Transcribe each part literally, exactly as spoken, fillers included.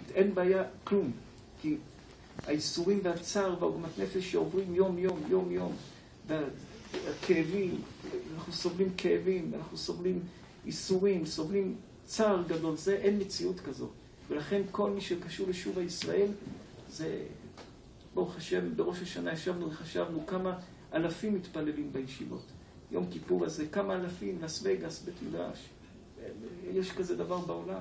אין בעיה כלום. כי האיסורים והצער והעוגמת נפש שעוברים יום יום יום יום, והכאבים, אנחנו סובלים כאבים, אנחנו סובלים איסורים, סובלים צער גדול, זה אין מציאות כזו. ולכן כל מי שקשור לשוב הישראל, זה, ברוך השם, בראש השנה ישבנו וחשבנו כמה אלפים מתפללים בישיבות. יום כיפור הזה, כמה אלפים, לס וגאס, בית מדרש. יש כזה דבר בעולם.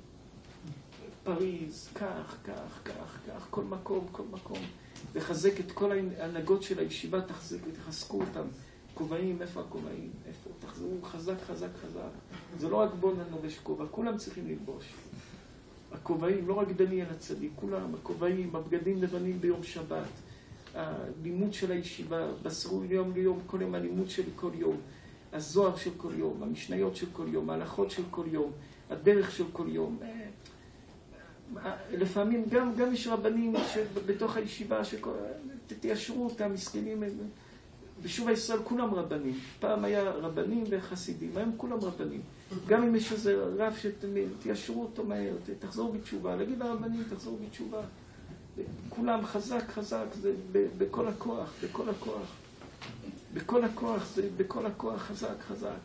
פריז, כך, כך, כך, כך, כל מקום, כל מקום. לחזק את כל ההנהגות של הישיבה, תחזק, תחזקו אותם. כובעים, איפה הכובעים? איפה? תחזרו חזק, חזק, חזק. זה לא רק בון הנובש כובע, כולם צריכים ללבוש. הכובעים, לא רק דניאל הצדיק, כולם, הכובעים, הבגדים לבנים ביום שבת. הלימוד של הישיבה, בסרו יום ליום, כל יום הלימוד של כל יום. הזוהר של כל יום, המשניות של כל יום, ההלכות של כל יום, הדרך של כל יום. לפעמים גם, גם יש רבנים שבתוך הישיבה, שתיישרו אותם, מסכנים, בשוב הישראל כולם רבנים. פעם היה רבנים וחסידים, היום כולם רבנים. גם אם יש איזה רב שתיישרו אותו מהר, תחזור בתשובה, להגיד לרבנים, תחזור בתשובה. כולם חזק, חזק, זה בכל הכוח, בכל הכוח. בכל הכוח, זה בכל הכוח חזק, חזק.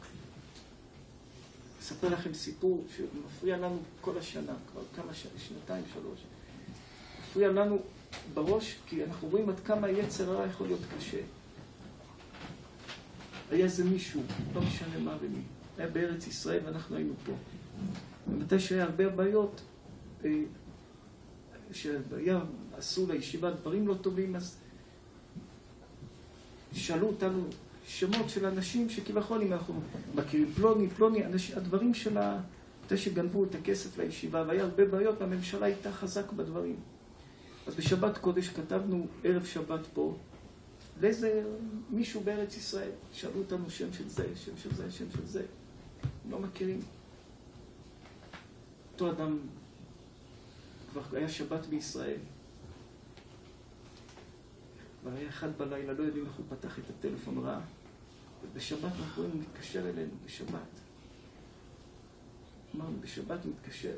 אספר לכם סיפור שמפריע לנו כל השנה, כבר כמה שנים, שנתיים, שלוש. מפריע לנו בראש, כי אנחנו רואים עד כמה יצר הרע יכול להיות קשה. היה איזה מישהו, לא משנה מה ומי, היה בארץ ישראל ואנחנו היינו פה. ומתי שהיה הרבה בעיות, שהיה עשו לישיבה דברים לא טובים, אז שאלו אותנו שמות של אנשים שכביכול אם אנחנו מכירים פלוני, פלוני, אנשים, הדברים של זה שגנבו את הכסף לישיבה, והיה הרבה בעיות, הממשלה הייתה חזק בדברים. אז בשבת קודש כתבנו ערב שבת פה, לאיזה מישהו בארץ ישראל, שאלו אותנו שם של זה, שם של זה, שם של זה. לא מכירים. אותו אדם, כבר היה שבת בישראל. כבר היה אחד בלילה, לא יודעים איך הוא פתח את הטלפון רע. ובשבת אנחנו רואים, הוא מתקשר אלינו, בשבת. אמרנו, בשבת הוא מתקשר.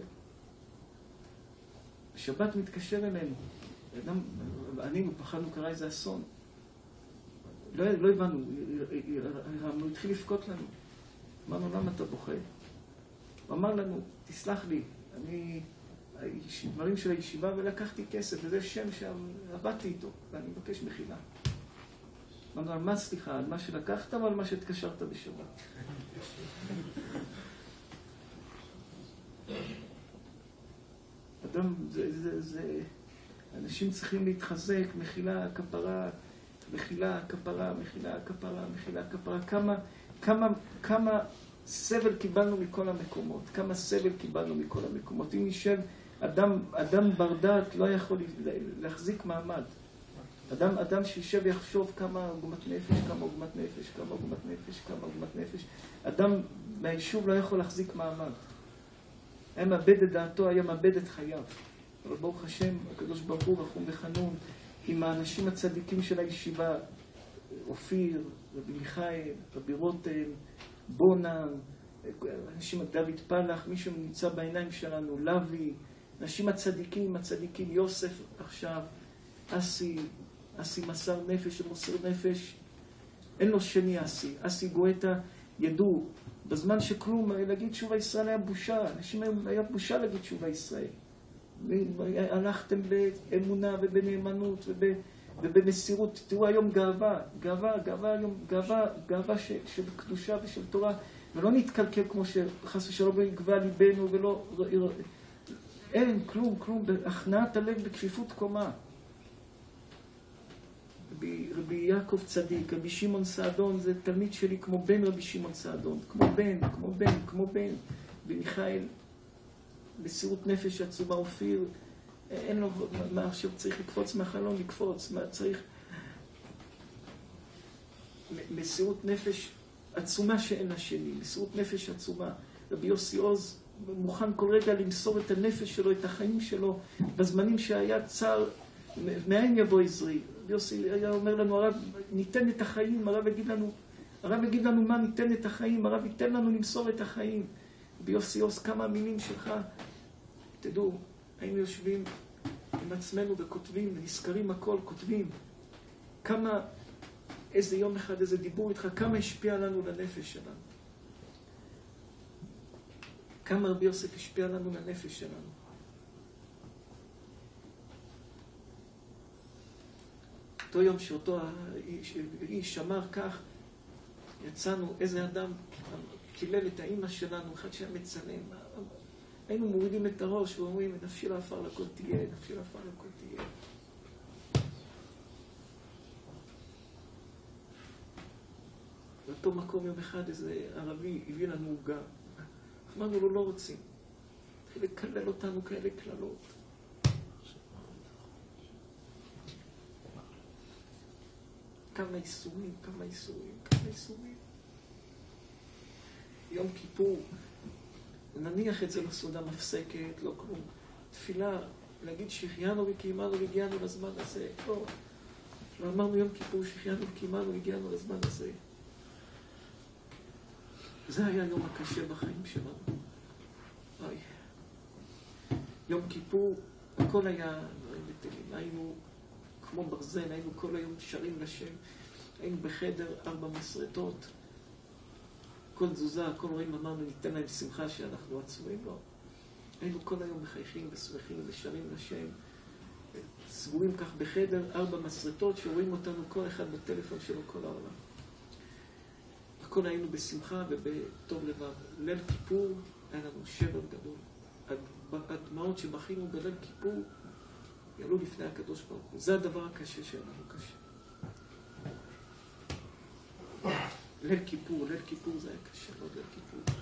בשבת מתקשר אלינו. אדם, אני פחדנו, קרה איזה אסון. לא, לא הבנו, הוא התחיל לבכות לנו. אמרנו, למה אתה בוכה? הוא אמר לנו, תסלח לי, אני, דברים של הישיבה ולקחתי כסף, וזה שם שעבדתי איתו, ואני מבקש מחילה. אמרנו, על מה סליחה? על מה שלקחת או על מה שהתקשרת בשבת? אדם, זה, זה, זה, אנשים צריכים להתחזק, מחילה, כפרה, מחילה, כפרה, מחילה, כפרה, מחילה, כפרה. כמה, כמה, כמה סבל קיבלנו מכל המקומות, כמה סבל קיבלנו מכל המקומות. אם נשב, אדם, אדם בר דעת לא יכול להחזיק מעמד. אדם, אדם שישב ויחשוב כמה עוגמת נפש, כמה עוגמת נפש, כמה עוגמת נפש, כמה עוגמת נפש. אדם מהיישוב לא יכול להחזיק מעמד. היה מאבד את דעתו, היה מאבד את חייו. אבל ברוך השם, הקדוש ברוך הוא רחום וחנון, עם האנשים הצדיקים של הישיבה, אופיר, רבי מיכאל, רבי רותם, בונן, אנשים, דוד פלח, מי שנמצא בעיניים שלנו, לוי, אנשים הצדיקים, הצדיקים, יוסף עכשיו, אסי, אסי מסר נפש, מוסר נפש, אין לו שני אסי, אסי גואטה, ידעו, בזמן שכלום, להגיד שובה ישראל היה בושה, אנשים היה בושה להגיד שובה ישראל. הלכתם באמונה ובנאמנות ובמסירות, תראו היום גאווה, גאווה, גאווה היום, גאווה, גאווה של קדושה ושל תורה, ולא נתקלקל כמו שחס ושלום יגבה ליבנו ולא, אין, כלום, כלום, בהכנעת הלב בכפיפות קומה. רבי, רבי יעקב צדיק, רבי שמעון סעדון, זה תלמיד שלי כמו בן רבי שמעון סעדון, כמו בן, כמו בן, כמו בן, במיכאל, בסירות נפש עצומה, אופיר, אין לו, מה עכשיו צריך לקפוץ מהחלון, לקפוץ, מה צריך, מסירות נפש עצומה שאין לה שני, מסירות נפש עצומה. רבי יוסי עוז מוכן כל רגע למסור את הנפש שלו, את החיים שלו, בזמנים שהיה צער, מאין יבוא עזרי. רבי יוסי היה אומר לנו, הרב, ניתן את החיים, הרב יגיד לנו, הרב יגיד לנו מה ניתן את החיים, הרב ייתן לנו למסור את החיים. רבי יוסי עוז, כמה מילים שלך, תדעו, היינו יושבים עם עצמנו וכותבים, ונזכרים הכל, כותבים. כמה, איזה יום אחד, איזה דיבור איתך, כמה השפיע לנו לנפש שלנו. כמה רבי יוסף השפיע לנו לנפש שלנו. אותו יום שאותו האיש אמר כך, יצאנו, איזה אדם קילל את האמא שלנו, אחד שהיה מצלם. היינו מורידים את הראש ואומרים, נפשי לעפר לכל תהיה, נפשי לעפר לכל תהיה. באותו מקום יום אחד איזה ערבי הביא לנו עוגה. אמרנו לו, לא רוצים. התחיל לקלל אותנו כאלה כללות. כמה איסורים, כמה איסורים, כמה איסורים. יום כיפור, נניח את זה לסעודה מפסקת, לא כלום. תפילה, להגיד שהחיינו וקיימנו והגיענו לזמן הזה. לא, לא אמרנו יום כיפור שהחיינו וקיימנו והגיענו לזמן הזה. זה היה יום הקשה בחיים שלנו. אוי. יום כיפור, הכל היה בטלים. היינו כמו ברזל, היינו כל היום שרים לשם. היינו בחדר ארבע מסרטות. כל תזוזה, כל רואים אמרנו, ניתן להם שמחה שאנחנו עצורים. לא. היינו כל היום מחייכים ושמחים ושרים לשם. סגורים כך בחדר ארבע מסרטות שרואים אותנו כל אחד בטלפון שלו כל העולם. הכל היינו בשמחה ובטוב לבב. ליל כיפור היה לנו שבר גדול. הדמעות שבכינו בליל כיפור יעלו לפני הקדוש ברוך הוא. זה הדבר הקשה שהיה לנו קשה. ליל כיפור, ליל כיפור זה היה קשה, לא ליל כיפור.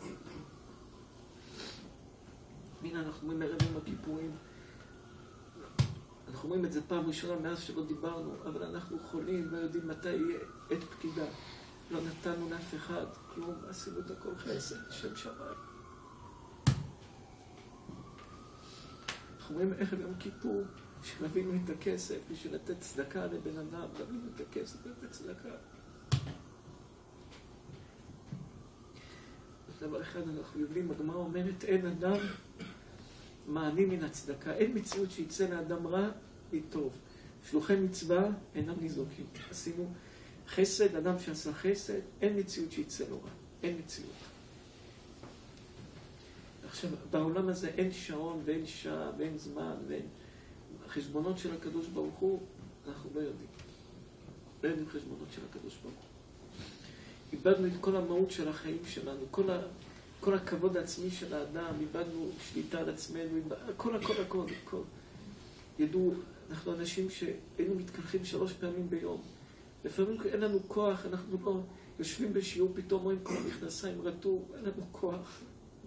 הנה אנחנו אומרים ערב יום הכיפורים. אנחנו אומרים את זה פעם ראשונה מאז שלא דיברנו, אבל אנחנו חולים, לא יודעים מתי יהיה עת פקידה. לא נתנו לאף אחד, כלום, עשינו את הכל חסד, שם שמיים. אנחנו אומרים ערב יום כיפור, שנבינו את הכסף, בשביל לתת צדקה לבן אדם, נבינו את הכסף לתת צדקה. דבר אחד אנחנו יודעים, הגמרא אומרת, אין אדם מעני מן הצדקה, אין מציאות שיצא לאדם רע, היא טוב. שלוחי מצווה אינם ניזוקים. עשינו חסד, אדם שעשה חסד, אין מציאות שיצא לו רע. אין מציאות. עכשיו, בעולם הזה אין שעון ואין שעה ואין זמן ואין... החשבונות של הקדוש ברוך הוא, אנחנו לא יודעים. לא יודעים חשבונות של הקדוש ברוך הוא. איבדנו את כל המהות של החיים שלנו, כל, ה... כל הכבוד העצמי של האדם, איבדנו שליטה על עצמנו, איבד... הכל, הכל, הכל, הכל. ידעו, אנחנו אנשים שהיינו מתקלחים שלוש פעמים ביום. לפעמים אין לנו כוח, אנחנו לא יושבים בשיעור, פתאום רואים כל המכנסיים רטוב, אין לנו כוח.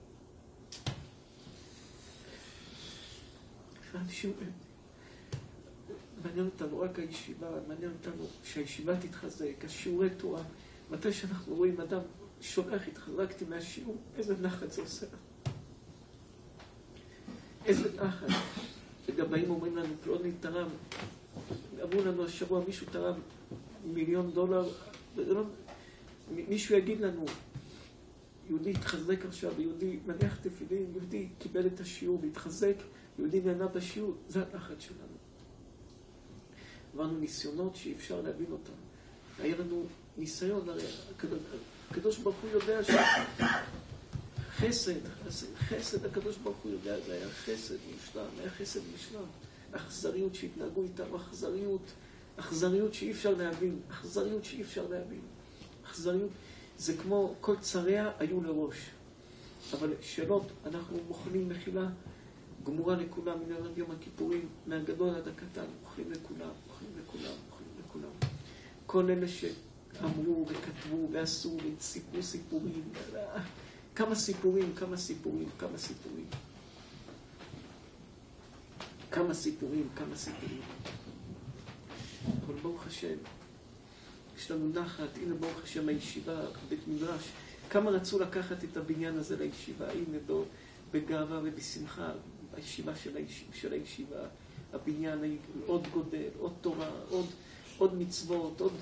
אנשים, מעניין אותנו רק הישיבה, מעניין אותנו שהישיבה תתחזק, השיעורי תורה. מתי שאנחנו רואים אדם שולח, התחזקתי מהשיעור, איזה נחת זה עושה. איזה נחת. וגם באים אומרים לנו, פלוני תרם, אמרו לנו השבוע, מישהו תרם מיליון דולר, מישהו יגיד לנו, יהודי התחזק עכשיו, יהודי מניח תפילין, יהודי קיבל את השיעור והתחזק, יהודי נהנה בשיעור, זה הנחת שלנו. עברנו ניסיונות שאי אפשר להבין אותם. היה לנו ניסיון, הרי הקדוש ברוך הוא יודע שחסד, חסד הקדוש ברוך הוא יודע, זה היה חסד מושלם, היה חסד מושלם. אכזריות שהתנהגו איתם, אכזריות, אכזריות שאי אפשר להבין, אכזריות שאי אפשר להבין. אכזריות, זה כמו כל צריה היו לראש. אבל שאלות, אנחנו מוכנים מחילה גמורה לכולם, מן ערב יום הכיפורים, מהגדול עד הקטן, מוכנים לכולם, מוכנים לכולם, מוכנים לכולם. כל אלה שאמרו וכתבו ועשו וסיפרו סיפורים, כמה סיפורים, כמה סיפורים, כמה סיפורים. כמה סיפורים, כמה סיפורים. אבל ברוך השם, יש לנו נחת, הנה ברוך השם הישיבה, בית מדרש. כמה רצו לקחת את הבניין הזה לישיבה, הנה בו, בגאווה ובשמחה, הישיבה של הישיבה, של הישיבה, הבניין עוד גודל, עוד תורה, עוד, עוד מצוות, עוד...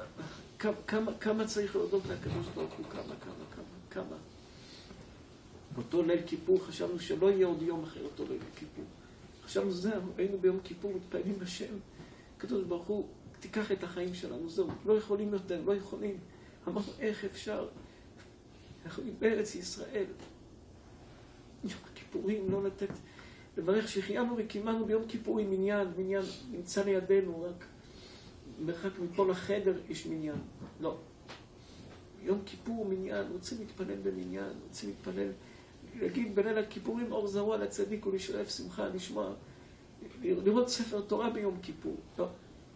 כמה, כמה צריך להודות לקדוש ברוך הוא, כמה, כמה, כמה, כמה. אותו ליל כיפור חשבנו שלא יהיה עוד יום אחרי אותו ליל כיפור. חשבנו זהו, היינו ביום כיפור מתפעלים בשם. הקדוש ברוך הוא, תיקח את החיים שלנו, זהו, לא יכולים יותר, לא יכולים. אמרנו, איך אפשר? אנחנו בארץ ישראל. יום הכיפורים, לא לתת, לברך שחיינו וקימנו ביום כיפורים מניין, מניין נמצא לידינו, רק מרחק מפה לחדר יש מניין. לא. יום כיפור מניין, רוצים להתפלל במניין, רוצים להתפלל, להגיד בליל הכיפורים אור זרוע לצדיק ולשלף שמחה, לשמוע, לראות ספר תורה ביום כיפור. לא.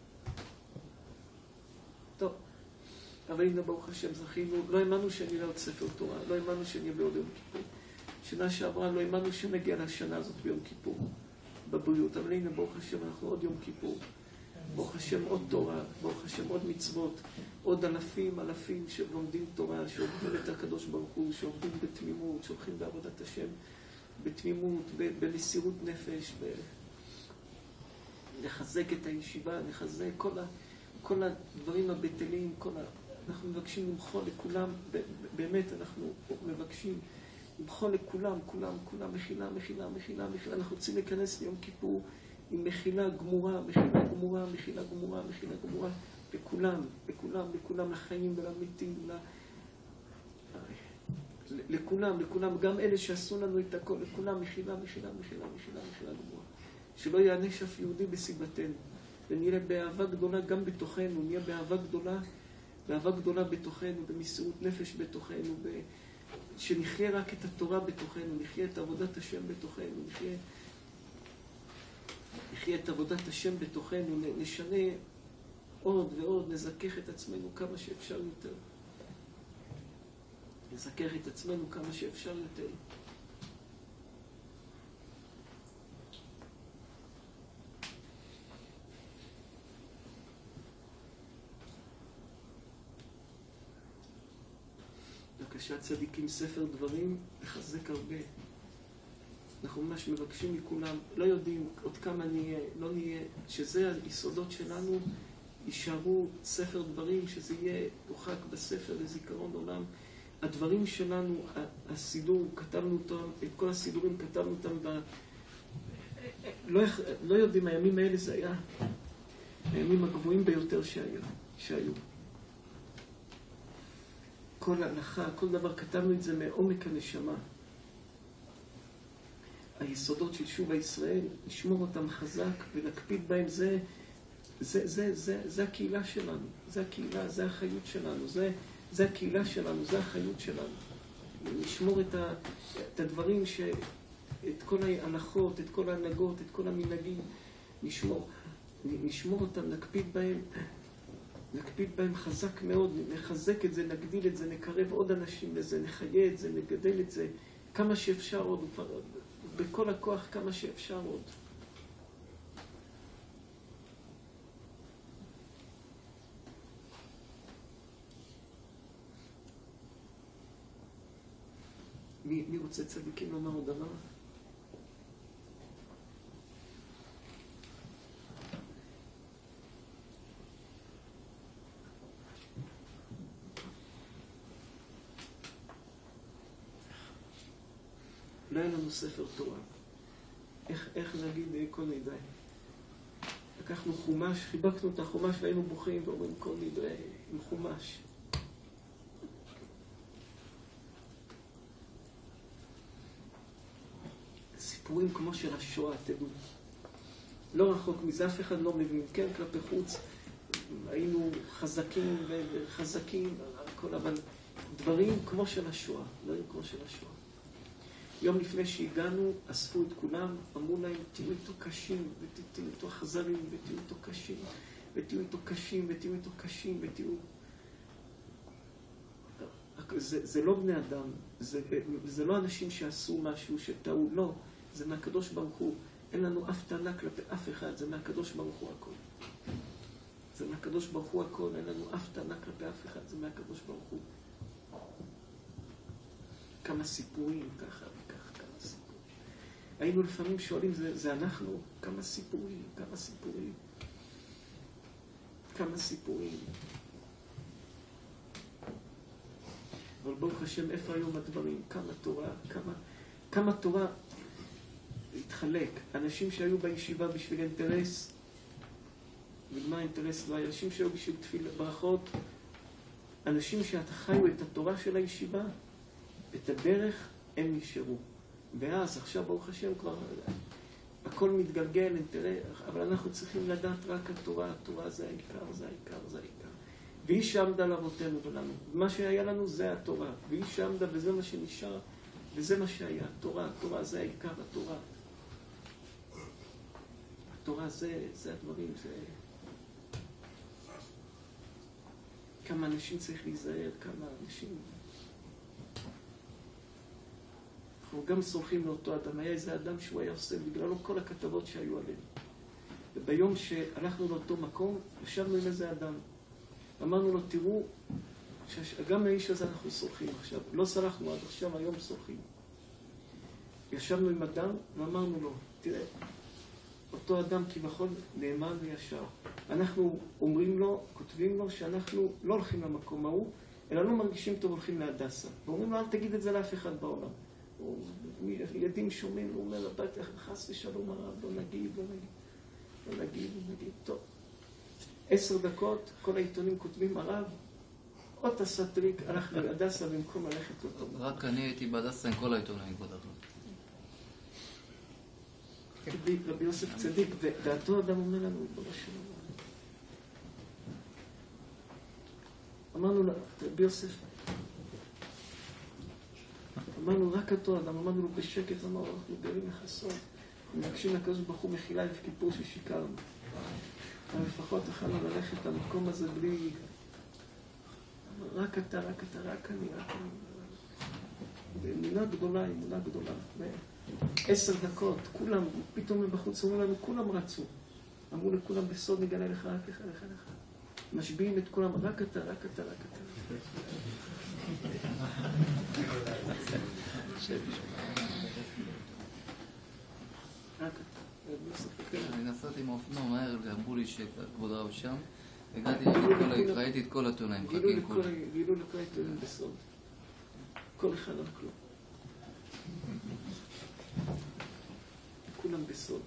טוב. אבל הנה ברוך השם זכינו, לא האמנו שנראה עוד ספר תורה, לא האמנו שנהיה בעוד יום כיפור. שנה שעברה לא האמנו שנגיע לשנה הזאת ביום כיפור, בבריאות. אבל הנה ברוך השם אנחנו עוד יום כיפור. ברוך השם עוד תורה, ברוך השם עוד מצוות, עוד אלפים, אלפים שלומדים תורה, שעובדים את הקדוש ברוך הוא, שעובדים בתמימות, שהולכים בעבודת השם, בתמימות, במסירות נפש, ב... לחזק את הישיבה, לחזק כל, ה... כל הדברים הבטלים, כל ה... אנחנו מבקשים למחול לכולם, באמת אנחנו מבקשים למחול לכולם, כולם, כולם, מחילה, מחילה, מחילה, מחילה, אנחנו רוצים להיכנס ליום כיפור, עם מחילה גמורה, מחילה גמורה, מחילה גמורה, מחילה גמורה, לכולם, לכולם, לכולם, לחיים ולמתים, לכולם, לכולם, גם אלה שעשו לנו את הכל, לכולם, מחילה, מחילה, מחילה, מחילה, מחילה גמורה. שלא יענש אף יהודי בסיבתנו, ונהיה באהבה גדולה גם בתוכנו, נהיה באהבה גדולה, באהבה גדולה בתוכנו, במסירות נפש בתוכנו, שנחיה רק את התורה בתוכנו, נחיה את עבודת השם בתוכנו, נחיה נחיה את עבודת השם בתוכנו, נשנה עוד ועוד, נזכך את עצמנו כמה שאפשר יותר. נזכך את עצמנו כמה שאפשר יותר. בבקשה צדיקים ספר דברים, לחזק הרבה. אנחנו ממש מבקשים מכולם, לא יודעים עוד כמה נהיה, לא נהיה, שזה היסודות שלנו, יישארו ספר דברים, שזה יהיה תוחק בספר לזיכרון עולם. הדברים שלנו, הסידור, כתבנו אותם, את כל הסידורים כתבנו אותם ב... לא, לא יודעים, הימים האלה זה היה הימים הגבוהים ביותר שהיו. שהיו. כל ההלכה, כל דבר, כתבנו את זה מעומק הנשמה. היסודות של שוב הישראל, לשמור אותם חזק ולהקפיד בהם, זה, זה, זה, זה, זה הקהילה שלנו, זה הקהילה, זה החיות שלנו, זה, זה הקהילה שלנו, זה החיות שלנו. לשמור את, ה, את הדברים, ש, את כל ההלכות, את כל ההנהגות, את כל המנהגים, לשמור, לשמור אותם, נקפיד בהם, נקפיד בהם חזק מאוד, נחזק את זה, נגדיל את זה, נקרב עוד אנשים לזה, נחיה את זה, נגדל את זה, כמה שאפשר עוד, בכל הכוח כמה שאפשר עוד. מי, מי רוצה צדיקים לומר עוד דבר? לא היה לנו ספר תורה. איך, איך נגיד כל נדרי? לקחנו חומש, חיבקנו את החומש והיינו בוכים ואומרים כל נדרי עם חומש. סיפורים כמו של השואה, תדעו. לא רחוק מזה, אף אחד לא מבין. כן, כלפי חוץ היינו חזקים וחזקים, הכל, אבל דברים כמו של השואה, דברים כמו של השואה. יום לפני שהגענו, אספו את כולם, אמרו להם, תהיו איתו קשים, ותהיו איתו חזרים, ותהיו איתו קשים, ותהיו איתו קשים, ותהיו איתו קשים, ותהיו... זה, זה לא בני אדם, זה, זה לא אנשים שעשו משהו, שטעו, לא, זה מהקדוש ברוך הוא. אין לנו אף טענה כלפי אף אחד, זה מהקדוש ברוך הוא הכל. זה מהקדוש ברוך הוא הכל, אין לנו אף טענה כלפי אף אחד, זה מהקדוש ברוך הוא. כמה סיפורים, ככה וככה, כמה סיפורים. היינו לפעמים שואלים, זה, זה אנחנו, כמה סיפורים, כמה סיפורים. כמה סיפורים. אבל ברוך השם, איפה היום הדברים? כמה תורה, כמה... כמה תורה התחלק. אנשים שהיו בישיבה בשביל אינטרס, ומה אינטרס? לא, אנשים שהיו בשביל תפיל ברכות, אנשים שחיו את התורה של הישיבה, את הדרך, הם נשארו. ואז, עכשיו ברוך השם כבר, הכל מתגלגל, אינטרס, אבל אנחנו צריכים לדעת רק התורה, התורה זה העיקר, זה העיקר, זה העיקר. והיא שעמדה לאבותינו ולנו. מה שהיה לנו זה התורה. והיא שעמדה וזה מה שנשאר, וזה מה שהיה. התורה, התורה זה העיקר, התורה. התורה זה, זה הדברים, זה... כמה אנשים צריך להיזהר, כמה אנשים... אנחנו גם סולחים לאותו אדם. היה איזה אדם שהוא היה עושה בגללו כל הכתבות שהיו עלינו. וביום שהלכנו לאותו מקום, ישבנו עם איזה אדם. אמרנו לו, תראו, גם האיש הזה אנחנו סולחים עכשיו. לא סלחנו עד עכשיו, היום סולחים. ישבנו עם אדם ואמרנו לו, תראה, אותו אדם כביכול נאמן וישר. אנחנו אומרים לו, כותבים לו שאנחנו לא הולכים למקום ההוא, אלא לא מרגישים טוב הולכים להדסה. ואומרים לו, אל תגיד את זה לאף אחד בעולם. ילדים שומעים, הוא אומר, הבת חס ושלום הרב, לא נגיד, לא נגיד, לא נגיד, לא נגיד, טוב. עשר דקות, כל העיתונים כותבים הרב, עוד תעשה טריק, הלכנו להדסה במקום ללכת אותו. רק אני הייתי בהדסה עם כל העיתונאים בדרך. רבי יוסף צדיק, ואותו אדם אומר לנו, בראש שלנו. אמרנו לה, רבי יוסף, אמרנו רק אותו אדם, אמרנו לו בשקט, אמרנו, אנחנו גרים לחסות, אנחנו מבקשים לקדוש ברוך הוא מחילה אלף כיפור ששיקרנו. אבל לפחות יכולנו ללכת למקום הזה בלי... רק אתה, רק אתה, רק אני, רק אני. באמונה גדולה, אמונה גדולה. עשר דקות, כולם, פתאום בחוץ אמרו לנו, כולם רצו. אמרו לכולם בסוד נגלה לך, רק לך, לך, לך. משביעים את כולם, רק אתה, רק אתה, רק אתה. רק אתה. אני נסעתי עם האופנוע מהר, ואמרו לי שכבוד הרב שם. הגעתי, ראיתי את כל העיתונאים. גילו לכל העיתונאים בסוד. כל אחד על כלום. כולם בסוד.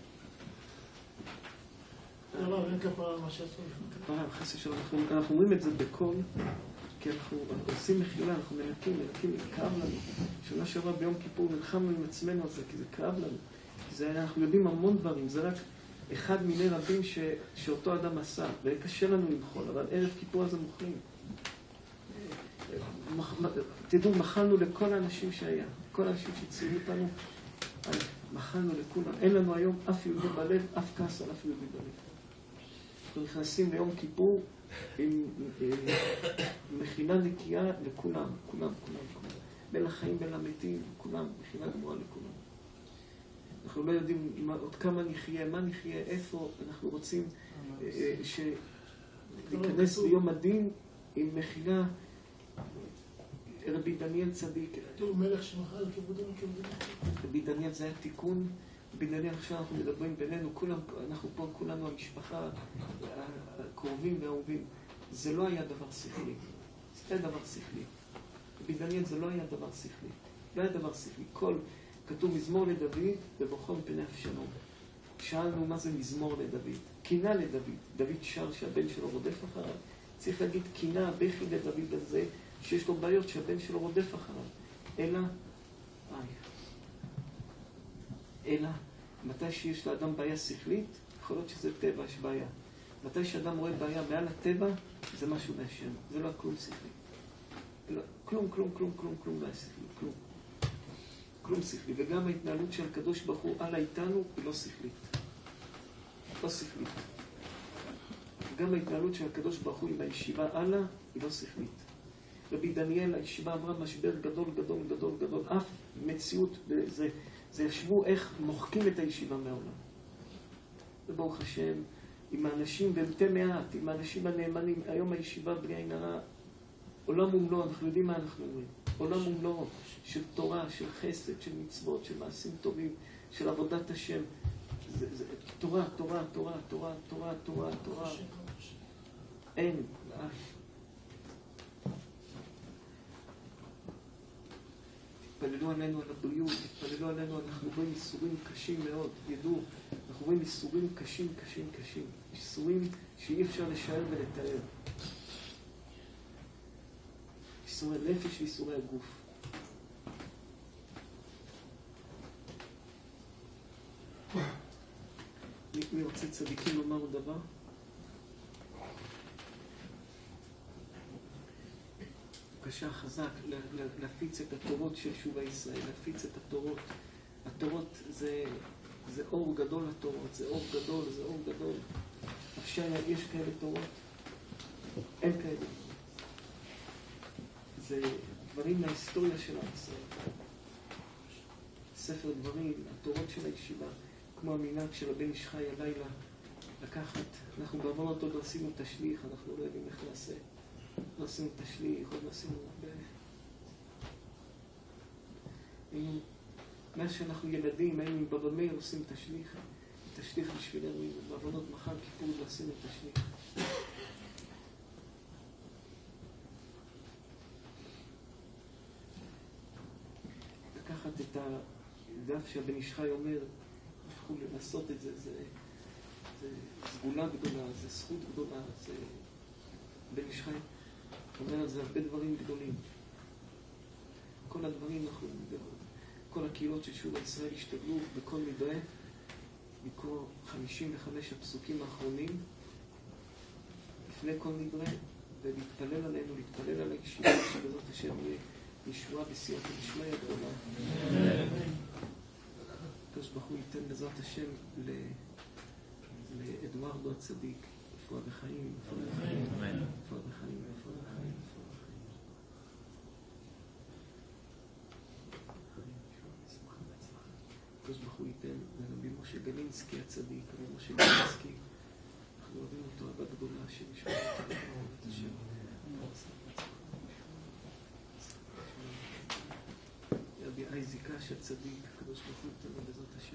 לא, לא, אין כפרה מה שעשו. כפרה, חסי שלום. אנחנו אומרים את זה בקול, כי אנחנו עושים מחילה, אנחנו מנקים, מנקים, כאב לנו. שנה שעברה ביום כיפור נלחמנו עם עצמנו על זה, כי זה כאב לנו. אנחנו יודעים המון דברים, זה רק אחד מיני רבים ש, שאותו אדם עשה, וקשה לנו למחול, אבל ערב כיפור הזה מוחלים. תדעו, מחלנו לכל האנשים שהיה, כל האנשים שציינו אותנו, מחלנו לכולם. אין לנו היום אף יהודי בלב, אף כעס על אף יהודי בלב. אנחנו נכנסים ליום כיפור עם מחילה נקייה לכולם, כולם, כולם, כולם. בין החיים בין המתים, כולם, מחילה גמורה לכולם. אנחנו לא יודעים עוד כמה נחיה, מה נחיה, איפה אנחנו רוצים להיכנס ביום הדין עם מחילה. רבי דניאל צדיק. כתוב מלך שמחל כבודנו כבודנו. רבי דניאל זה היה תיקון. רבי דניאל עכשיו אנחנו מדברים בינינו, אנחנו פה כולנו המשפחה, הקרובים והאהובים. זה לא היה דבר שכלי. זה היה דבר שכלי. רבי דניאל זה לא היה דבר שכלי. לא היה דבר שכלי. כל... כתוב מזמור לדוד ובכל פני אבשלום. שאלנו מה זה מזמור לדוד. קינה לדוד. דוד שר שהבן שלו רודף אחריו. צריך להגיד קינה, בכי לדוד הזה, שיש לו בעיות שהבן שלו רודף אחריו. אלא, איי. אלא, מתי שיש לאדם בעיה שכלית, יכול להיות שזה טבע, יש בעיה. מתי שאדם רואה בעיה מעל הטבע, זה משהו מהשם. זה לא כלום שכלי. לא, כלום, כלום, כלום, כלום, כלום לא היה שכלי. כלום. כלום שכלי, וגם ההתנהלות של הקדוש ברוך הוא הלאה איתנו היא לא שכלית. לא שכלית. גם ההתנהלות של הקדוש ברוך הוא עם הישיבה הלאה היא לא שכלית. רבי דניאל, הישיבה עברה משבר גדול, גדול, גדול, גדול. אף מציאות, זה, זה ישבו איך מוחקים את הישיבה מהעולם. וברוך השם, עם האנשים, ומתי מעט, עם האנשים הנאמנים, היום הישיבה בלי עין הרע, עולם ומלואו, אנחנו יודעים מה אנחנו אומרים. עולם ומלואו של תורה, של חסד, של מצוות, של מעשים טובים, של עבודת השם. זה, זה, תורה, תורה, תורה, תורה, תורה, תורה, תורה. אין. התפללו עלינו על הבריאות, התפללו עלינו, אנחנו רואים איסורים קשים מאוד, ידעו, אנחנו רואים איסורים קשים, קשים, קשים, איסורים שאי אפשר לשער ולתאר. איסורי נפש ואיסורי הגוף. מי רוצה צדיקים לומר עוד דבר? בבקשה חזק, להפיץ את התורות של שובה ישראל, להפיץ את התורות. התורות זה, זה אור גדול התורות, זה אור גדול, זה אור גדול. אפשר, יש כאלה תורות? אין כאלה. זה דברים מההיסטוריה של עם ישראל. ספר דברים, התורות של הישיבה, כמו המנהג של הבן איש חי הלילה, לקחת, אנחנו בעוונות עוד לא עשינו תשליך, אנחנו לא יודעים איך לעשה. לא עשינו תשליך, עוד לא עשינו הרבה. היינו, מאז שאנחנו ילדים, היינו עם בבא מאיר עושים תשליך, תשליך בשבילנו, בעוונות מחר כיפור לא עשינו תשליך. לקחת את הדף שהבן איש חי אומר, אנחנו לעשות את זה, זה, זה סגולה גדולה, זה זכות גדולה, זה בן איש חי אומר על זה הרבה דברים גדולים. כל הדברים, אנחנו, כל הקהילות של שובה ישראל השתדלו בכל מדעה לקרוא חמישים וחמש הפסוקים האחרונים לפני כל מדרה ולהתפלל עלינו, להתפלל על הישיבה שבזאת השם יהיה ישועה בסייעתא דשמיא גדולה. הקדוש ברוך הוא ייתן בעזרת השם לאדוארדו הצדיק רפואה וחיים, רפואה וחיים, רפואה וחיים, רפואה וחיים, רפואה וחיים. הקדוש ברוך הוא ייתן לרבי משה גלינסקי הצדיק, רבי משה גלינסקי, אנחנו אוהבים אותו אהבה גדולה שנשמע את השם. רבי אייזיק אש הצדיק, הקדוש ברוך הוא ייתן לו בעזרת השם.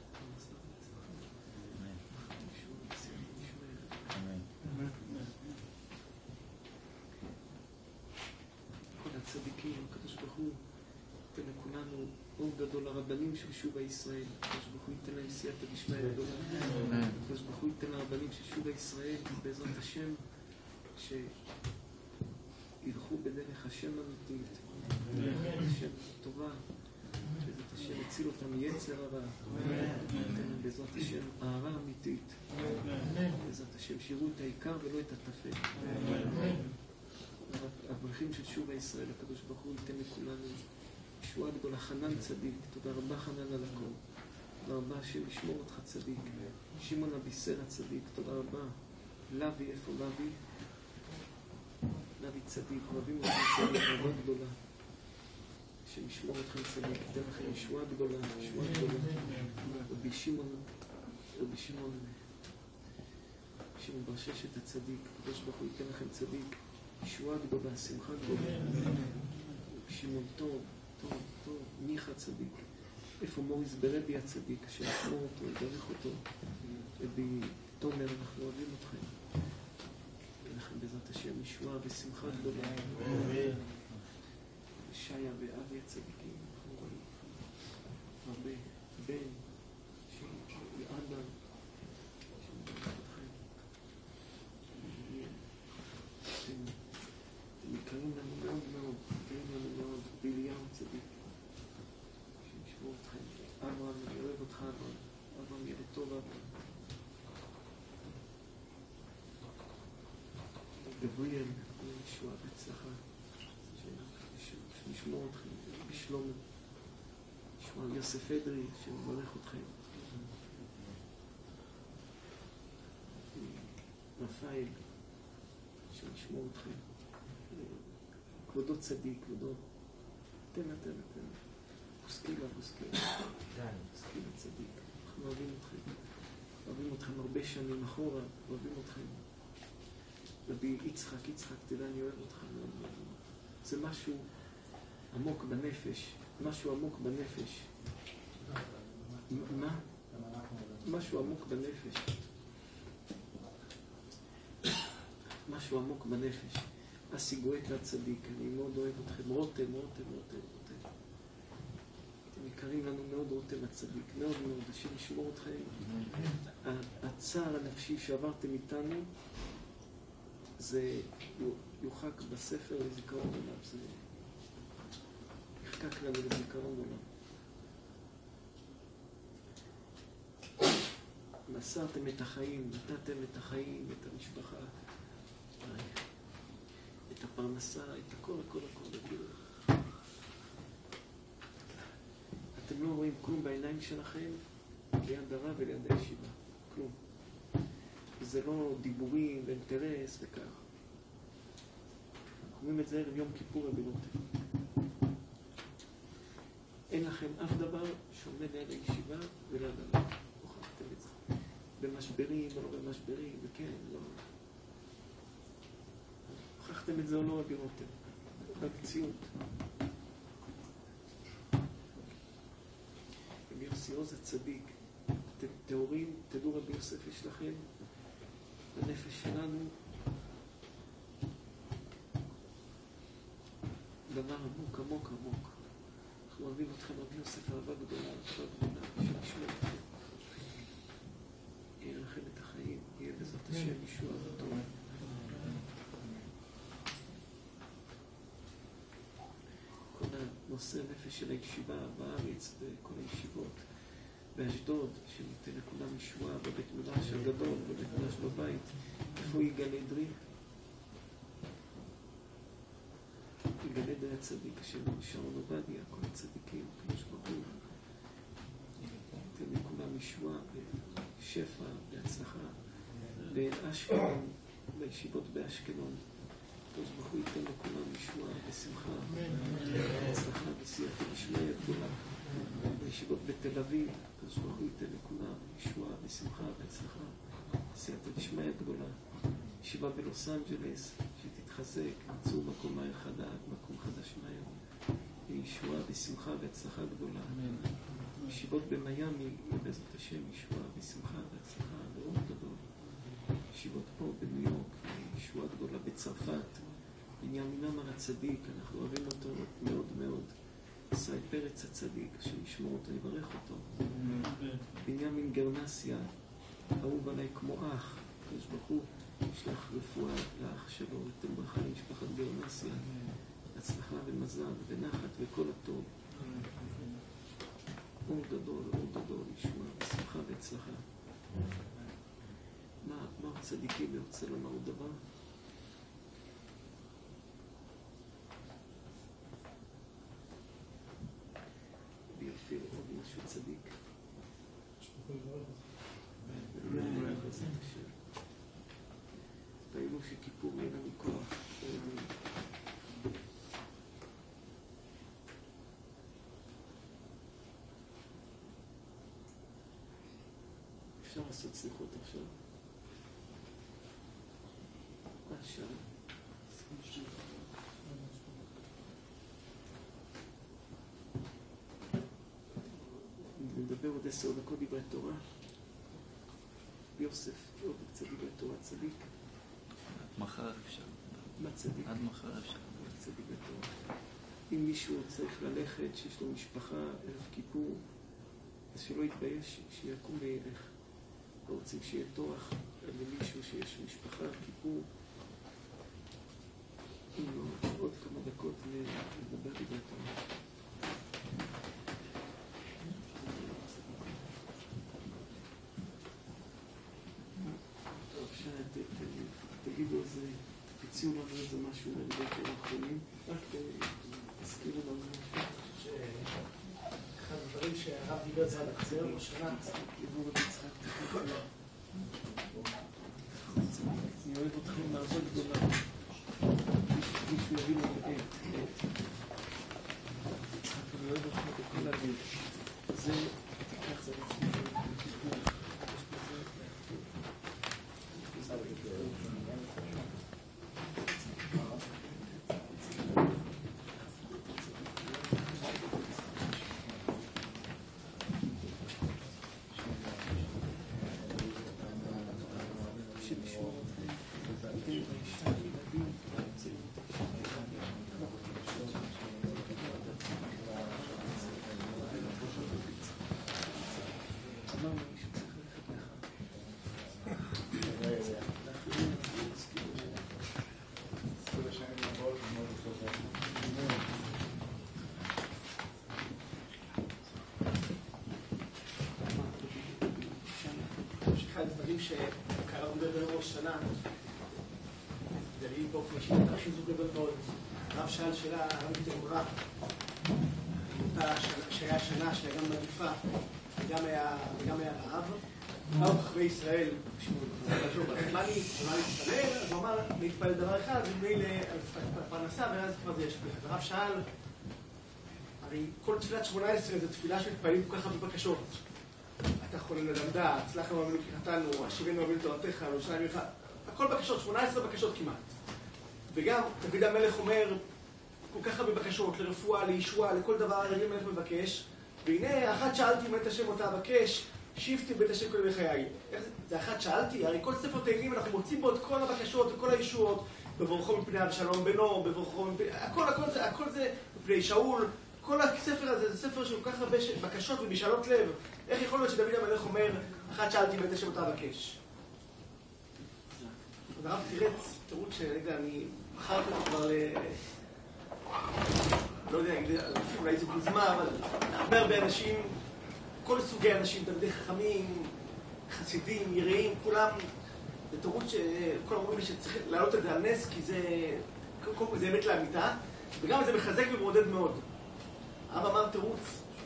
כל הצדיקים, הקדוש ברוך הוא ייתן לכולנו אור גדול, הרבנים של שובה ישראל, הקדוש ברוך הוא ייתן להם סייעתא דשמיא גדולה. הקדוש ברוך הוא ייתן לרבנים של שובה ישראל בעזרת השם שילכו בדרך השם אמיתית, בדרך השם טובה, בעזרת השם יציל אותם מיצר הרע, בעזרת השם אהבה אמיתית, בעזרת השם שיראו את העיקר ולא את הטפל. האברכים של שובה ישראל, הקדוש ברוך הוא ייתן לכולנו ישועה גדולה. חנן צדיק, תודה רבה חנן על הכל, תודה רבה השם ישמור אותך צדיק. שמעון אביסר הצדיק, תודה רבה. לוי, איפה לוי? לוי צדיק, אוהבים אותך צדיק, אהבה גדולה. השם ישמור אתכם צדיק, ייתן לכם ישועה גדולה, ישועה גדולה. רבי שמעון, רבי שמעון, שמעון בר ששת הצדיק, הקדוש ברוך הוא ייתן לכם צדיק, ישועה גדולה, שמחה גדולה. רבי שמעון טוב, טוב, טוב, מיכה צדיק. איפה מוריס ברבי הצדיק, השם ישמור אותו, יברך אותו. רבי תומר, אנחנו אוהבים אתכם. ולכם בעזרת השם ישועה ושמחה גדולה. שיה ואבי הצדיקים, אנחנו רואים הרבה, בן, יעדן, שמברך אתכם. אתם יקרים לנו מאוד מאוד, יקרים לנו מאוד, ביליהו צדיק, שנשמור אתכם. אברהם, אני אוהב אותך אברהם, אברהם יהיה טוב אברהם. גבריאל, ישועה בהצלחה. נשמור אתכם, בשלום, נשמע יוסף אדרי, שמברך אתכם. רפאל, שנשמור אתכם. כבודו צדיק, כבודו. תן, תן, תן. פוסקילה, פוסקילה. פוסקילה צדיק. אנחנו אוהבים אתכם. אוהבים אתכם הרבה שנים אחורה, אוהבים אתכם. רבי יצחק, יצחק, תדע, אני אוהב אותך. זה משהו עמוק בנפש, משהו עמוק בנפש. מה? משהו עמוק בנפש. משהו עמוק בנפש. אסי גואטה הצדיק, אני מאוד אוהב אתכם. רותם, רותם, רותם, רותם. יקרים לנו מאוד רותם הצדיק, מאוד מאוד, השם ישמור אתכם. הצער הנפשי שעברתם איתנו, זה יוחק בספר לזיכרון עולם, זה יחקק לנו לזיכרון עולם. מסרתם את החיים, נתתם את החיים, את המשפחה, את הפרנסה, את הכל, הכל, הכל, הכל. אתם לא רואים כלום בעיניים שלכם ליד הרב וליד הישיבה, כלום. זה לא דיבורים ואינטרס וכך. אומרים את זה ערב יום כיפור רבינות. אין לכם אף דבר שעומד ליד הישיבה וליד הרב. הוכחתם את זה. במשברים או לא במשברים, וכן, לא. הוכחתם את זה או לא רבירותם. במציאות. רבי יוסי עוז הצדיק, אתם תיאורים, תדעו רבי יוסף יש לכם, בנפש שלנו, דבר עמוק, עמוק, עמוק. אנחנו אוהבים אתכם רבי יוסף, אהבה גדולה, אהבה גדולה, שנשמע אתכם. יהיה לכם את החיים, יהיה בעזרת השם ישוע וטוב. כל הנושא נפש של הישיבה בארץ, בכל הישיבות, באשדוד, שנותן לכולם ישועה, בבית מדרש הגדול, בבית מדרש בבית, איפה יגאל אדרי? יגאל אדרי הצדיק, השם שרון עובדיה, כל הצדיקים, כמו שברור. נותן לכולם ישועה ושפע והצלחה. באשקלון, בישיבות באשקלון, אז ברוך הוא ייתן לכולם ישועה ושמחה, הצלחה וסייעתא דשמיא גדולה. בישיבות בתל אביב, אז ברוך הוא ייתן לכולם ישועה ושמחה והצלחה, סייעתא דשמיא גדולה. ישיבה בלוס אנג'לס, שתתחזק, מצאו מקום מהר חדש, מקום חדש מהר, ישועה ושמחה והצלחה גדולה. ישיבות במיימי, בעזרת השם, ישועה ושמחה והצלחה מאוד גדול. ישיבות פה בניו יורק, ישועה גדולה בצרפת, בנימין אמר הצדיק, אנחנו אוהבים אותו מאוד מאוד. שי פרץ הצדיק, שנשמור אותו, יברך אותו. בנימין גרנסיה, אהוב עליי כמו אח, יש ברוך הוא, ישלח רפואה לאח שלו, אתם ברכה למשפחת גרנסיה, הצלחה ומזל ונחת וכל הטוב. אור גדול, אור גדול, ישועה, שמחה והצלחה. מה, מה הצדיקים יוצא לומר עוד דבר? ביופי עוד משהו צדיק. תאימו שכיפור יהיה לנו כוח. אפשר לעשות סליחות עכשיו. עכשיו. נדבר עוד עשר דקות דברי תורה. יוסף, עוד קצת דברי תורה, צדיק. מחר אפשר. מה צדיק? עד מחר אפשר. קצת דברי תורה. אם מישהו צריך ללכת, שיש לו משפחה, ערב כיפור, אז שלא יתבייש, שיקום וילך. לא רוצים שיהיה תוח למישהו שיש משפחה, כיפור. אם לא, עוד כמה דקות נדבר דברי תורה. תגידו איזה, תציעו לנו איזה משהו לדבר תורה אחרונים, רק תזכירו לנו משהו. אחד הדברים שהרב דיבר זה על הקצר בשנה. עבור את יצחק, אני אוהב אתכם לעבוד גדולה. מישהו יביא לנו את, את. יצחק, אני אוהב אתכם בכל הלב. זה, תיקח זה לפני. אחד הדברים שקרה בדבר ראש שנה, דלי באופן אישי, נתן חיזוק גדול מאוד. הרב שאל שאלה, הרב תמורה, שהיה שנה שהיה גם מגיפה, וגם היה רעב. באו חכמי ישראל, מה אני מתפלל? אז הוא אמר, להתפלל דבר אחד, ומילא פרנסה, ואז כבר זה ישפיע. הרב שאל, הרי כל תפילת שמונה עשרה זה תפילה שמתפעלים כל כך הרבה בקשות. אתה חולם ללמדה, הצלח לנו אבינו כי חטאנו, השיבנו אבינו תורתך, וירושלים עירך. הכל בקשות, שמונה עשרה בקשות כמעט. וגם דוד המלך אומר, כל כך הרבה בקשות, לרפואה, לישועה, לכל דבר, דוד המלך מבקש. והנה, אחת שאלתי מת השם אותה אבקש, שיבתי בית השם כל ימי חיי. זה אחת שאלתי? הרי כל ספר תהילים אנחנו מוצאים בו את כל הבקשות, את כל הישועות, בברכו מפני אבשלום בנו, בברכו מפני... הכל, הכל זה, הכל זה מפני שאול. כל הספר הזה זה ספר של כל כך הרבה בקשות ומשאלות לב. איך יכול להיות שדוד המלך אומר, אחת שאלתי בית השם אותה אבקש? הרב תירץ, תירוץ שרגע, אני בחרתי אותו כבר ל... לא יודע, אפילו אולי זה גוזמה, אבל הרבה הרבה אנשים, כל סוגי אנשים, תלמידי חכמים, חסידים, יראים, כולם, זה תירוץ שכל אומרים לי שצריך להעלות את זה על נס, כי זה, קודם כל זה אמת לאמיתה, וגם זה מחזק ומעודד מאוד. הרב אמר תירוץ,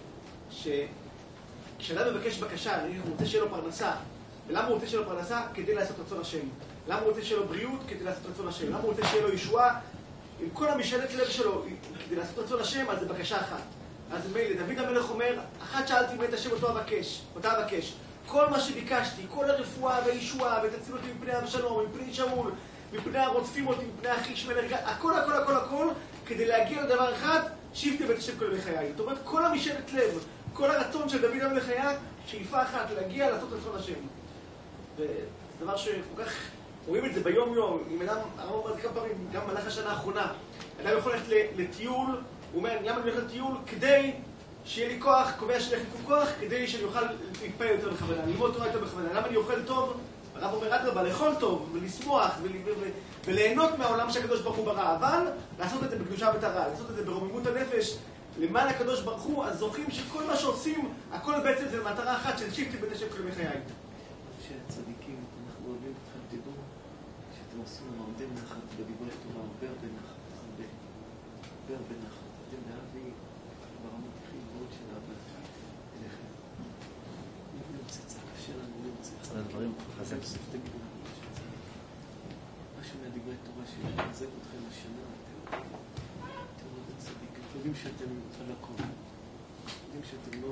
שכשאדם מבקש בקשה, הוא רוצה שיהיה לו פרנסה, ולמה הוא רוצה שיהיה לו פרנסה? כדי לעשות רצון השם. למה הוא רוצה שיהיה לו בריאות? כדי לעשות רצון השם. למה הוא רוצה שיהיה לו ישועה? עם כל המשאלת לב שלו, כדי לעשות רצון השם, אז זה בקשה אחת. אז מילא, דוד המלך אומר, אחת שאלתי מת השם אותו אבקש, אותה אבקש. כל מה שביקשתי, כל הרפואה והישועה, ותציל אותי מפני אבשלום, מפני שאול, מפני הרודפים אותי, מפני אחי שמעאל, הכל, הכל, הכל, הכל, כדי להגיע לדבר אחד, שיבתי בית השם כל ימי חיי. זאת אומרת, כל המשאלת לב, כל הרצון של דוד המלך היה, שאיפה אחת, להגיע לעשות רצון השם. וזה דבר שכל כך... רואים את זה ביום יום, אם אדם, הרב אומר כמה פעמים, גם במהלך השנה האחרונה, אדם יכול ללכת לטיול, הוא אומר, למה אני הולך לטיול? כדי שיהיה לי כוח, קובע שאני הולך לקום כוח, כדי שאני אוכל להתפעל יותר בכוונה, ללמוד תורה יותר בכוונה. למה אני אוכל טוב? הרב אומר, אדרבה, לאכול טוב, ולשמוח, וליהנות מהעולם שהקדוש ברוך הוא ברא, אבל לעשות את זה בקדושה וטהרה, לעשות את זה ברוממות הנפש, למען הקדוש ברוך הוא, אז זוכים שכל מה שעושים, הכל בעצם זה מטרה אחת של שיבתי בית השם כל ימי חיי. שהצדיקים, אנחנו אוהבים אתכם, תדעו שאתם עושים לנו הרבה נחת בדברי תורה, הרבה הרבה נחת, הרבה, הרבה הרבה נחת. אתם להביא ברמות הכי גבוהות של אהבה אליכם. אם נמצא צעק, קשה לנו נמצא. אחד הדברים חזק סוף תגידו לנו משהו מהדברי תורה שיחזק אתכם השנה. אתם רואים צדיקים, יודעים שאתם על הכל, יודעים שאתם לא...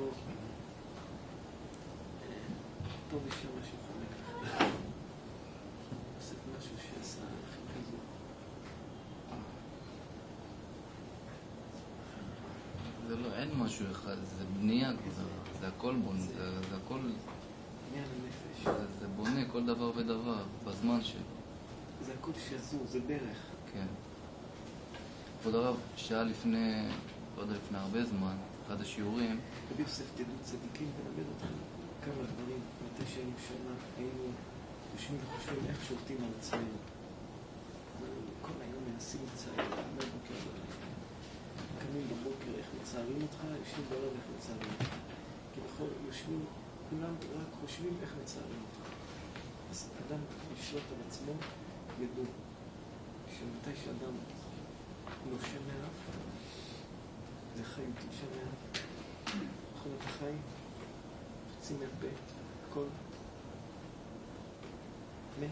פה ושם משהו חולק לכם. עושה משהו שעשה לכם חיזוק. זה לא, אין משהו אחד, זה בנייה כבר, זה הכל בונה, זה, זה הכל... בנייה לנפש. זה, זה בונה כל דבר ודבר, בזמן שלו. זה הכל שזור, זה דרך. כן. כבוד הרב, שעה לפני, לא יודע, לפני הרבה זמן, אחד השיעורים... רבי יוסף, תדעו צדיקים ולמד אותנו כמה דברים, מתי שהיינו שנה, היינו יושבים וחושבים איך שולטים על עצמנו. כל היום מנסים לצער, מהבוקר בלילה. קמים בבוקר איך מצערים אותך, יושבים בערב איך מצערים אותך. כי בכל יושבים, כולם רק חושבים איך מצערים אותך. אז אדם לשלוט על עצמו, ידעו שמתי שאדם נושם מאף, זה חיות נושם מאף. בכל אתה חי, חצי מהפה, הכל מת.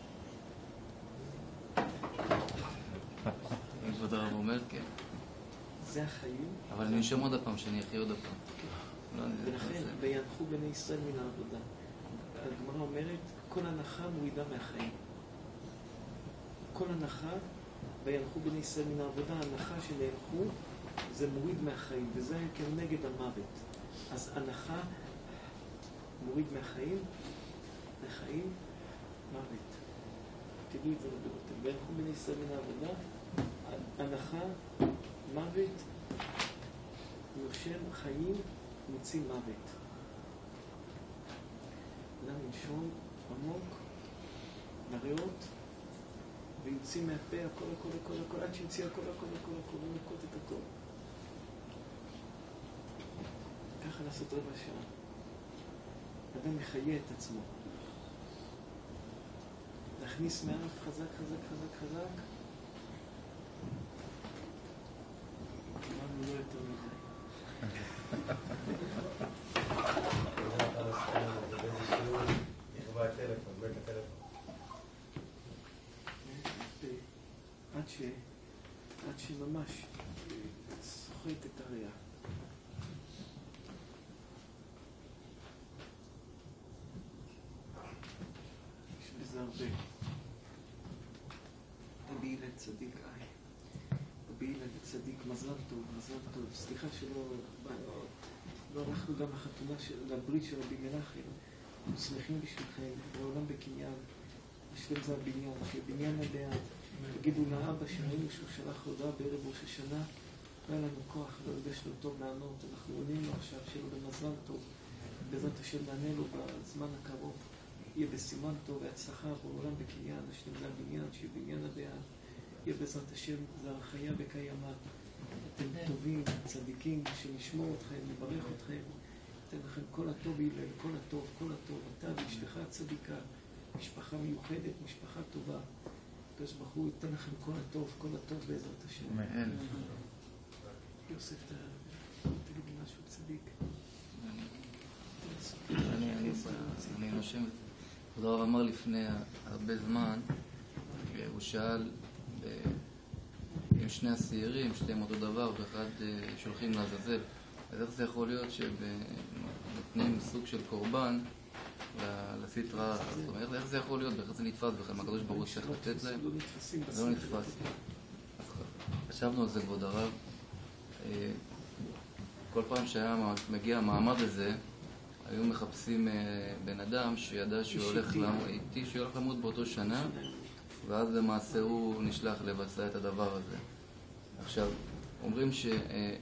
כבוד הרב אומר, כן. זה החיים. אבל אני נשום עוד הפעם, שאני אחיה עוד הפעם. ולכן, וינחו בני ישראל מן העבודה. הגמרא אומרת, כל הנחה מורידה מהחיים. כל הנחה, וינחו בני ישראל מן העבודה, ההנחה שנהנחו, זה מוריד מהחיים, וזה כנגד המוות. אז הנחה מוריד מהחיים, לחיים, מוות. תדעו את זה לדעתם. וינחו בני ישראל מן העבודה, הנחה, מוות, נושם חיים, מוציא מוות. אדם לנשום עמוק, לריאות, ויוציא מהפה הכל, הכל, הכל, הכל, עד שיוציא הכל, הכל, הכל, הכל, ונקות את הכל. ככה לעשות רבע שעה. אדם מחיה את עצמו. להכניס מערף חזק, חזק, חזק, חזק. אמרנו לא יותר מדי. נכבה הטלפון, מת הטלפון. עד ש... עד שממש סוחט את הריאה. יש בזה הרבה. רבי הלל צדיק, איי. רבי הלל צדיק, מזל טוב, מזל טוב. סליחה שלא... לא הלכנו גם לחתונה של... לברית של רבי מנחם. אנחנו שמחים בשבילכם, בעולם בקניין. בשביל זה הבניין, שבניין הדעת. תגידו לאבא שראינו שהוא שלח הודעה בערב ראש השנה, לא היה לנו כוח, לא הרגש לו טוב לענות, אנחנו עונים לו עכשיו, שיהיה לו במזל טוב, בעזרת השם נענה לו בזמן הקרוב, יהיה בסימן טוב והצלחה בעולם בקניין, השם זה הבניין, שיהיה בניין הדעת, יהיה בעזרת השם זר חיה וקיימה, אתם טובים, צדיקים, שנשמור אתכם, נברך אתכם, אתן לכם כל הטוב הלל, כל הטוב, כל הטוב, אתה ואשתך צדיקה, משפחה מיוחדת, משפחה טובה. הקדוש ברוך הוא ייתן לכם כל הטוב, כל הטוב בעזרת השם. אמן. יוסף, תגיד לי משהו צדיק. אני נושם. כבוד הרב אמר לפני הרבה זמן, הוא שאל אם שני השעירים, שתיהם אותו דבר, ואחד שולחים לעזאזל. אז איך זה יכול להיות שנותנים סוג של קורבן לסטרה? זאת אומרת, איך זה יכול להיות? איך זה נתפס בכלל? מה הקדוש ברוך הוא צריך לתת להם? זה לא נתפס. חשבנו על זה, כבוד הרב. כל פעם שהיה מגיע המעמד הזה, היו מחפשים בן אדם שידע שהוא הולך איתי, שהוא הולך למות באותו שנה, ואז למעשה הוא נשלח לבצע את הדבר הזה. עכשיו, אומרים ש...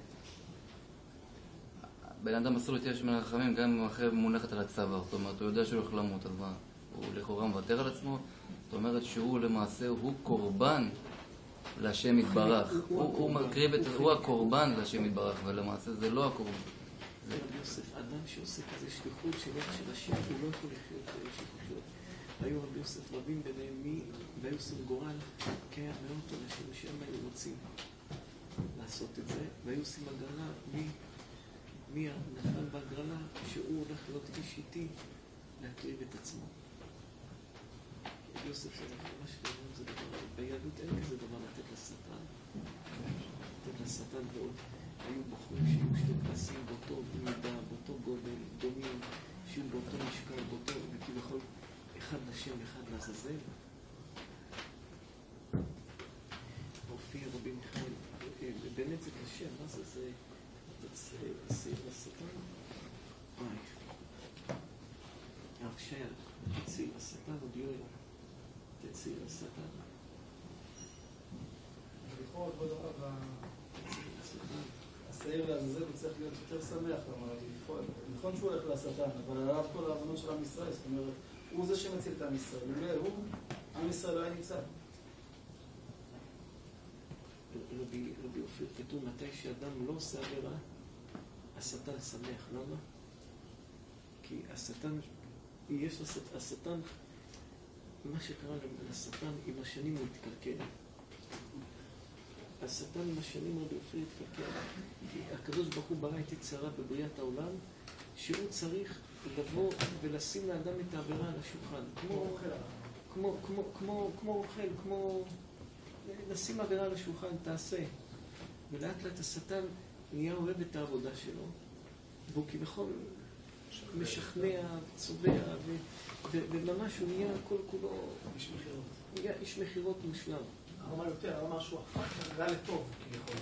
בן אדם אסור לתהיה שמן החכמים גם אם אחרי מונחת על הצוואר, זאת אומרת, הוא יודע שהוא הולך למות, אז מה? הוא לכאורה מוותר על עצמו, זאת אומרת שהוא למעשה, הוא קורבן להשם יתברך. הוא מקריב את... הוא הקורבן להשם יתברך, ולמעשה זה לא הקורבן. רבי יוסף, אדם שעושה כזה שליחות של השם, הוא לא יכול לחיות שליחויות. היו רבי יוסף רבים ביניהם מי, והיו עושים גורל, כי היה מאוד אנשים שהם היו רוצים לעשות את זה, והיו עושים הגרלה מי מי נפל בהגרלה שהוא הולך להיות איש איתי להקריב את עצמו. יוסף זה ממש לא, זה דבר, ביהדות אין כזה דבר לתת לשטן. לתת לשטן ועוד. היו בחורים שיהיו שתי כנסים באותו מידה, באותו גודל, דומים, שיהיו באותו משקל, באותו, וכביכול אחד לשם, אחד לעזאזל. הופיע רבי מיכאל, באמת זה קשה, מה זה זה? תציר לשטן? אוי. הרב שייר, תציר לשטן עוד יואל. תציר לשטן. לכאורה, כבוד הרב, השעיר לעזאזל הוא צריך להיות יותר שמח, נכון שהוא הולך לשטן, אבל עליו כל ההבנות של עם ישראל, זאת אומרת, הוא זה שמציל את עם ישראל, הוא, עם ישראל לא היה ניצל. רבי אופיר, כתוב מתי שאדם לא עושה עבירה, השטן שמח. למה? כי השטן, יש לשטן, מה שקרה לשטן עם השנים הוא התקלקל. השטן עם השנים רבי אופיר התקלקל. כי הקדוש ברוך הוא ברא את יצרה בבריאת העולם, שהוא צריך לבוא ולשים לאדם את העבירה על השולחן. כמו כמו, כמו, כמו, כמו אוכל, כמו... נשים עבירה על השולחן, תעשה. ולאט לאט השטן נהיה אוהב את העבודה שלו, והוא כביכול משכנע, צובע, וממש הוא נהיה כל כולו... איש מחירות. נהיה איש מחירות מושלם. הרמה יותר, הרמה שהוא הפך רע לטוב, כביכול.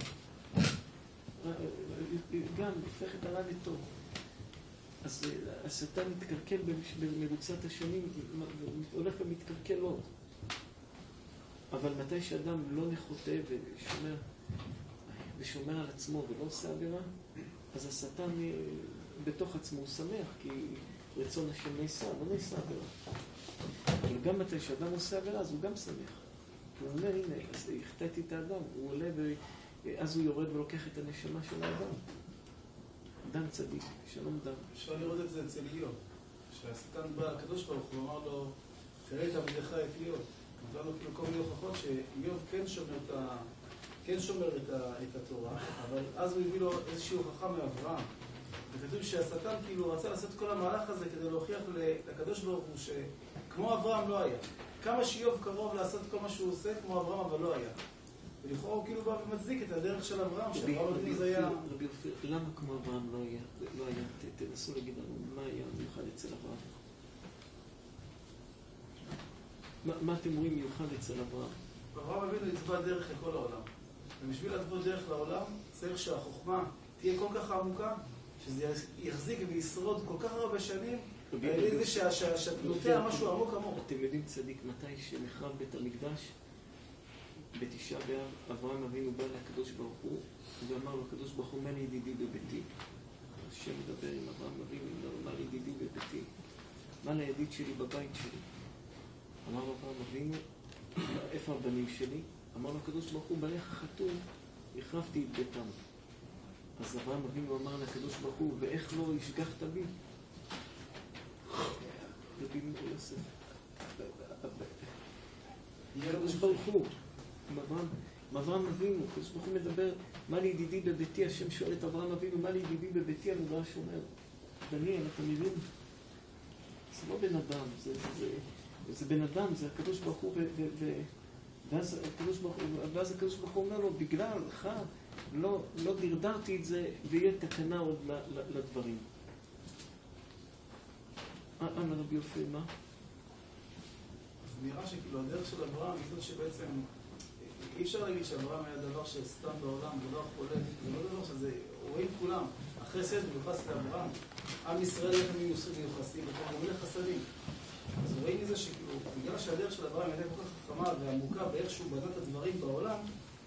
גם, הופך את הרע לטוב. אז השטן מתקלקל במרוצת השנים, הולך ומתקלקל עוד. אבל מתי שאדם לא נחוטא ושומר, ושומר על עצמו ולא עושה עבירה, אז השטן בתוך עצמו הוא שמח, כי רצון השם נעשה, לא נעשה עבירה. אבל גם מתי שאדם עושה עבירה, אז הוא גם שמח. הוא אומר, הנה, אז החטאתי את האדם, הוא עולה ואז הוא יורד ולוקח את הנשמה של האדם. אדם צדיק, שלום דם. אפשר לראות את זה אצל איוב, שהשטן בא, הקדוש ברוך הוא אמר לו, תראה את עבדך את איוב. נתנו כאילו כל מיני הוכחות שאיוב כן שומר את ה... כן שומר את, ה... את התורה, אבל אז הוא הביא לו איזושהי הוכחה מאברהם. וכתוב שהשטן כאילו רצה לעשות כל המהלך הזה כדי להוכיח לקדוש ברוך הוא שכמו אברהם לא היה. כמה שאיוב קרוב לעשות כל מה שהוא עושה, כמו אברהם אבל לא היה. ולכאורה הוא כאילו בא ומצדיק את הדרך של אברהם, שאברהם אבינו זה היה... רבי אופיר, למה כמו אברהם לא היה? לא היה? תנסו להגיד לנו מה היה מיוחד אצל אברהם. מה אתם אומרים מיוחד אצל אברהם? אברהם אבינו יצבע דרך לכל העולם. ובשביל להתוות דרך לעולם צריך שהחוכמה תהיה כל כך עמוקה, שזה יחזיק וישרוד כל כך הרבה שנים, על ידי זה שהתנותע משהו עמוק עמוק. אתם יודעים צדיק מתי שנחרב בית המקדש? בתשעה באב אברהם אבינו בא לקדוש ברוך הוא ואמר לו, הקדוש ברוך הוא, מה לי ידידי בביתי? השם מדבר עם אברהם אבינו, מה לי ידידי בביתי? מה לידיד שלי בבית שלי? אמר אברהם אבינו, איפה הבנים שלי? אמר לו הקדוש ברוך הוא, בניך חתום, החרבתי את ביתם. אז אברהם אבינו אמר לקדוש ברוך הוא, ואיך לא השגחת בי? רבי יוסף. הקדוש ברוך הוא. אברהם אבינו, הקדוש ברוך הוא מדבר, מה לי ידידי בביתי? השם שואל את אברהם אבינו, מה לי ידידי בביתי? המדרש אומר, דניאל, אתה מבין? זה לא בן אדם, זה, זה, זה, זה בן אדם, זה הקדוש ברוך הוא, ו, ו, ו, ואז הקדוש ברוך הוא, ואז הקדוש ברוך הוא אומר לו, בגללך לא, לא דרדרתי את זה, ויהיה תקנה עוד לדברים. אמר רבי אופיר, מה? אז נראה שכאילו הדרך של אברהם היא זאת שבעצם אי אפשר להגיד שאברהם היה דבר שסתם בעולם, דבר חולף, זה לא דבר שזה, רואים כולם, החסד מיוחס לאברהם, עם ישראל איך הם מיוחסים, וכל מיני חסדים. אז רואים מזה שכאילו, בגלל שהדרך של אברהם הייתה כל כך חכמה ועמוקה באיך שהוא בנה את הדברים בעולם,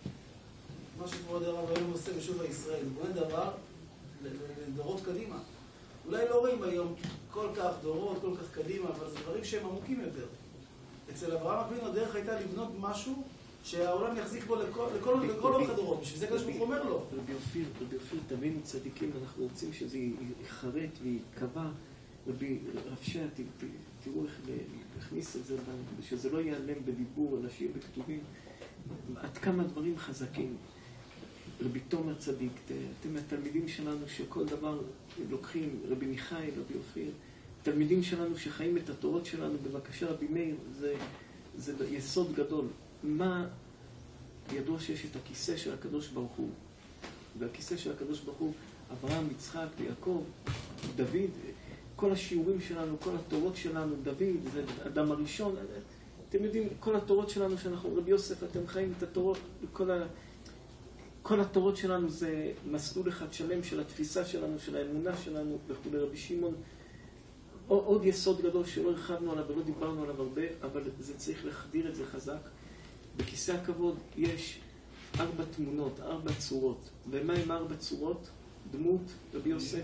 מה שכבוד הרב היום עושה בשוב הישראל, הוא בונה דבר לדורות קדימה. אולי לא רואים היום כל כך דורות, כל כך קדימה, אבל זה דברים שהם עמוקים יותר. אצל אברהם אבינו הדרך הייתה לבנות משהו שהעולם יחזיק בו לכל אורך הדורות, בשביל זה הקדוש ברוך הוא אומר לו. רבי אופיר, רבי אופיר, תבינו צדיקים, אנחנו רוצים שזה יחרט וייקבע. רבי רבשיה, תראו איך להכניס את זה, שזה לא ייעלם בדיבור, אלא שיהיה בכתובים. עד כמה דברים חזקים. רבי תומר צדיק, אתם התלמידים שלנו שכל דבר לוקחים, רבי מיכאל, רבי אופיר, תלמידים שלנו שחיים את התורות שלנו, בבקשה רבי מאיר, זה, זה יסוד גדול. מה ידוע שיש את הכיסא של הקדוש ברוך הוא, והכיסא של הקדוש ברוך הוא, אברהם, יצחק ויעקב, דוד, כל השיעורים שלנו, כל התורות שלנו, דוד, זה אדם הראשון, אתם יודעים, כל התורות שלנו שאנחנו, רבי יוסף, אתם חיים את התורות, כל, ה, כל התורות שלנו זה מסלול אחד שלם של התפיסה שלנו, של האמונה שלנו, וכו'. רבי שמעון, עוד יסוד גדול שלא הרחבנו עליו ולא דיברנו עליו הרבה, אבל זה צריך להחדיר את זה חזק. בכיסא הכבוד יש ארבע תמונות, ארבע צורות. ומה עם ארבע צורות? דמות, רבי יוסף,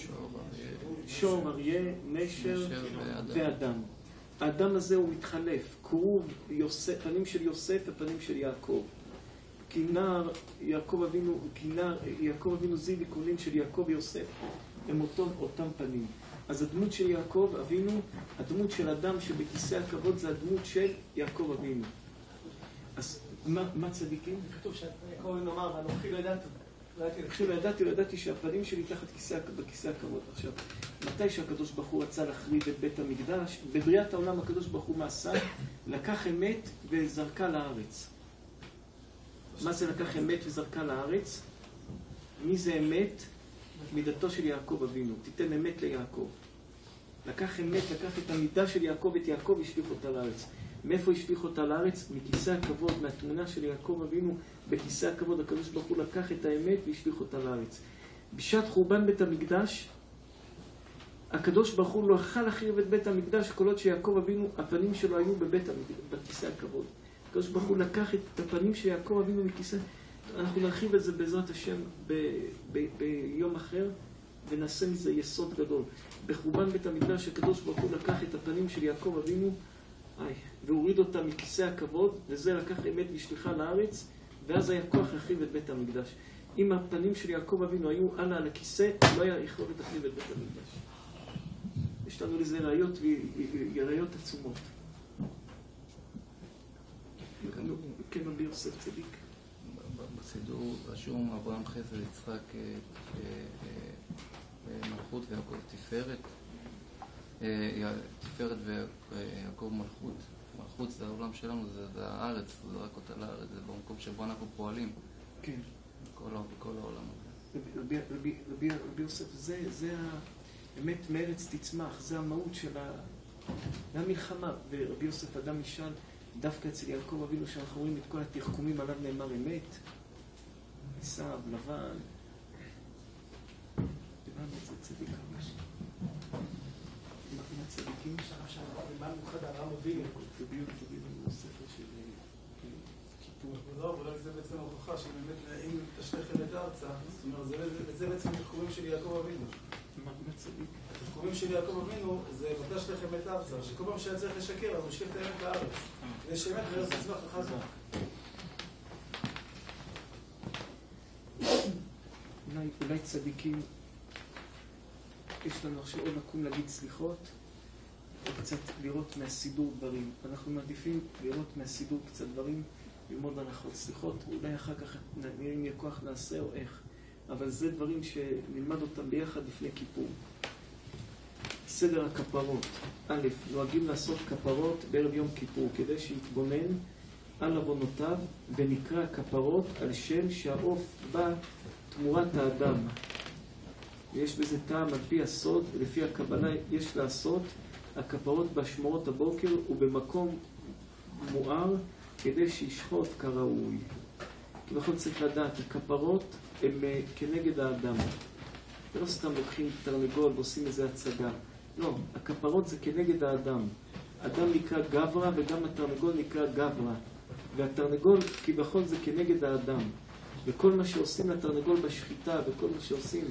שור, אריה, נשר ואדם. האדם הזה הוא מתחלף, קרוב יוסף, פנים של יוסף ופנים של יעקב. כינר, יעקב אבינו, כינר, יעקב אבינו זיו וקולין של יעקב ויוסף, הם אותו, אותם פנים. אז הדמות של יעקב אבינו, הדמות של אדם שבכיסא הכבוד זה הדמות של יעקב אבינו. אז מה, מה צדיקים? כתוב שיעקב אבינו אמר, ואנוכי לא ידעתי. כשלא ידעתי, לא ידעתי שהפנים שלי תחת כיסא, בכיסא הכבוד. עכשיו, מתי שהקדוש ברוך הוא רצה להחריב את בית המקדש, בבריאת העולם הקדוש ברוך הוא מעשה, לקח אמת וזרקה לארץ. מה זה לקח אמת וזרקה לארץ? מי זה אמת? מידתו של יעקב אבינו. תיתן אמת ליעקב. לקח אמת, לקח את המידה של יעקב, את יעקב השליך אותה לארץ. מאיפה השליך אותה לארץ? מכיסא הכבוד, מהתמונה של יעקב אבינו בכיסא הכבוד. הקדוש ברוך הוא לקח את האמת והשליך אותה לארץ. בשעת חורבן בית המקדש, הקדוש ברוך הוא לא יכול להחריב את בית המקדש, כל עוד שיעקב אבינו, הפנים שלו היו בבית המקדש, בכיסא הכבוד. הקדוש ברוך הוא לקח את הפנים של יעקב אבינו מכיסא. אנחנו נרחיב את זה בעזרת השם ב, ב, ביום אחר, ונעשה מזה יסוד גדול. בחורבן בית המקדש, הקדוש ברוך הוא לקח את הפנים של יעקב אבינו, איי, והוריד אותה מכיסא הכבוד, וזה לקח אמת והשליחה לארץ, ואז היה כוח להחריב את בית המקדש. אם הפנים של יעקב אבינו היו עלה על הכיסא, לא היה יכולת להחריב את בית המקדש. יש לנו לזה ראיות, וראיות עצומות. כן, רבי יוסף צדיק. בסידור רשום אברהם חסד, יצחק מלכות ויעקב תפארת. תפארת ויעקב מלכות. מלכות זה העולם שלנו, זה הארץ, זה רק אותה לארץ, זה במקום שבו אנחנו פועלים. כן. בכל העולם הזה. רבי יוסף, זה האמת מארץ תצמח, זה המהות של המלחמה. ורבי יוסף אדם ישאל, דווקא אצל יעקב אבינו שאנחנו רואים את כל התחכומים עליו נאמר אמת, עשיו, לבן, דיברנו את זה צדיק ממש. מה הצדיקים? שנה שנה, מה מיוחד הרם אבינו? תביאו, תביאו לנו ספר של כיפור. לא, אבל זה בעצם ההוכחה שבאמת אם תשלח אמת ארצה, זאת אומרת, זה בעצם התחכומים של יעקב אבינו. מה צדיק? התחכומים של יעקב אבינו זה ותשלח אמת ארצה, שכל פעם שהיה צריך לשקר, אז הוא משליך את האמת לארץ. כדי שאמת וארץ תצמח אחר כך. אולי צדיקים, יש לנו עכשיו עוד מקום להגיד סליחות, או קצת לראות מהסידור דברים. אנחנו מעדיפים לראות מהסידור קצת דברים, ללמוד הנחות סליחות, אולי אחר כך נראה אם יהיה כוח נעשה או איך. אבל זה דברים שנלמד אותם ביחד לפני כיפור. סדר הכפרות. א', נוהגים לעשות כפרות בערב יום כיפור, כדי שיתבונן על עוונותיו ונקרא כפרות על שם שהעוף בא תמורת האדם. יש בזה טעם על פי הסוד, לפי הקבלה יש לעשות הכפרות בשמורות הבוקר ובמקום מואר כדי שישחוט כראוי. כי בכל צריך לדעת, הכפרות הן כנגד האדם. ולא סתם לוקחים תרנגול ועושים איזה הצגה. לא, הכפרות זה כנגד האדם. אדם נקרא גברא וגם התרנגול נקרא גברא. והתרנגול כבכל זה כנגד האדם. וכל מה שעושים לתרנגול בשחיטה וכל מה שעושים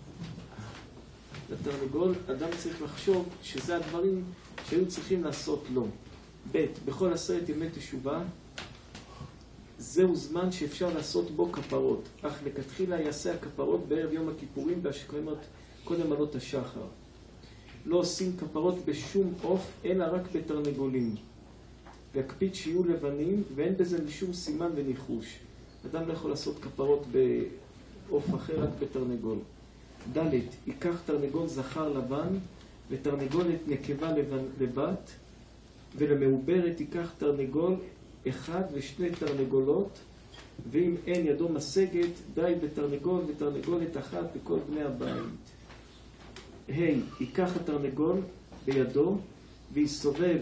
לתרנגול, אדם צריך לחשוב שזה הדברים שהיו צריכים לעשות לו. ב', בכל עשרת ימי תשובה, זהו זמן שאפשר לעשות בו כפרות, אך לכתחילה יעשה הכפרות בערב יום הכיפורים בהשכמת קודם עלות השחר. לא עושים כפרות בשום עוף, אלא רק בתרנגולים. והקפיד שיהיו לבנים, ואין בזה משום סימן וניחוש. אדם לא יכול לעשות כפרות בעוף אחר, רק בתרנגול. ד', ייקח תרנגול זכר לבן, ותרנגולת נקבה לבת, ולמעוברת ייקח תרנגול אחד ושני תרנגולות, ואם אין ידו משגת, די בתרנגול ותרנגולת אחת בכל בני הבית. ה', ייקח התרנגול בידו, ויסובב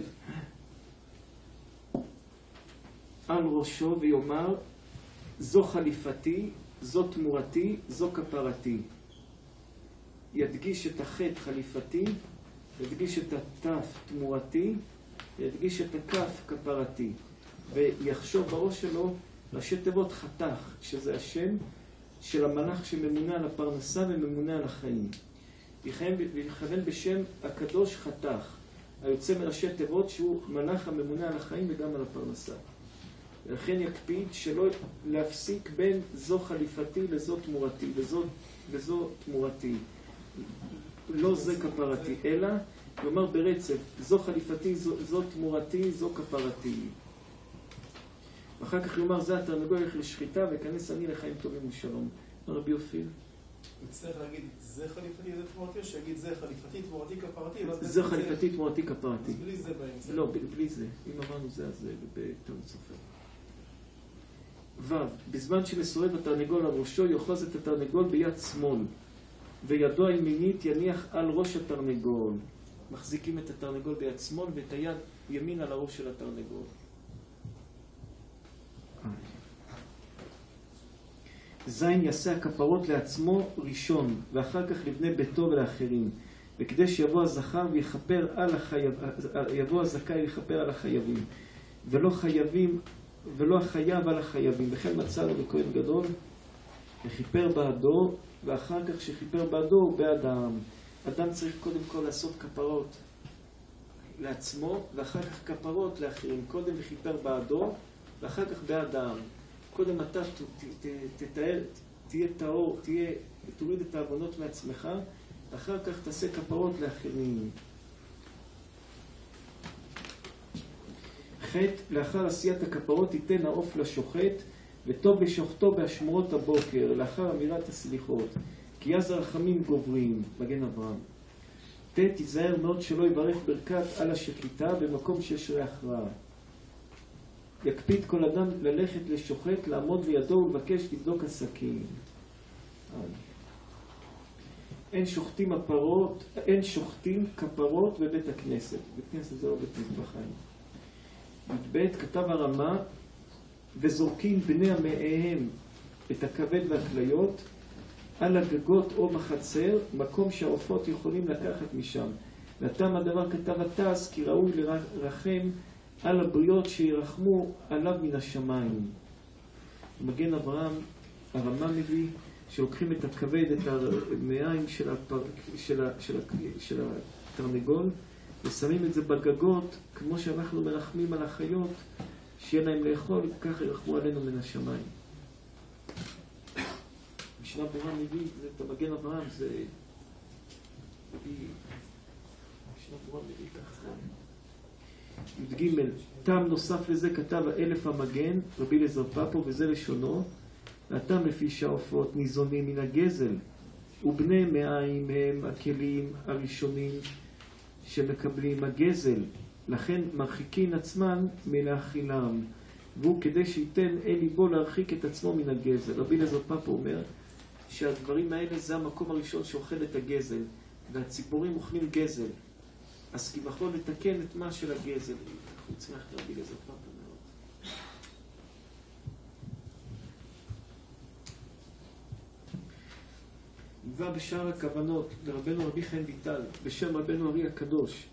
על ראשו ויאמר, זו חליפתי, זו תמורתי, זו כפרתי. ידגיש את החטא חליפתי, ידגיש את התף תמורתי, ידגיש את הכף כפרתי. ויחשוב בראש שלו ראשי תיבות חתך, שזה השם של המלאך שממונה על הפרנסה וממונה על החיים. ויכוון בשם הקדוש חתך, היוצא מראשי תיבות שהוא מלאך הממונה על החיים וגם על הפרנסה. ולכן יקפיד שלא להפסיק בין זו חליפתי לזו תמורתי, וזו, וזו תמורתי. לא זה כפרתי, אלא כלומר ברצף, זו חליפתי, זו, זו תמורתי, זו כפרתי. ואחר כך יאמר, זה התרנגול ילך לשחיטה, וכנס אני לחיים טובים ושלום. רבי אופיר? מצטרך להגיד, זה חליפתי, זה תמורתי, או שיגיד, זה חליפתי, תמורתי, כפרתי? זה חליפתי, תמורתי, כפרתי. אז בלי זה באמצע. לא, בלי זה. אם אמרנו זה, אז זה בטעות סופר. ו', בזמן שמסובב התרנגול על ראשו, יאחוז את התרנגול ביד שמאל, וידו הימינית יניח על ראש התרנגול. מחזיקים את התרנגול ביד שמאל, ואת היד ימין על הראש של התרנגול. זין יעשה הכפרות לעצמו ראשון, ואחר כך לבני ביתו ולאחרים. וכדי שיבוא הזכר ויחפר על החייב, יבוא הזכאי ויחפר על החייבים. ולא חייבים, ולא החייב על החייבים. וכן מצאנו בכהן גדול, וחיפר בעדו, ואחר כך שחיפר בעדו הוא בעד העם. אדם צריך קודם כל לעשות כפרות לעצמו, ואחר כך כפרות לאחרים. קודם וחיפר בעדו, ואחר כך בעד העם. קודם אתה תתאר, תהיה טהור, תוריד את העוונות מעצמך, אחר כך תעשה כפרות לאחרים. ח' חטא, לאחר עשיית הכפרות תיתן העוף לשוחט, וטוב בשוחטו בהשמורות הבוקר, לאחר אמירת הסליחות. כי אז הרחמים גוברים, מגן אברהם. ת, תיזהר מאוד שלא יברך ברכת על השחיטה במקום שיש ריח רע. יקפיד כל אדם ללכת לשוחט, לעמוד לידו ולבקש לבדוק עסקים. אין שוחטים הפרות, אין שוחטים כפרות בבית הכנסת. בית הכנסת זה לא בית מטבחיים. בית כתב הרמה, וזורקים בני עמיהם את הכבד והכליות על הגגות או בחצר, מקום שהעופות יכולים לקחת משם. והטעם הדבר כתב הטס, כי ראוי לרחם על הבריות שירחמו עליו מן השמיים. מגן אברהם, הרמה מביא, שלוקחים את הכבד, את המעיים של, הפר... של, ה... של, ה... של התרנגול, ושמים את זה בגגות, כמו שאנחנו מרחמים על החיות, שיהיה להם לאכול, ככה ירחמו עלינו מן השמיים. משנה ברורה מביא, זה את המגן אברהם, זה... משנה ברורה מביא ככה. י"ג, טעם נוסף לזה כתב האלף המגן, רבי אליעזר פאפו, וזה לשונו, והטעם לפי שהעופות ניזונים מן הגזל, ובני מעיים הם הכלים הראשונים שמקבלים הגזל, לכן מרחיקין עצמן מלאכילם, והוא כדי שייתן אל ליבו להרחיק את עצמו מן הגזל. רבי אליעזר פאפו אומר שהדברים האלה זה המקום הראשון שאוכל את הגזל, והציפורים אוכלים גזל, אז כביכול לתקן את מה של הגזל. אנחנו צריכים ללכת רבי אליעזר פאפו מאוד. נקבע בשאר הכוונות לרבנו רבי חיים ויטל בשם רבנו ארי הקדוש,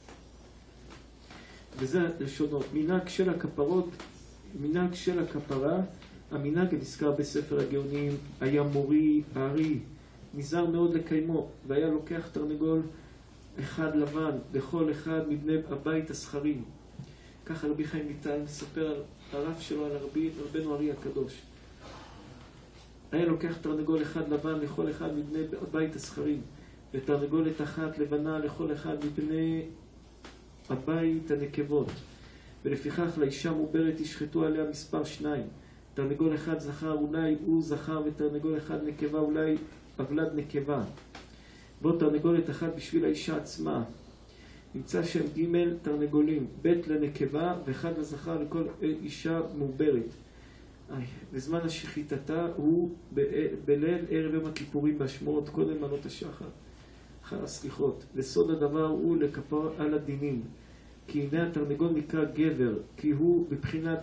וזה לשונות. מנהג של הכפרות, מנהג של הכפרה, המנהג הנזכר בספר הגאונים, היה מורי הארי נזהר מאוד לקיימו, והיה לוקח תרנגול אחד לבן לכל אחד מבני הבית הסחרים. ככה רבי חיים ויטל מספר על הרב שלו, על הרבי, רבנו ארי הקדוש. היה לוקח תרנגול אחד לבן לכל אחד מבני הבית הסחרים, ותרנגולת אחת לבנה לכל אחד מבני הבית הנקבות. ולפיכך לאישה מעוברת ישחטו עליה מספר שניים. תרנגול אחד זכר אולי הוא זכר, ותרנגול אחד נקבה אולי אבלד נקבה. בו תרנגולת אחת בשביל האישה עצמה. נמצא שם ג' תרנגולים, ב' לנקבה ואחד לזכר לכל אישה מעוברת. בזמן השחיטתה הוא בליל ערב יום הכיפורים בהשמורות קודם מנות השחר, אחר הסליחות. לסוד הדבר הוא לכפר על הדינים, כי הנה התרנגול נקרא גבר, כי הוא בבחינת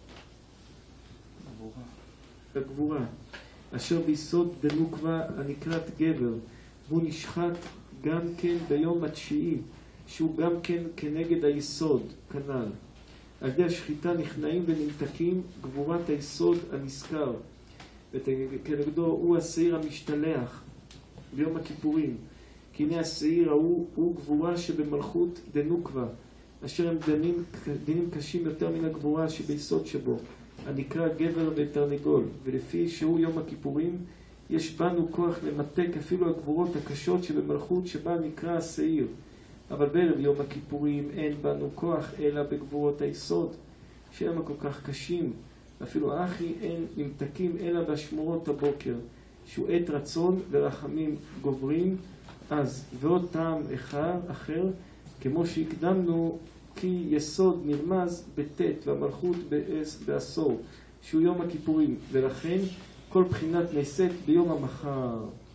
הגבורה, הגבורה אשר ביסוד דנוקבה הנקראת גבר, והוא נשחט גם כן ביום התשיעי, שהוא גם כן כנגד היסוד כנ"ל. על ידי השחיטה נכנעים ונמתקים גבורת היסוד הנזכר, וכנגדו הוא השעיר המשתלח ביום הכיפורים, כי הנה השעיר ההוא הוא גבורה שבמלכות דנוקבה, אשר הם דנים, דינים קשים יותר מן הגבורה שביסוד שבו, הנקרא גבר ותרנגול. ולפי שהוא יום הכיפורים יש בנו כוח למתק אפילו הגבורות הקשות שבמלכות שבה נקרא השעיר, אבל בערב יום הכיפורים אין בנו כוח אלא בגבורות היסוד שהם כל כך קשים, אפילו אחי אין נמתקים אלא בשמורות הבוקר, שהוא עת רצון ורחמים גוברים. אז ועוד טעם אחד אחר, כמו שהקדמנו, כי יסוד נרמז בתת והמלכות בעשור, שהוא יום הכיפורים, ולכן כל בחינת נעשית ביום המחר.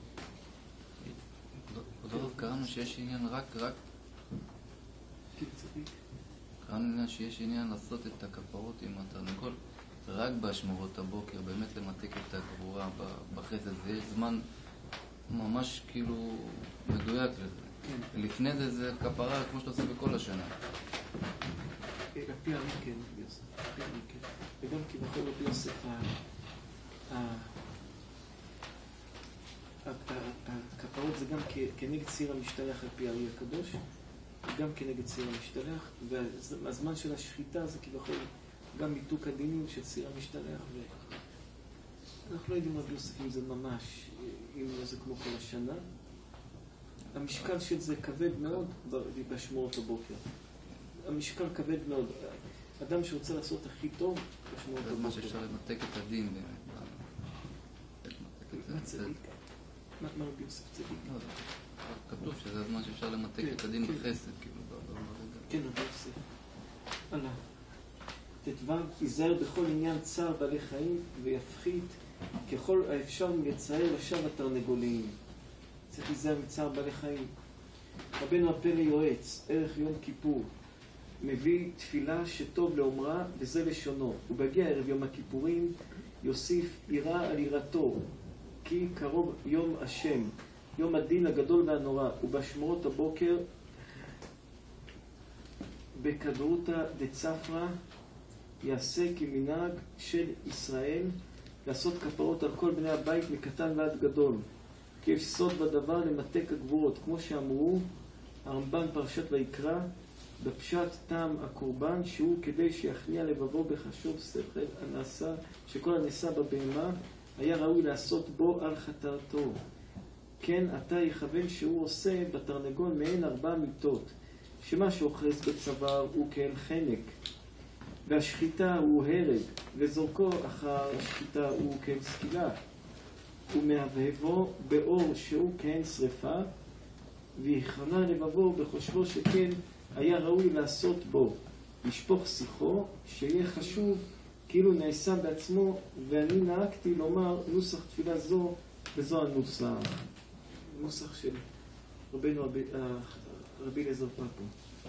עוד קראנו שיש עניין רק, רק קראנו עניין שיש עניין לעשות את הכפרות עם התרנגול רק בהשמורות הבוקר, באמת למתק את הגבורה בחסד. זה יש זמן ממש כאילו מדויק לזה. לפני זה זה כפרה כמו שאתה עושה בכל השנה. לפי הרי כן, יוסף, לפי הרי כן. וגם כי בכל רבי יוסף הכפרות זה גם כנגד סיר המשתלח על פי הרי הקדוש, גם כנגד סיר המשתלח, והזמן של השחיטה זה כביכול גם מיתוק הדינים של סיר המשתלח. אנחנו לא יודעים רבי יוסף אם זה ממש, אם זה כמו כל השנה. המשקל של זה כבד מאוד בשמורות הבוקר. המשקל כבד מאוד. אדם שרוצה לעשות הכי טוב, ישמעו אותו. זה מה שאפשר למתק את הדין באמת. מה צדיק? מה רבי יוסף צדיק? לא, כתוב שזה הזמן שאפשר למתק את הדין בחסד, כאילו. כן, רבי יוסף. הלאה. תתבב, ייזהר בכל עניין צער בעלי חיים ויפחית ככל האפשר מלצייר לשווא התרנגולים. צריך להיזהר מצער בעלי חיים. רבנו הפלא יועץ, ערך יום כיפור, מביא תפילה שטוב לאומרה, וזה לשונו. ובהגיע ערב יום הכיפורים, יוסיף יראה על יראתו, כי קרוב יום השם, יום הדין הגדול והנורא, ובשמורות הבוקר, בקדרותא דצפרא, יעשה כמנהג של ישראל, לעשות כפרות על כל בני הבית מקטן ועד גדול. כי יש סוד בדבר למתק הגבורות, כמו שאמרו הרמב"ן פרשת ויקרא, בפשט טעם הקורבן, שהוא כדי שיכניע לבבו בחשוב שכל הנעשה, שכל הנעשה בבהמה, היה ראוי לעשות בו על חטאתו. כן, אתה יכוון שהוא עושה בתרנגול מעין ארבע מיתות, שמה שאוחז בצוואר הוא כאל חנק, והשחיטה הוא הרג, וזורקו אחר השחיטה הוא כאל סקילה, ומהבהבו באור שהוא כאין שריפה, ויכנע לבבו בחושבו שכן היה ראוי לעשות בו, לשפוך שיחו, שיהיה חשוב כאילו נעשה בעצמו, ואני נהגתי לומר נוסח תפילה זו, וזו הנוסח. נוסח של רבינו רבי, רבי אליעזר פאפו.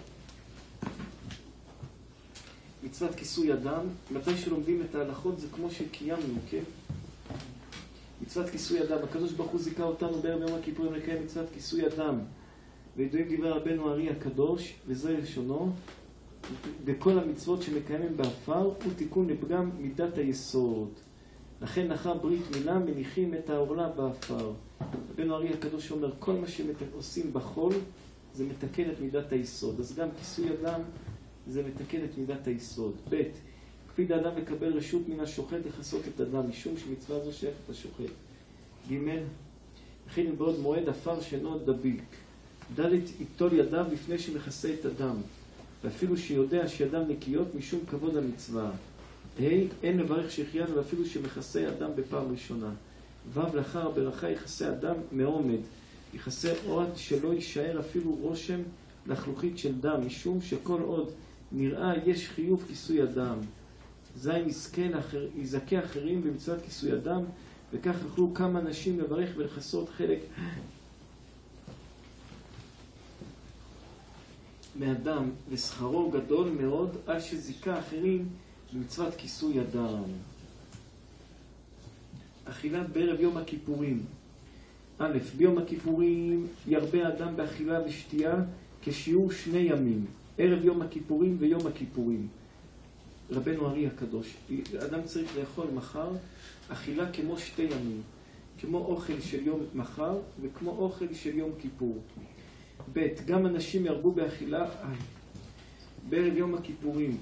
מצוות כיסוי אדם, מתי שלומדים את ההלכות זה כמו שקיימנו, כן? מצוות כיסוי אדם, הקדוש ברוך הוא זיכה אותנו בערב יום הכיפורים לקיים מצוות כיסוי אדם, וידועים דברי רבנו הארי הקדוש, וזה לשונו, בכל המצוות שמקיימים באפר הוא תיקון לפגם מידת היסוד. לכן אחר ברית מילה מניחים את העורלה באפר. רבנו הארי הקדוש אומר, כל מה שעושים בחול זה מתקן את מידת היסוד. אז גם כיסוי אדם זה מתקן את מידת היסוד. ב' קפיד האדם לקבל רשות מן השוחט לכסות את אדם, משום שמצווה זו שייכת לשוחט. ג' הכין בעוד מועד אפר שאינו דביק. ד' ייטול ידיו לפני שמכסה את אדם, ואפילו שיודע שידם נקיות משום כבוד המצווה. ה' אין לברך שהחיינו ואפילו שמכסה אדם בפעם ראשונה. ו' לאחר הברכה יכסה אדם מעומד, יכסה עוד שלא יישאר אפילו רושם לחלוכית של דם, משום שכל עוד נראה יש חיוב כיסוי אדם. ז' יזכה אחרים במצוות כיסוי אדם, וכך יוכלו כמה אנשים לברך ולכסות חלק מאדם, ושכרו גדול מאוד על שזיכה אחרים במצוות כיסוי אדם. אכילת בערב יום הכיפורים. א', ביום הכיפורים ירבה אדם באכילה ושתייה כשיעור שני ימים, ערב יום הכיפורים ויום הכיפורים. רבנו הארי הקדוש, אדם צריך לאכול מחר אכילה כמו שתי ימים, כמו אוכל של יום מחר וכמו אוכל של יום כיפור. ב' גם אנשים ירבו באכילה בערב יום הכיפורים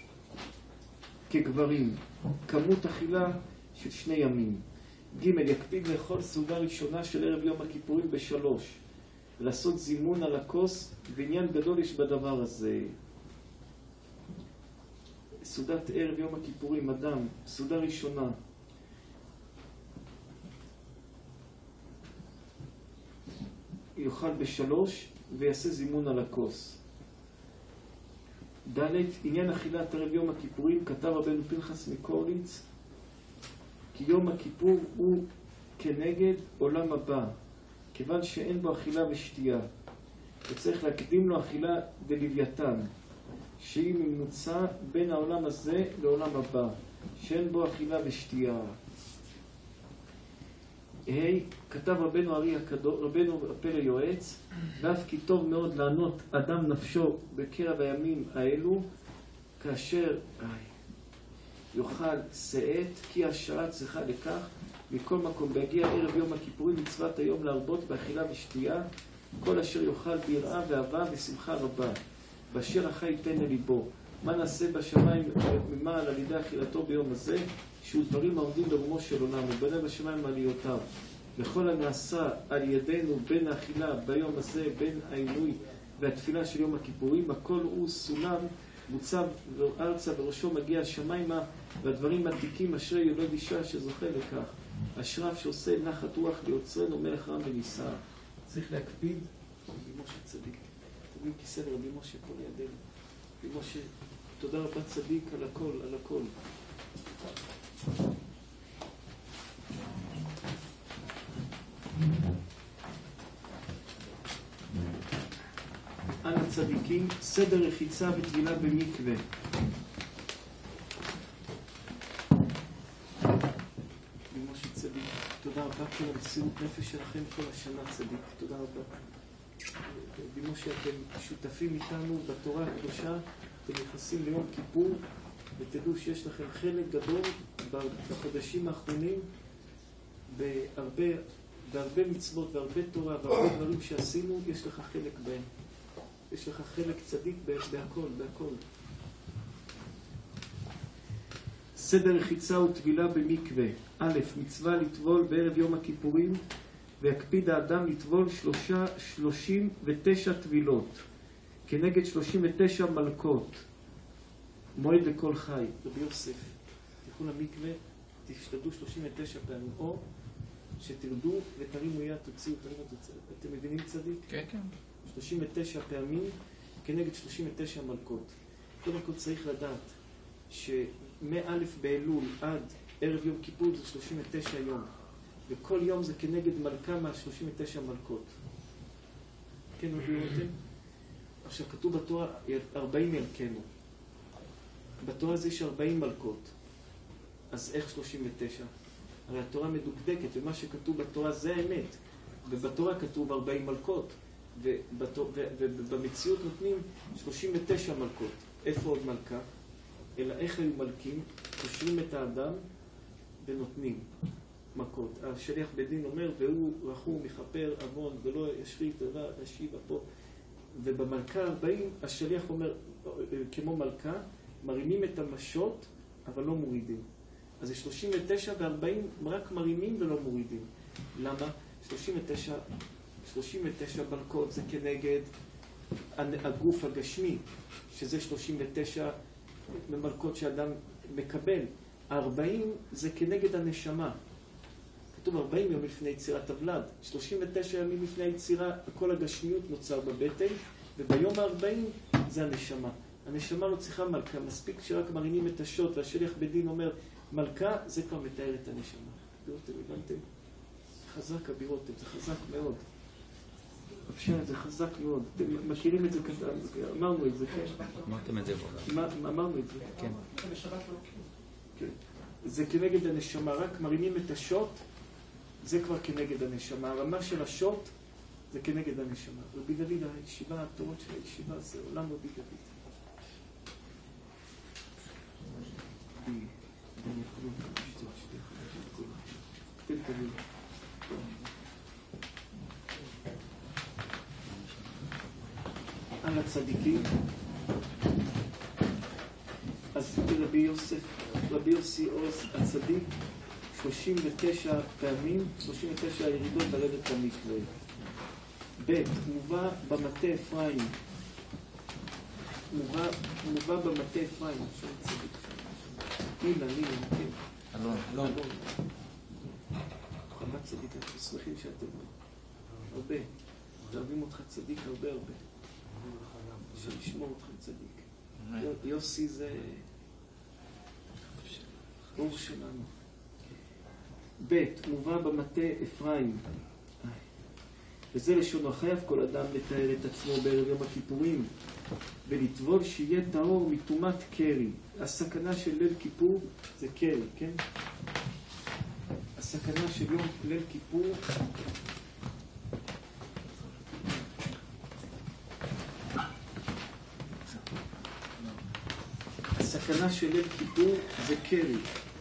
כגברים, כמות אכילה של שני ימים. ג' יקפיד לאכול סעודה ראשונה של ערב יום הכיפורים בשלוש, לעשות זימון על הכוס, ועניין גדול יש בדבר הזה. סעודת ערב יום הכיפורים, אדם, סעודה ראשונה, יאכל בשלוש ויעשה זימון על הכוס. ד' עניין אכילת ערב יום הכיפורים, כתב רבנו פנחס מקוריץ, כי יום הכיפור הוא כנגד עולם הבא, כיוון שאין בו אכילה ושתייה, וצריך להקדים לו אכילה דלוויתן, שהיא ממוצע בין העולם הזה לעולם הבא, שאין בו אכילה ושתייה. ה' כתב רבנו הארי הקדוש, רבנו הפלא יועץ, ואף כי טוב מאוד לענות אדם נפשו בקרב הימים האלו, כאשר איי, יאכל שאת, כי השעה צריכה לכך. מכל מקום, בהגיע ערב יום הכיפורים מצוות היום להרבות באכילה ושתייה, כל אשר יאכל ביראה ואהבה ושמחה רבה, באשר החי ייתן לליבו. מה נעשה בשמיים ממעל על ידי אכילתו ביום הזה, שהוא דברים העומדים ברומו של עולם, ובנה בשמיים עליותיו. וכל הנעשה על ידינו בין האכילה ביום הזה, בין העינוי והתפילה של יום הכיפורים, הכל הוא סולם מוצב ארצה וראשו מגיע השמיימה, והדברים עתיקים אשרי יולד אישה שזוכה לכך. אשריו שעושה נחת רוח ליוצרנו מלך רם ונישא. צריך להקפיד. רבי משה צדיק, תמיד כיסא לרבי משה פה לידינו. רבי משה, תודה רבה צדיק על הכל, על הכל. על הצדיקים, סדר רחיצה וטבילה במקווה. במשה צדיק, תודה רבה כל המסירות נפש שלכם כל השנה צדיק, תודה רבה. במשה אתם שותפים איתנו בתורה הקדושה, אתם נכנסים ליום כיפור, ותדעו שיש לכם חלק גדול בחודשים האחרונים בהרבה, בהרבה מצוות והרבה תורה והרבה דברים שעשינו, יש לך חלק בהם. יש לך חלק צדיק בהכל, בהכל. סדר רחיצה וטבילה במקווה. א', מצווה לטבול בערב יום הכיפורים, ויקפיד האדם לטבול שלושה, שלושים ותשע טבילות, כנגד שלושים ותשע מלכות. מועד לכל חי. רבי יוסף, תלכו למקווה, תשתדלו שלושים ותשע פעמים, או שתרדו ותרימו יד, תוציאו, תרימו, תוציאו. אתם מבינים צדיק? כן, כן. שלושים ותשע פעמים כנגד שלושים ותשע מלכות. קודם כל צריך לדעת שמא' באלול עד ערב יום כיפור זה שלושים ותשע יום, וכל יום זה כנגד מלכה מה-שלושים ותשע מלכות. כן, מביאו אותם? עכשיו כתוב בתורה ארבעים ילכנו. בתורה זה יש ארבעים מלכות. אז איך שלושים ותשע? הרי התורה מדוקדקת, ומה שכתוב בתורה זה האמת. ובתורה כתוב ארבעים מלכות. ובמציאות נותנים שלושים ותשע מלכות. איפה עוד מלכה? אלא איך היו מלכים? קושרים את האדם ונותנים מכות. השליח בדין אומר, והוא רחום, מכפר, עוון, ולא ישחית, דבר, ישיבה פה. ובמלכה ארבעים, השליח אומר, כמו מלכה, מרימים את המשות, אבל לא מורידים. אז זה שלושים ותשע ו-ארבעים רק מרימים ולא מורידים. למה? שלושים ותשע שלושים ותשע מלכות זה כנגד הגוף הגשמי, שזה שלושים ותשע מלכות שאדם מקבל. ארבעים זה כנגד הנשמה. כתוב ארבעים יום לפני יצירת הוולד. שלושים ותשע ימים לפני היצירה, כל הגשמיות נוצר בבטן, וביום ה-ארבעים זה הנשמה. הנשמה לא צריכה מלכה, מספיק שרק מרימים את השוט, והשליח בדין אומר, מלכה זה כבר מתאר את הנשמה. אתם הבנתם? חזק אבירותם, זה חזק מאוד. אפשר, זה חזק מאוד. אתם מכירים את זה כזה, אמרנו את זה, כן? אמרתם את זה בו. אמרנו את זה. כן. כן. זה כנגד הנשמה, רק מרימים את השוט, זה כבר כנגד הנשמה. הרמה של השוט זה כנגד הנשמה. רבי דוד, הישיבה, התורות של הישיבה, זה עולם רבי דוד. תן תמיד. על הצדיקים, אז רבי יוסף, רבי יוסי עוז הצדיק, שלושים ותשע פעמים, שלושים ותשע ירידות לרדת למקווה. ב' מובא במטה אפרים, מובא, מובא במטה אפרים, שואל צדיק. אילן, אילן, כן. אלון, אלון. חמת צדיק, אנחנו שמחים שאתם הרבה. אוהבים אותך צדיק הרבה הרבה. שנשמור אותך צדיק. יוסי זה אור שלנו. ב' מובא במטה אפרים. וזה לשונו חייב כל אדם לתאר את עצמו בערב יום הכיפורים ולטבול שיהיה טהור מטומאת קרי. הסכנה של ליל כיפור זה קרי, כן? הסכנה של יום ליל כיפור הסכנה של ליל כיפור זה קרי.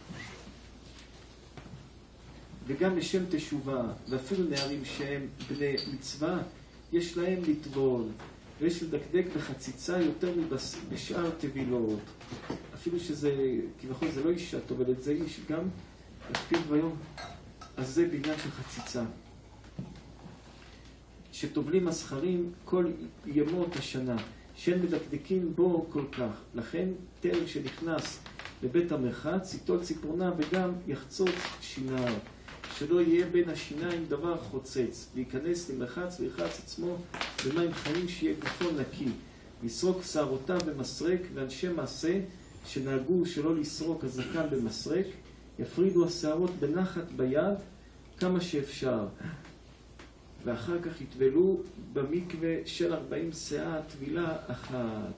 וגם לשם תשובה, ואפילו נערים שהם בני מצווה, יש להם לטבול, ויש לדקדק בחציצה יותר מבשאר טבילות. אפילו שזה, כביכול זה לא אישה, אבל את זה איש גם להקפיד ביום. אז זה בעניין של חציצה. שטובלים הזכרים כל ימות השנה, שאין מדקדקים בו כל כך. לכן תלם שנכנס לבית המרחץ, ייטול ציפורנה וגם יחצוץ שיניים, שלא יהיה בין השיניים דבר חוצץ, להיכנס למרחץ וירחץ עצמו במים חיים שיהיה גופו נקי, לסרוק שערותיו במסרק, ואנשי מעשה שנהגו שלא לסרוק הזקן במסרק, יפרידו השערות בנחת ביד כמה שאפשר, ואחר כך יטבלו במקווה של ארבעים שאה טבילה אחת.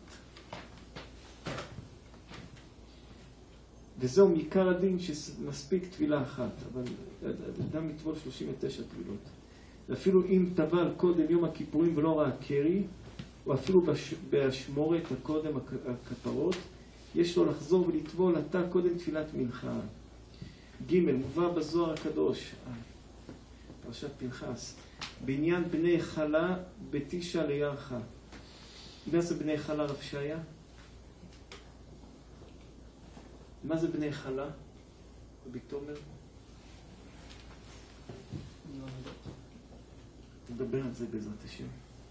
וזהו מעיקר הדין שמספיק טבילה אחת, אבל אדם יטבול שלושים ותשע טבילות. ואפילו אם טבל קודם יום הכיפורים ולא ראה קרי, או אפילו באשמורת הקודם הכפרות, יש לו לחזור ולטבול עתה קודם תפילת מנחה. ג' מובא בזוהר הקדוש, פרשת פנחס, בעניין בני חלה בתשע לירחה. מה זה בני חלה, רב שיה? מה זה בני חלה? רבי תומר? נדבר על זה בעזרת השם.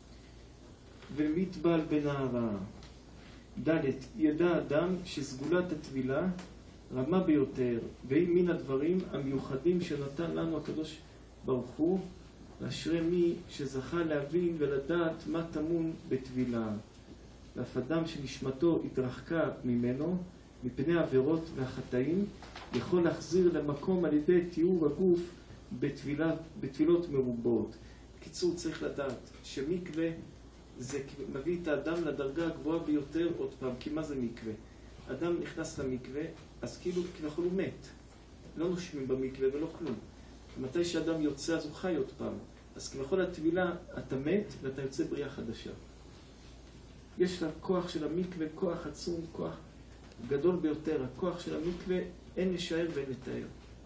ומתבל בנערה. ד' ידע אדם שסגולת הטבילה רמה ביותר, והיא מן הדברים המיוחדים שנתן לנו הקדוש ברוך הוא, ואשרי מי שזכה להבין ולדעת מה טמון בטבילה. ואף אדם שנשמתו התרחקה ממנו, מפני העבירות והחטאים, יכול להחזיר למקום על ידי תיאור הגוף בתבילה, בתבילות מרובות. בקיצור, צריך לדעת שמקווה זה מביא את האדם לדרגה הגבוהה ביותר עוד פעם. כי מה זה מקווה? אדם נכנס למקווה, אז כאילו כביכול הוא מת. לא נושמים במקווה ולא כלום. מתי שאדם יוצא אז הוא חי עוד פעם. אז כביכול הטבילה אתה מת ואתה יוצא בריאה חדשה. יש לה כוח של המקווה, כוח עצום, כוח גדול ביותר. הכוח של המקווה אין לשער ואין לתאר.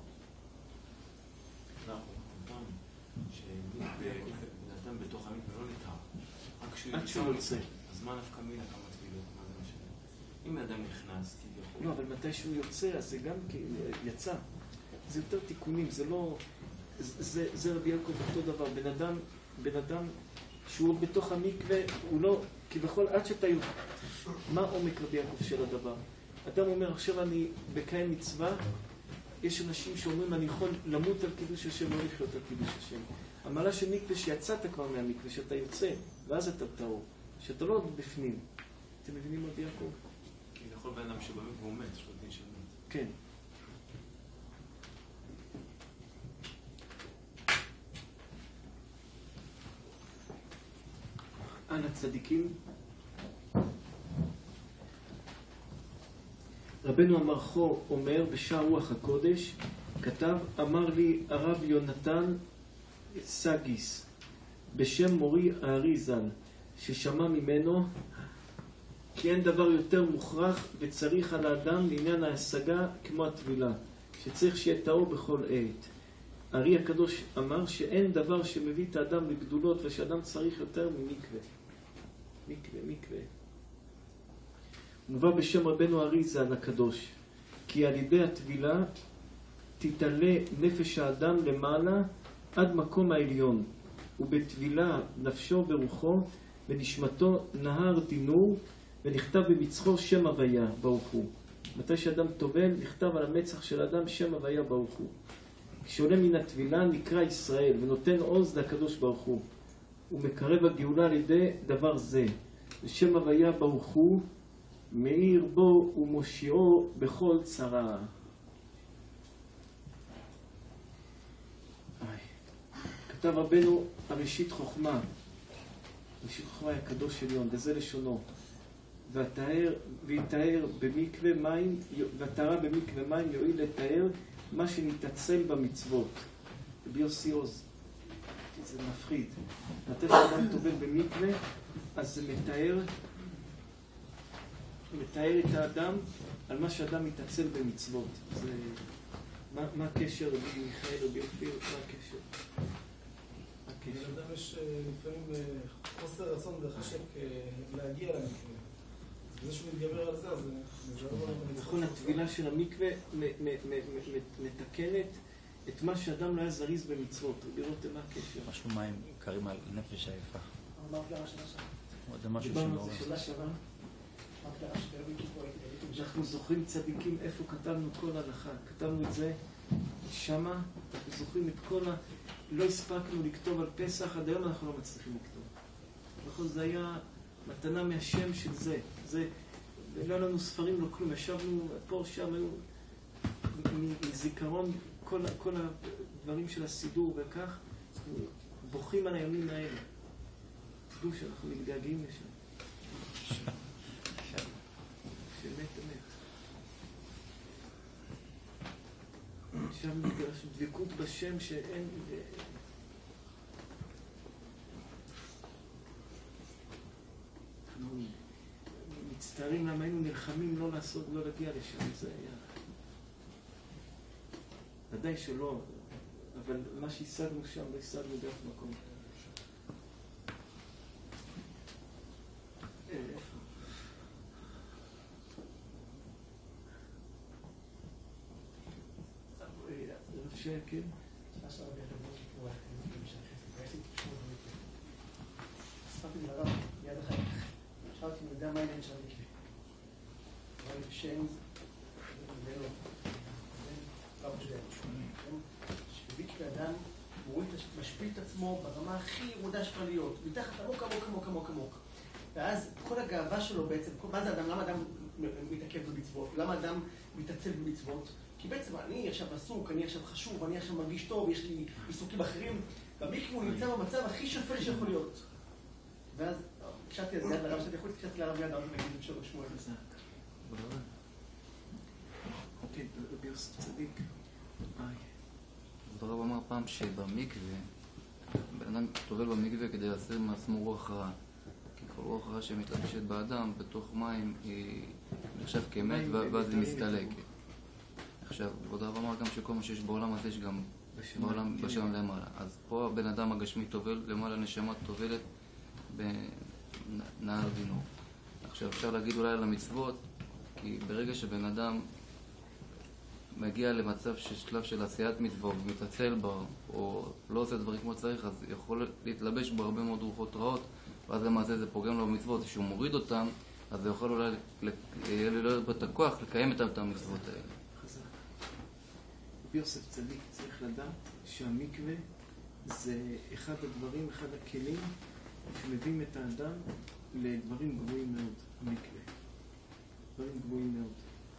שאדם בתוך המקווה לא נטהר. עד שהוא יוצא. אז מה נפקא מינה כמה טבילות? מה זה משנה? אם האדם נכנס, כביכול... לא, אבל מתי שהוא יוצא, אז זה גם יצא. זה יותר תיקונים, זה לא... זה, זה רבי יעקב אותו דבר. בן אדם, בן אדם שהוא בתוך המקווה, הוא לא... כביכול עד שאתה יוצא. מה עומק רבי יעקב של הדבר? אדם אומר, עכשיו אני בקיים מצווה, יש אנשים שאומרים, אני יכול למות על קידוש השם, לא לחיות על קידוש השם. המעלה של מקווה שיצאת כבר מהמקווה, שאתה יוצא, ואז אתה טהור, שאתה לא בפנים. אתם מבינים רבי יעקב? כביכול בן אדם שבמקווה הוא מת, יש לו דין של מת. כן. אנא צדיקים. רבנו המרחו אומר בשער רוח הקודש, כתב, אמר לי הרב יונתן סגיס בשם מורי הארי ז"ל, ששמע ממנו כי אין דבר יותר מוכרח וצריך על האדם לעניין ההשגה כמו הטבילה, שצריך שיהיה טהור בכל עת. הארי הקדוש אמר שאין דבר שמביא את האדם לגדולות ושאדם צריך יותר ממקווה. מקווה, מקווה. מובא בשם רבנו הארי ז"ל הקדוש, כי על ידי הטבילה תתעלה נפש האדם למעלה עד מקום העליון, ובטבילה נפשו ורוחו ונשמתו נהר דינור, ונכתב במצחו שם הוויה ברוך הוא. מתי שאדם טובל, נכתב על המצח של אדם שם הוויה ברוך הוא. כשעולה מן הטבילה נקרא ישראל ונותן עוז לקדוש ברוך הוא, ומקרב הגאולה על ידי דבר זה. ושם הוויה ברוך הוא מאיר בו ומושיעו בכל צרה. כתב רבנו הראשית חוכמה, ראשית חוכמה היא הקדוש עליון, וזה לשונו. והטהר, ויטהר במקווה מים, והטהרה במקווה מים יועיל לתאר מה שנתעצל במצוות. רבי יוסי עוז, זה מפחיד. מתי שאדם טובל במקווה, אז זה מתאר, מתאר את האדם על מה שאדם מתעצל במצוות. זה... מה, מה הקשר רבי מיכאל, רבי אופיר? מה הקשר? מה הקשר? לאדם יש לפעמים חוסר רצון וחשק להגיע למקווה. זה שהוא מתגבר על זה, אז זה לא... נכון, הטבילה של המקווה מתקנת את מה שאדם לא היה זריז במצוות. לראות מה הקשר. משהו מים קרים על נפש היפה. אמרת גם השנה שם. זה משהו דיברנו על שלא... זה שנה שעברה. אנחנו זוכרים צדיקים איפה כתבנו כל הלכה. כתבנו את זה שמה, אנחנו זוכרים את כל ה... לא הספקנו לכתוב על פסח, עד היום אנחנו לא מצליחים לכתוב. נכון, זה היה מתנה מהשם של זה. זה... לא לנו ספרים, לא כלום. ישבנו פה, שם, היו מזיכרון כל, כל הדברים של הסידור וכך, בוכים על הימים האלה. תדעו שאנחנו מתגעגעים לשם. שאמת אמת. שם דבקות בשם שאין... אנחנו מצטערים למה היינו נלחמים לא לעשות, לא להגיע לשם. זה היה... ודאי שלא, אבל מה שהשגנו שם לא השגנו באף מקום. כן. אספרתי לרב, יד אחת. שאלתי אם יודע מה העניין של המקווה. אבל שם, ולא. רב יודע. שבמקווה אדם מוריד, משפיל את עצמו ברמה הכי מודע שפה להיות. מתחת עמוק עמוק עמוק עמוק עמוק. ואז כל הגאווה שלו בעצם, מה זה אדם? למה אדם מתעכב במצוות? למה אדם מתעצל במצוות? כי בעצם אני עכשיו עסוק, אני עכשיו חשוב, אני עכשיו מרגיש טוב, יש לי עיסוקים אחרים. במקווה הוא נמצא במצב הכי שפל שיכול להיות. ואז קשרתי את זה לרב שאתה יכול להתקשרתי לרב יד, אבל נגיד שלו שמואל. אוקיי, רבי יוסף צדיק. הרב אמר פעם שבמקווה, בן אדם טובל במקווה כדי להסיר מעצמו רוח רע. כי כל רוח רע שמתלבשת באדם, בתוך מים, היא נחשב כמת ואז היא מסתלקת. עכשיו, כבוד הרב אמר גם שכל מה שיש בעולם הזה יש גם בעולם בשם למעלה. אז פה הבן אדם הגשמי טובל, למעלה נשמה טובלת בנהר דינור. עכשיו, אפשר להגיד אולי על המצוות, כי ברגע שבן אדם מגיע למצב של שלב של עשיית מצוות ומתעצל בה, או לא עושה דברים כמו צריך, אז יכול להתלבש בו הרבה מאוד רוחות רעות, ואז למעשה זה פוגם לו במצוות. כשהוא מוריד אותם, אז זה יכול אולי להיות את הכוח לקיים את המצוות האלה. רבי יוסף צדיק צריך לדעת שהמקווה זה אחד הדברים, אחד הכלים שמביאים את האדם לדברים גבוהים מאוד, המקווה. דברים גבוהים מאוד.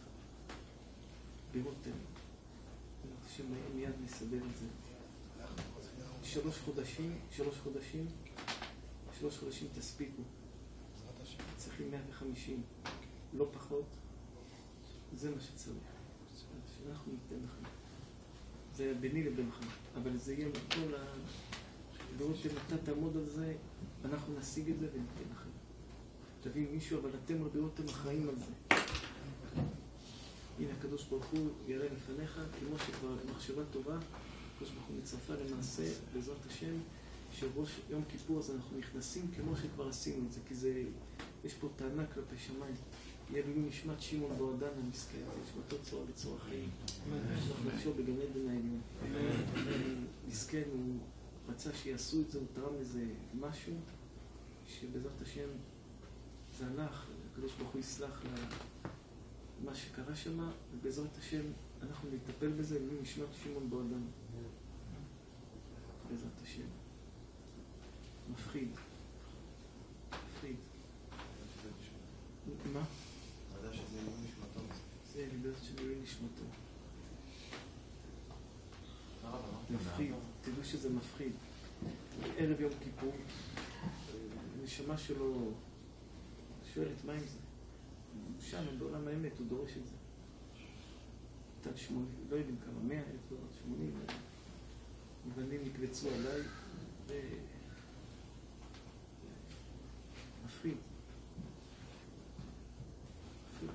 ברותם. שמהם מיד נסדר את זה. שלוש חודשים, שלוש חודשים, שלוש חודשים תספיקו. צריכים מאה וחמישים, לא פחות. זה מה שצריך. שאנחנו ניתן לכם. זה ביני לבינך, אבל זה יהיה כל ה... ברותם, אתה תעמוד על זה, אנחנו נשיג את זה וניתן לכם. תביא מישהו, אבל אתם ברותם אחראים על זה. הנה הקדוש ברוך הוא יראה לפניך, כמו שכבר מחשבה טובה, הקדוש ברוך הוא מצרפה למעשה, בעזרת השם, שראש יום כיפור אז אנחנו נכנסים כמו שכבר עשינו את זה, כי זה, יש פה טענה כלפי שמיים. יהיה ביום נשמת שמעון בעודן המסכן, נשמתו צורה בצורה חיים. אנחנו נחשוב בגן עדן העליון. מסכן, הוא רצה שיעשו את זה, הוא תרם לזה משהו, שבעזרת השם זה הלך, הקדוש ברוך הוא יסלח לה. מה שקרה שמה, ובעזרת השם אנחנו נטפל בזה ביום נשמת שמעון בעודן. בעזרת השם. מפחיד. מפחיד. מה? לדעת שזה יום נשמתו. זה לדעת שזה יום נשמתו. מפחיד. תדעו שזה מפחיד. ערב יום כיפור, הנשמה שלו שואלת מה עם זה? שם, בעולם האמת, הוא דורש את זה. נתן שמונים, לא יודעים כמה, מאה אלף דולר, שמונים, מבנים נקבצו עליי, ו... מפחיד. מפחיד.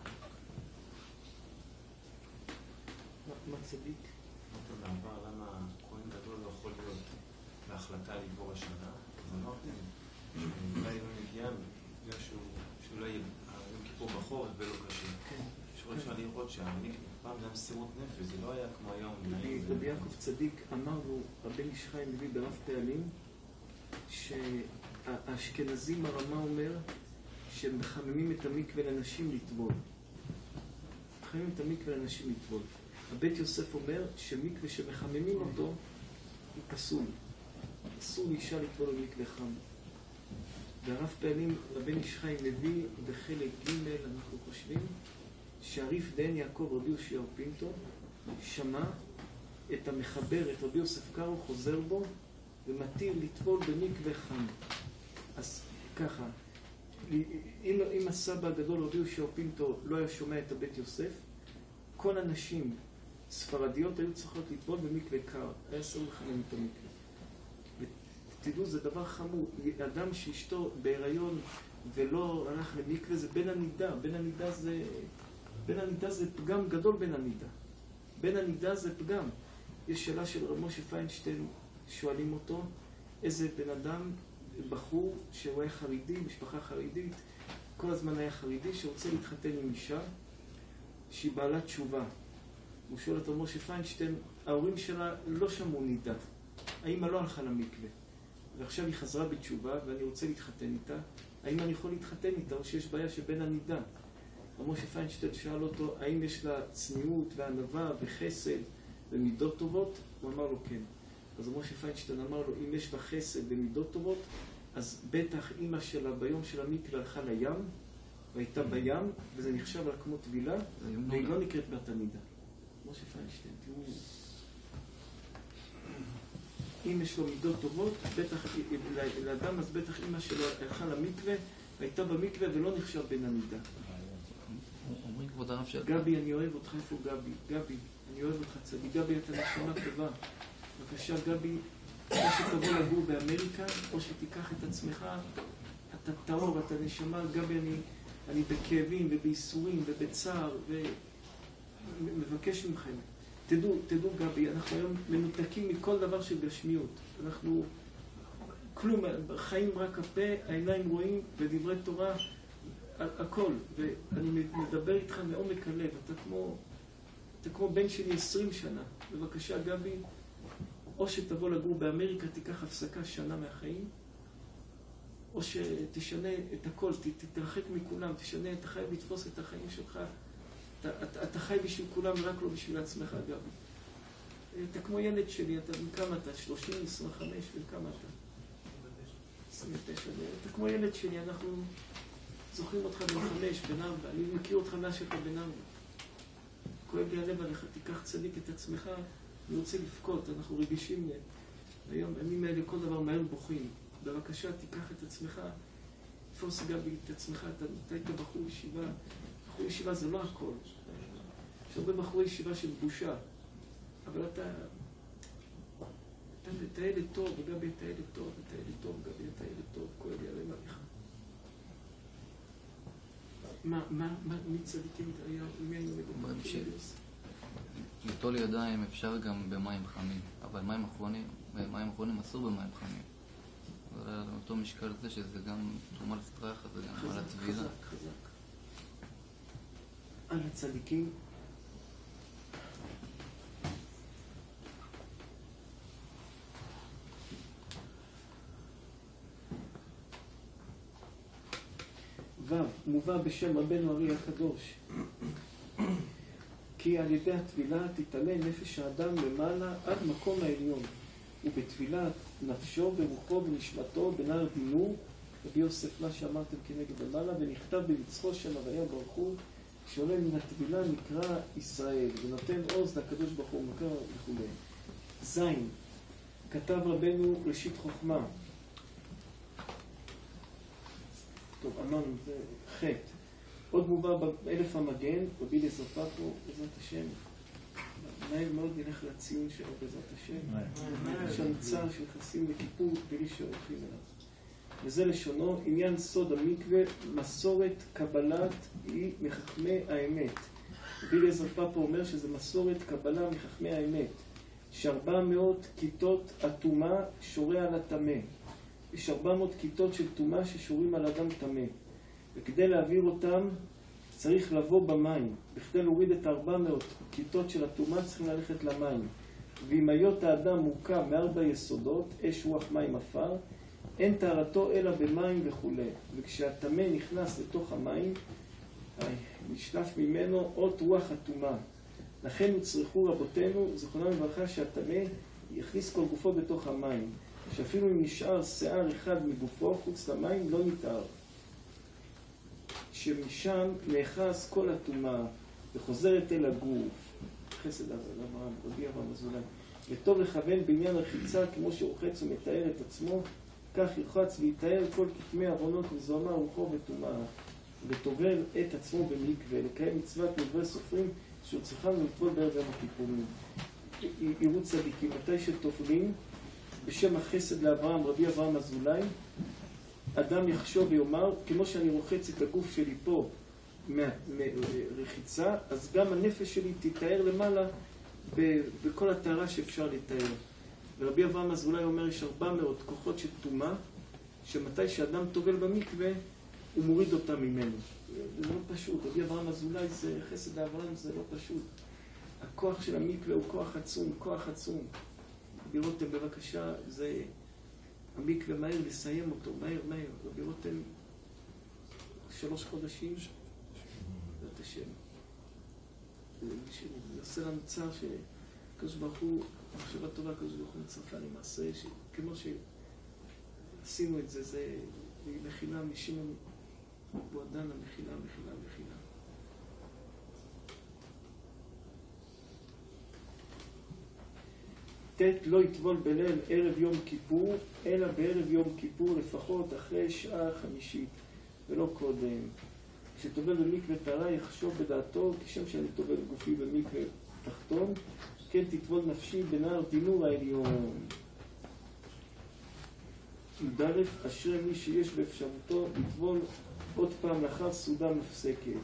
מה צדיק? אמרת בעבר, למה כהן גדול לא יכול להיות בהחלטה לגבור השנה? אז אמרתם, אולי לא נגיע, בגלל שהוא לא יהיה יום כיפור בחורף ולא קשה. שוב אפשר לראות שהמקווה פעם זה היה מסירות נפש, זה לא היה כמו היום. רבי יעקב צדיק אמר לו, רבי איש חיים מביא ברב פעלים, האשכנזים הרמה אומר שהם מחממים את המקווה לנשים לטבול. מחממים את המקווה לנשים לטבול. הבית יוסף אומר שמקווה שמחממים אותו הוא פסול. אסור לאישה לטבול במקווה חם. והרב פעלים, רבן איש חיים מביא בחלק ג' אנחנו חושבים שהריף דהן יעקב רבי יושיהו פינטו שמע את המחבר, את רבי יוסף קארו, חוזר בו ומתיר לטבול במקווה חם. אז ככה, אם, אם הסבא הגדול רבי יושיהו פינטו לא היה שומע את הבית יוסף, כל הנשים ספרדיות היו צריכות לטבול במקווה קר, היה אסור לחמם את המקווה. ותדעו, זה דבר חמור. אדם שאשתו בהיריון ולא הלך למקווה זה בן הנידה. בן הנידה זה, בן הנידה זה פגם גדול בן הנידה. בן הנידה זה פגם. יש שאלה של רב משה פיינשטיין, שואלים אותו, איזה בן אדם, בחור שהוא היה חרדי, משפחה חרדית, כל הזמן היה חרדי, שרוצה להתחתן עם אישה שהיא בעלת תשובה. הוא שואל את רב משה פיינשטיין, ההורים שלה לא שמעו נידה. האמא לא הלכה למקווה. ועכשיו היא חזרה בתשובה ואני רוצה להתחתן איתה. האם אני יכול להתחתן איתה או שיש בעיה שבין הנידה? רב משה פיינשטיין שאל אותו, האם יש לה צניעות וענווה וחסד ומידות טובות? הוא אמר לו כן. אז רב משה פיינשטיין אמר לו, אם יש לה חסד ומידות טובות, אז בטח אמא שלה ביום של המקווה הלכה לים, והייתה בים, וזה נחשב על כמו טבילה, והיא לא נקראת בת הנידה. משה פיינשטיין, תראו, אם יש לו מידות טובות, בטח, לאדם, אז בטח אמא שלו הלכה למקווה, והייתה במקווה ולא נחשב בין הנידה. אומרים כבוד הרב של... גבי, אני אוהב אותך, איפה גבי? גבי, אני אוהב אותך צדיק. גבי, אתה נשמה טובה. בבקשה, גבי, או שתבוא לגור באמריקה, או שתיקח את עצמך, אתה טהור, אתה נשמה. גבי, אני, אני בכאבים ובייסורים ובצער, ומבקש מכם. תדעו, תדעו גבי, אנחנו היום מנותקים מכל דבר של גשמיות. אנחנו, כלום, חיים רק הפה, העיניים רואים, ודברי תורה, הכל. ואני מדבר איתך מעומק הלב, אתה כמו, אתה כמו בן שלי עשרים שנה. בבקשה גבי, או שתבוא לגור באמריקה, תיקח הפסקה שנה מהחיים, או שתשנה את הכל, תתרחק מכולם, תשנה, אתה חייב לתפוס את החיים שלך. אתה, אתה, אתה חי בשביל כולם, רק לא בשביל עצמך, גבי. אתה כמו ילד שלי, אתה כמה אתה? שלושים, עשרים וחמש, וכמה אתה? עשרים ותשע. אתה כמו ילד שלי, אנחנו זוכרים אותך בן חמש, בן ארבע. אני מכיר אותך מאז שאתה בן ארבע. כואב לי הלב עליך, תיקח צדיק את עצמך, אני רוצה לפקות, אנחנו רגישים היום, ימים האלה כל דבר מהר בוכים. בבקשה, תיקח את עצמך, תפוס גבי את עצמך, אתה, אתה היית בחור ישיבה. בחור ישיבה זה לא הכל. יש הרבה בחורי ישיבה של בושה. אבל אתה... אתה ילד טוב, וגבי אתה ילד טוב, אתה ילד טוב, גבי אתה ילד טוב, כואב לי עליהם עליך. מה, מה, מה, מי צדיקים היה, מי היינו מדברים? ליטול ידיים אפשר גם במים חמים, אבל מים אחרונים, מים אחרונים אסור במים חמים. זה על אותו משקל זה שזה גם תרומה לסטרח, זה גם על הטבילה. חזק, חזק. על הצדיקים. ו' מובא בשם רבנו ארי הקדוש כי על ידי התפילה תתעלה נפש האדם למעלה עד מקום העליון ובתפילת נפשו ורוחו ונשמתו בנהר דינור רבי יוסף מה שאמרתם כנגד למעלה ונכתב במצחו שם הוויה ברוך הוא שעולה מן התפילה נקרא ישראל ונותן עוז לקדוש ברוך הוא מקרא וכו'. זין כתב רבנו ראשית חוכמה. טוב, אמרנו, זה חטא. עוד מובא באלף המגן, רבי אליעזר פאפו, בעזרת השם. מהר מאוד נלך לציון שלו בעזרת השם. יש לנו צער שנכנסים לכיפור בלי שהולכים אליו. וזה לשונו, עניין סוד המקווה, מסורת קבלת היא מחכמי האמת. רבי אליעזר פאפו אומר שזה מסורת קבלה מחכמי האמת. שארבע מאות כיתות הטומאה שורה על הטמא. יש ארבע מאות כיתות של טומאה ששורים על אדם טמא. וכדי להעביר אותם צריך לבוא במים. בכדי להוריד את ארבע מאות כיתות של הטומאה צריכים ללכת למים. ואם היות האדם מורכב מארבע יסודות, אש, רוח, מים, עפר, אין טהרתו אלא במים וכו'. וכשהטמא נכנס לתוך המים, נשלף ממנו עוד רוח הטומאה. לכן הוצרכו רבותינו, זכרונם לברכה, שהטמא יכניס כל גופו בתוך המים. שאפילו אם נשאר שיער אחד מגופו חוץ למים, לא נטהר. שמשם נאחז כל הטומאה וחוזרת אל הגוף. חסד אברהם, רבי אברהם אזולאי. וטוב לכוון בעניין רחיצה, כמו שרוחץ ומתאר את עצמו, כך ירחץ ויתאר כל כתמי עוונות וזוהמה רוחו וטומאה, וטובל את עצמו במקווה, לקיים מצוות מדברי סופרים שצריכם לטבול בערב יום הכיפורים. יראו צדיקים, מתי שטובלים בשם החסד לאברהם, רבי אברהם אזולאי, אדם יחשוב ויאמר, כמו שאני רוחץ את הגוף שלי פה מרחיצה, אז גם הנפש שלי תתאר למעלה בכל הטהרה שאפשר לתאר. ורבי אברהם אזולאי אומר, יש ארבע מאות כוחות של טומאה, שמתי שאדם טובל במקווה, הוא מוריד אותה ממנו. זה לא פשוט. רבי אברהם אזולאי זה חסד אברהם, זה לא פשוט. הכוח של המקווה הוא כוח עצום, כוח עצום. רבי רותם, בבקשה, זה המקווה מהר לסיים אותו, מהר, מהר. רבי רותם, שלוש חודשים, זאת השם. זה עושה לנו צער שקדוש ברוך הוא, מחשבה טובה, קדוש ברוך הוא מצרפה למעשה, כמו שעשינו את זה, זה מחילה משמעון בועדן, המחילה, מחילה, מחילה. תת לא יטבול בליל ערב יום כיפור, אלא בערב יום כיפור לפחות אחרי שעה חמישית, ולא קודם. כשטובל במקווה טהרה יחשוב בדעתו, כשם שאני טובל גופי במקווה תחתון, כן תטבול נפשי בנהר דינור העליון. י"א, אשרי מי שיש באפשרותו לטבול עוד פעם לאחר סעודה מפסקת.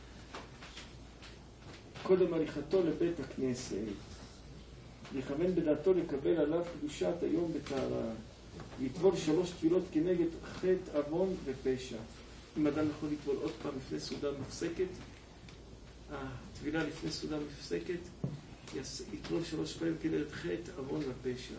קודם הליכתו לבית הכנסת. לכוון בדעתו לקבל עליו קדושת היום בטהרה. לטבול שלוש תפילות כנגד חטא, עוון ופשע. אם אדם יכול לטבול עוד פעם לפני סעודה מפסקת, התפילה לפני סעודה מפסקת, יטבול שלוש פעמים כנגד חטא, עוון ופשע.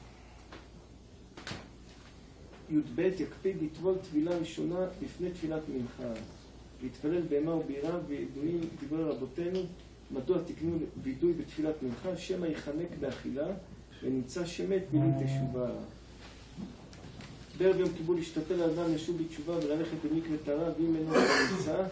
י"ב יקפיד לטבול תפילה ראשונה לפני תפילת מנחה. להתפלל בהמה וביראה וידועים דברי רבותינו, מדוע תקנו וידוי בתפילת מנחה, שמא יחנק באכילה ונמצא שמת בלי תשובה. בערב יום כיפור להשתתל האדם לשוב בתשובה וללכת במקווה טהרה, ואם אינו נמצא,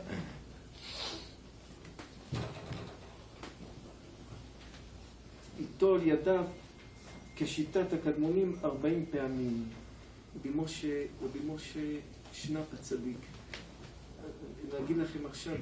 יטול ידיו כשיטת הקדמונים ארבעים פעמים. רבי משה, רבי משה שנפ הצדיק. להגיד לכם עכשיו,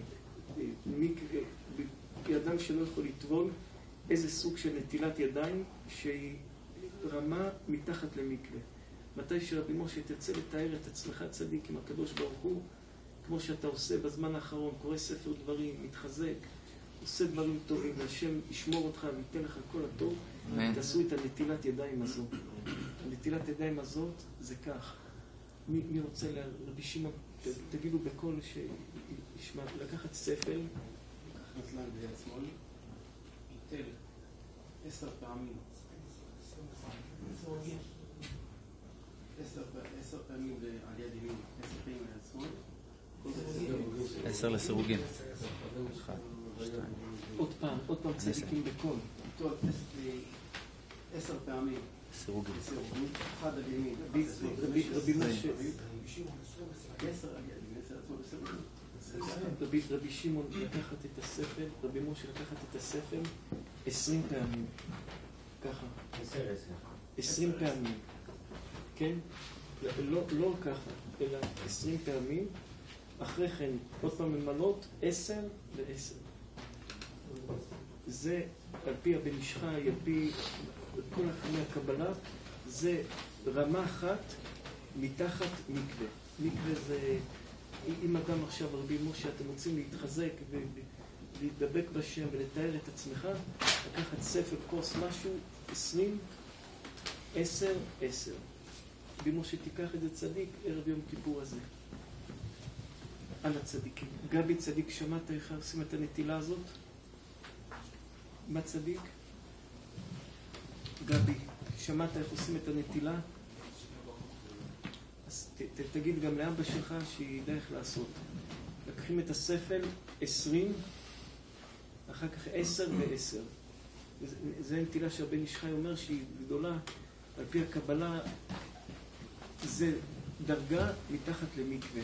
אדם שלא יכול לטבול, איזה סוג של נטילת ידיים שהיא רמה מתחת למקווה. מתי שרבי משה תצא לתאר את עצמך צדיק עם הקדוש ברוך הוא, כמו שאתה עושה בזמן האחרון, קורא ספר דברים, מתחזק, עושה דברים טובים, והשם ישמור אותך וייתן לך כל הטוב, תעשו את הנטילת ידיים הזאת. הנטילת ידיים הזאת זה כך. מי, מי רוצה לרבי שמעון, תגידו בקול שישמע, לקחת ספל, לקחת נטלן ביד שמאל, ייתל עשר פעמים. עשר פעמים על יד ימין, עשר פעמים על יד שמאל. עשר לסירוגין. עוד פעם, עוד פעם צדיקים בקול. עשר פעמים. סירוגין. אחד על ימין. רבי משה. עשר על יד ימין, עשר על שמאל. רבי שמעון לקחת את הספל, רבי משה לקחת את הספל עשרים פעמים. ככה. עשרים פעמים. כן? לא, לא ככה, אלא עשרים פעמים. אחרי כן, עוד פעם ממלות, עשר ועשר. זה, על פי הבן איש חי, על פי כל החמי הקבלה, זה רמה אחת מתחת מקווה. מקווה זה, אם אדם עכשיו, רבי משה, אתם רוצים להתחזק ולהתדבק בשם ולתאר את עצמך, לקחת ספר, קורס משהו, עשרים, עשר, עשר. רבי משה תיקח את זה צדיק, ערב יום כיפור הזה. על הצדיקים. גבי צדיק, שמעת איך עושים את הנטילה הזאת? מה צדיק? גבי, שמעת איך עושים את הנטילה? אז ת, ת, תגיד גם לאבא שלך שידע איך לעשות. לקחים את הספל עשרים, אחר כך עשר ועשר. זה, זה נטילה שהבן איש חי אומר שהיא גדולה, על פי הקבלה, זה דרגה מתחת למקווה.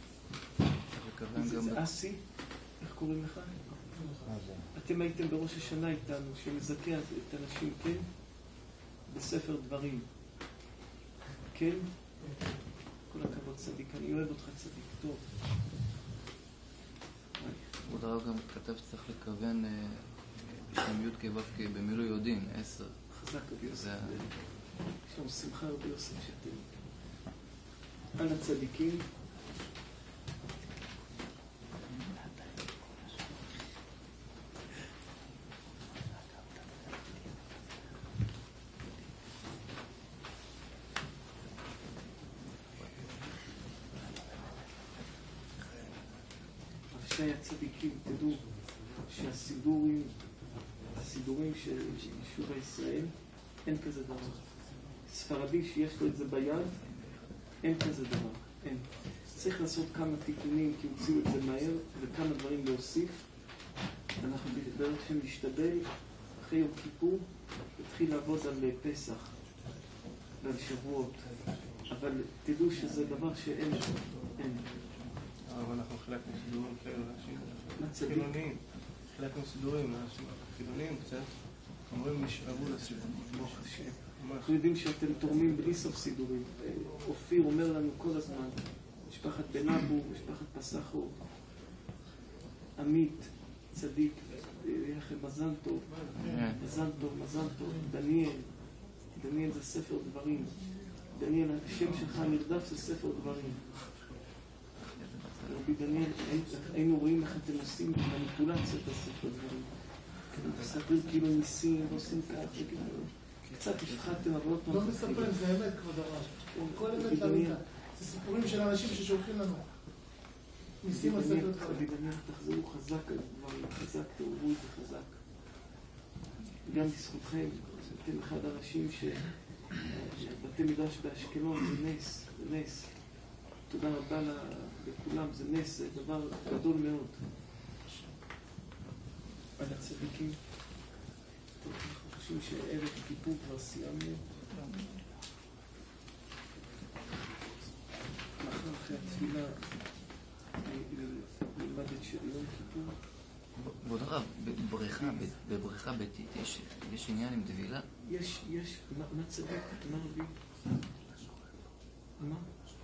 זה, זה אסי, איך קוראים לך? אתם הייתם בראש השנה איתנו, שמזכה את אנשים, כן? בספר דברים. כן? כל הכבוד צדיק, אני אוהב אותך צדיק, טוב. עוד הרב גם כתב שצריך לכוון בשם י' כו' כ' במילוי יודעים, עשר. חזק רבי יוסף. יש לנו שמחה רבי יוסף שאתם. אנא צדיקים. אנשי הצדיקים, תדעו שהסידורים, הסידורים של יישוב הישראל, אין כזה דבר. ספרדי שיש לו את זה ביד, אין כזה דבר, אין. צריך לעשות כמה תיקונים, כי הוציאו את זה מהר, וכמה דברים להוסיף. אנחנו בדרך שנשתדל, אחרי יום כיפור, נתחיל לעבוד על פסח ועל שבועות. אבל תדעו שזה דבר שאין, אין. אבל אנחנו חילקנו סידורים כאלה לאנשים חילוניים. חילקנו סידורים לאנשים חילוניים קצת. אומרים נשאבו לסידורים. ברוך השם. אנחנו יודעים שאתם תורמים בלי סוף סידורים. אופיר אומר לנו כל הזמן, משפחת בן אבו, משפחת פסחו, עמית, צדיק, מזל טוב, מזל טוב, מזל טוב, דניאל, דניאל זה ספר דברים. דניאל, השם שלך נרדף זה ספר דברים. רבי דניאל, היינו רואים איך אתם עושים מניפולציות הספר דברים. מספרים כאילו ניסים, ועושים כך, קצת הפחדתם, אבל עוד פעם... לא מספרים, זה אמת, כבוד הרב. כל אמת לאמיתה. זה סיפורים של אנשים ששולחים לנו. ניסים הספר דברים. רבי דניאל, תחזרו חזק על דברים, חזק, תאהבו את זה חזק. גם בזכותכם, אתם אחד האנשים שבתי מדרש באשקלון, זה נס, זה נס. תודה רבה לכולם, זה נס, זה דבר גדול מאוד. על הצדיקים. טוב, אנחנו חושבים שערב כיפור כבר סיימנו. מחר אחרי התפילה נלמד את של יום כיפור. כבוד הרב, בבריכה ביתית יש עניין עם דבילה? יש, יש, מה צדיק? מה רבי? מה?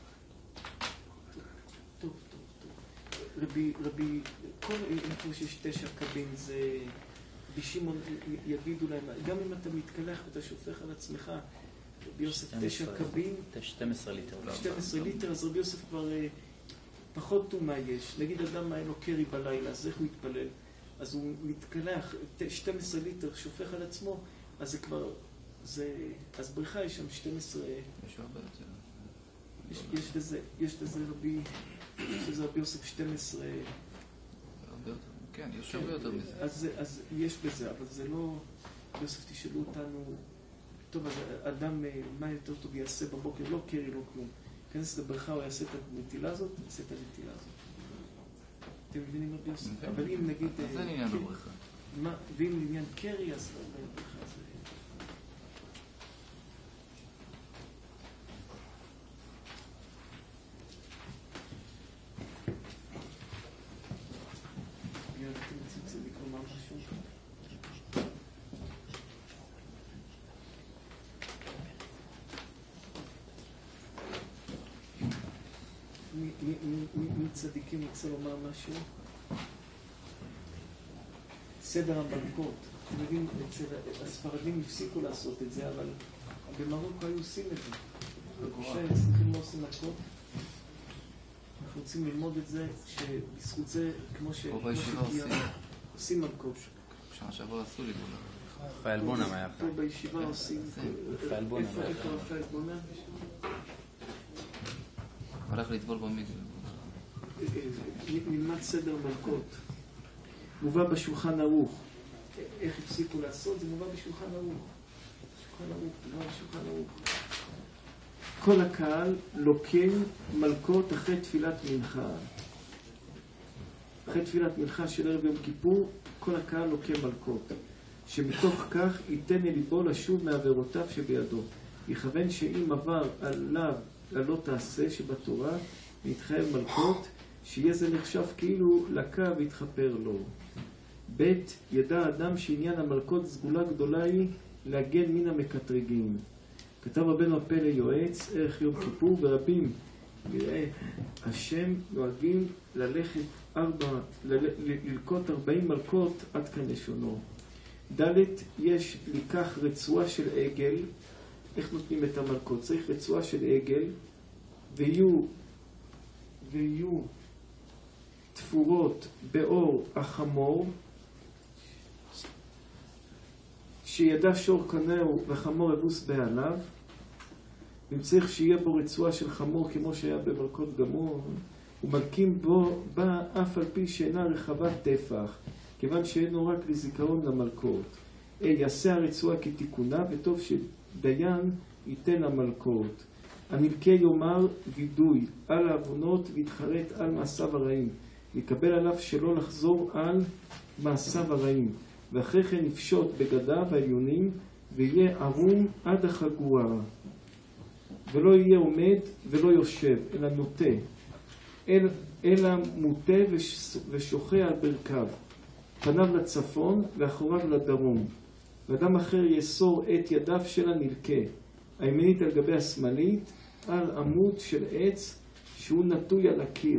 טוב, טוב, טוב. רבי, רבי, כל איפה שיש תשע קבין זה... בשמעון יגידו להם, גם אם אתה מתקלח ואתה שופך על עצמך, רבי יוסף תשע קבין... שתים עשרה ליטר. שתים עשרה ליטר, אז רבי יוסף כבר פחות טומאה יש. נגיד אדם היה לו קרי בלילה, אז איך הוא יתפלל? אז הוא מתקלח, שתים עשרה ליטר שופך על עצמו, אז זה כבר... זה... אז בריכה יש שם שתים עשרה... יש הרבה יותר. יש, יש לזה, יש לזה רבי... יש לזה רבי יוסף שתים עשרה... הרבה יותר. כן, יש הרבה יותר מזה. אז, אז יש בזה, אבל זה לא... יוסף, תשאלו אותנו... טוב, אז אדם, מה יותר טוב יעשה בבוקר? לא קרי, לא כלום. כנס לבריכה, הוא יעשה את הנטילה הזאת, יעשה את הנטילה הזאת. אתם מבינים רבי יוסף? אבל אם נגיד... אז זה עניין בבריכה. ואם עניין קרי, אז לא בבריכה זה... מי צדיקים רוצה לומר משהו? סדר המלכות. אתם יודעים, הספרדים הפסיקו לעשות את זה, אבל במרוקו היו עושים את זה. בגושה צריכים לא עושים מלכות. אנחנו רוצים ללמוד את זה, שבזכות זה, כמו ש... פה בישיבה עושים. עושים מלכות. שנה שעבר עשו לי בולה. רפאל בונם היה פה בישיבה עושים... רפאל בונם. איפה רפאל בונם? הולך לטבול במקווה. נלמד סדר מלכות. מובא בשולחן ערוך. איך הפסיקו לעשות? זה מובא בשולחן ערוך. שולחן ערוך, מובא בשולחן ערוך. כל הקהל לוקם מלכות אחרי תפילת מנחה. אחרי תפילת מנחה של ערב יום כיפור, כל הקהל לוקם מלכות. שמתוך כך ייתן לליבו לשוב מעבירותיו שבידו. יכוון שאם עבר עליו לא תעשה שבתורה, ויתחייב מלכות, שיהיה זה נחשב כאילו לקה והתחפר לו. ב' ידע אדם שעניין המלכות סגולה גדולה היא להגן מן המקטרגים. כתב רבנו הפלא יועץ, ערך יום כיפור, ורבים מראה השם נוהגים ללכת ארבע, ל- ללקות ארבעים מלכות עד כאן לשונו. ד' יש לקח רצועה של עגל. איך נותנים את המלכות? צריך רצועה של עגל, ויהיו, ויהיו תפורות באור החמור, שידע שור קנהו וחמור אבוס בעליו, וצריך שיהיה בו רצועה של חמור כמו שהיה במלכות גמור, ומלכים בו בה אף על פי שאינה רחבת טפח, כיוון שאינו רק לזיכרון למלכות. אי יעשה הרצועה כתיקונה, וטוב שדיין ייתן המלכות. הנלקה יאמר וידוי על העוונות ויתחרט על מעשיו הרעים, יקבל עליו שלא לחזור על מעשיו הרעים, ואחרי כן יפשוט בגדיו העליונים ויהיה ערום עד החגורה, ולא יהיה עומד ולא יושב אלא נוטה, אל, אלא מוטה ושוחה על ברכיו, פניו לצפון ואחוריו לדרום. ואדם אחר יסור את ידיו של הנלקה, הימנית על גבי השמאלית, על עמוד של עץ שהוא נטוי על הקיר,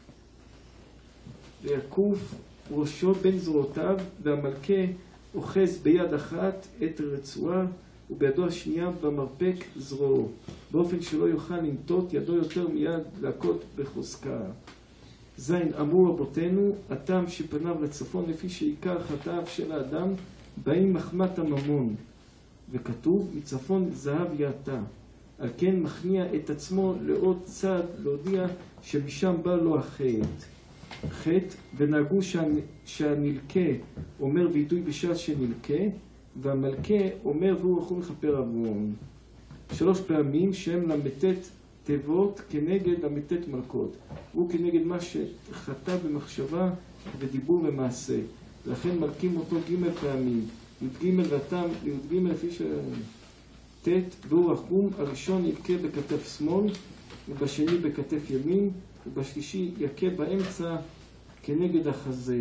ויקוף ראשו בין זרועותיו, והמלכה אוחז ביד אחת את הרצועה ובידו השנייה במרפק זרועו, באופן שלא יוכל לנטות ידו יותר מיד להכות בחוזקה. זין, אמרו רבותינו, הטעם שפניו לצפון לפי שעיקר חטאיו של האדם באים מחמת הממון, וכתוב מצפון זהב יעתה, על כן מכניע את עצמו לעוד צד להודיע שמשם בא לו החטא. חטא, ונהגו שהנלקה אומר וידוי בשעת שנלקה, והמלכה אומר והוא רחום מכפר עוון. שלוש פעמים שהם למתת תיבות כנגד למתת מלכות, הוא כנגד מה שחטא במחשבה ודיבור ומעשה, לכן מלכים אותו ג' פעמים, י"ג רתם לי"ג לפי ש... ת' והוא רחום. הראשון יקה בכתף שמאל, ובשני בכתף ימין, ובשלישי יקה באמצע כנגד החזה.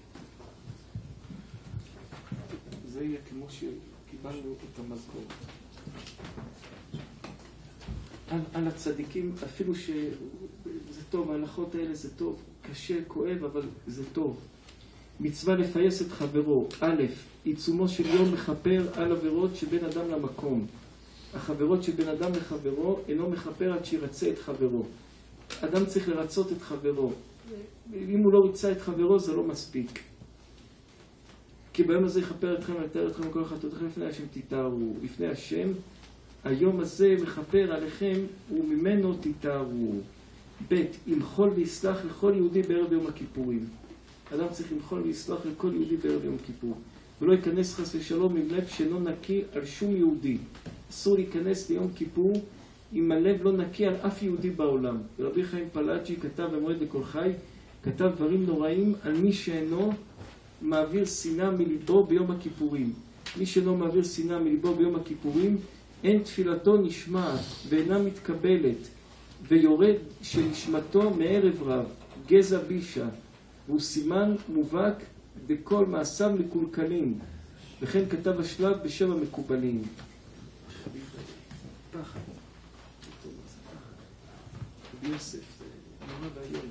זה יהיה כמו שקיבלנו את המזכור. על, על הצדיקים, אפילו שזה טוב, ההלכות האלה זה טוב, קשה, כואב, אבל זה טוב. מצווה לפייס את חברו. א', עיצומו של יום מחפר על עבירות שבין אדם למקום. החברות שבין אדם לחברו אינו מחפר עד שירצה את חברו. אדם צריך לרצות את חברו. אם הוא לא ריצה את חברו זה לא מספיק. כי ביום הזה יחפר אתכם ויתאר אתכם וכל חטאותיכם לפני השם תתארו. לפני השם, היום הזה מחפר עליכם וממנו תתארו. ב', ימחול ויסלח לכל יהודי בערב יום הכיפורים. אדם צריך למחול ויסלח לכל יהודי בערב יום כיפור. ולא ייכנס חס ושלום עם לב שאינו נקי על שום יהודי. אסור להיכנס ליום כיפור אם הלב לא נקי על אף יהודי בעולם. רבי חיים פלאג'י כתב במועד לכל חי, כתב דברים נוראים על מי שאינו מעביר שנאה מליבו ביום הכיפורים. מי שאינו מעביר שנאה מליבו ביום הכיפורים, אין תפילתו נשמעת ואינה מתקבלת, ויורד שנשמתו מערב רב, גזע בישה, והוא סימן מובהק בכל מעשיו מקולקלים. וכן כתב השלב בשם המקובלים. פחד. יוסף, זה נורא והיום.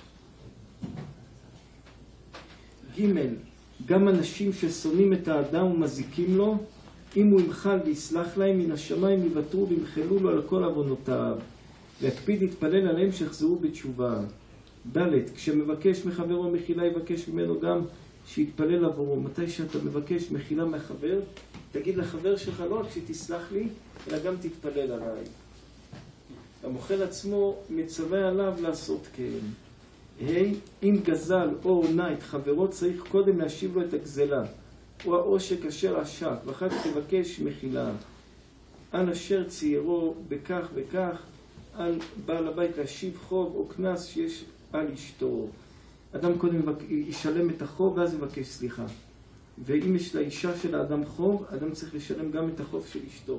ג' גם אנשים ששונאים את האדם ומזיקים לו, אם הוא ימחל ויסלח להם, מן השמיים יוותרו וימחלו לו על כל עוונותיו, ויקפיד להתפלל עליהם שיחזרו בתשובה. ד' כשמבקש מחברו מחילה, יבקש ממנו גם שיתפלל עבורו. מתי שאתה מבקש מחילה מהחבר, תגיד לחבר שלך לא רק שתסלח לי, אלא גם תתפלל עליי. המוחל עצמו מצווה עליו לעשות כן. היי, אם גזל או עונה את חברו, צריך קודם להשיב לו את הגזלה, או העושק אשר עשק, ואחר כך תבקש מחילה. על אשר ציירו בכך וכך, על בעל הבית להשיב חוב או כנס שיש על אשתו. אדם קודם ישלם את החוב ואז יבקש סליחה. ואם יש לאישה של האדם חוב, אדם צריך לשלם גם את החוב של אשתו.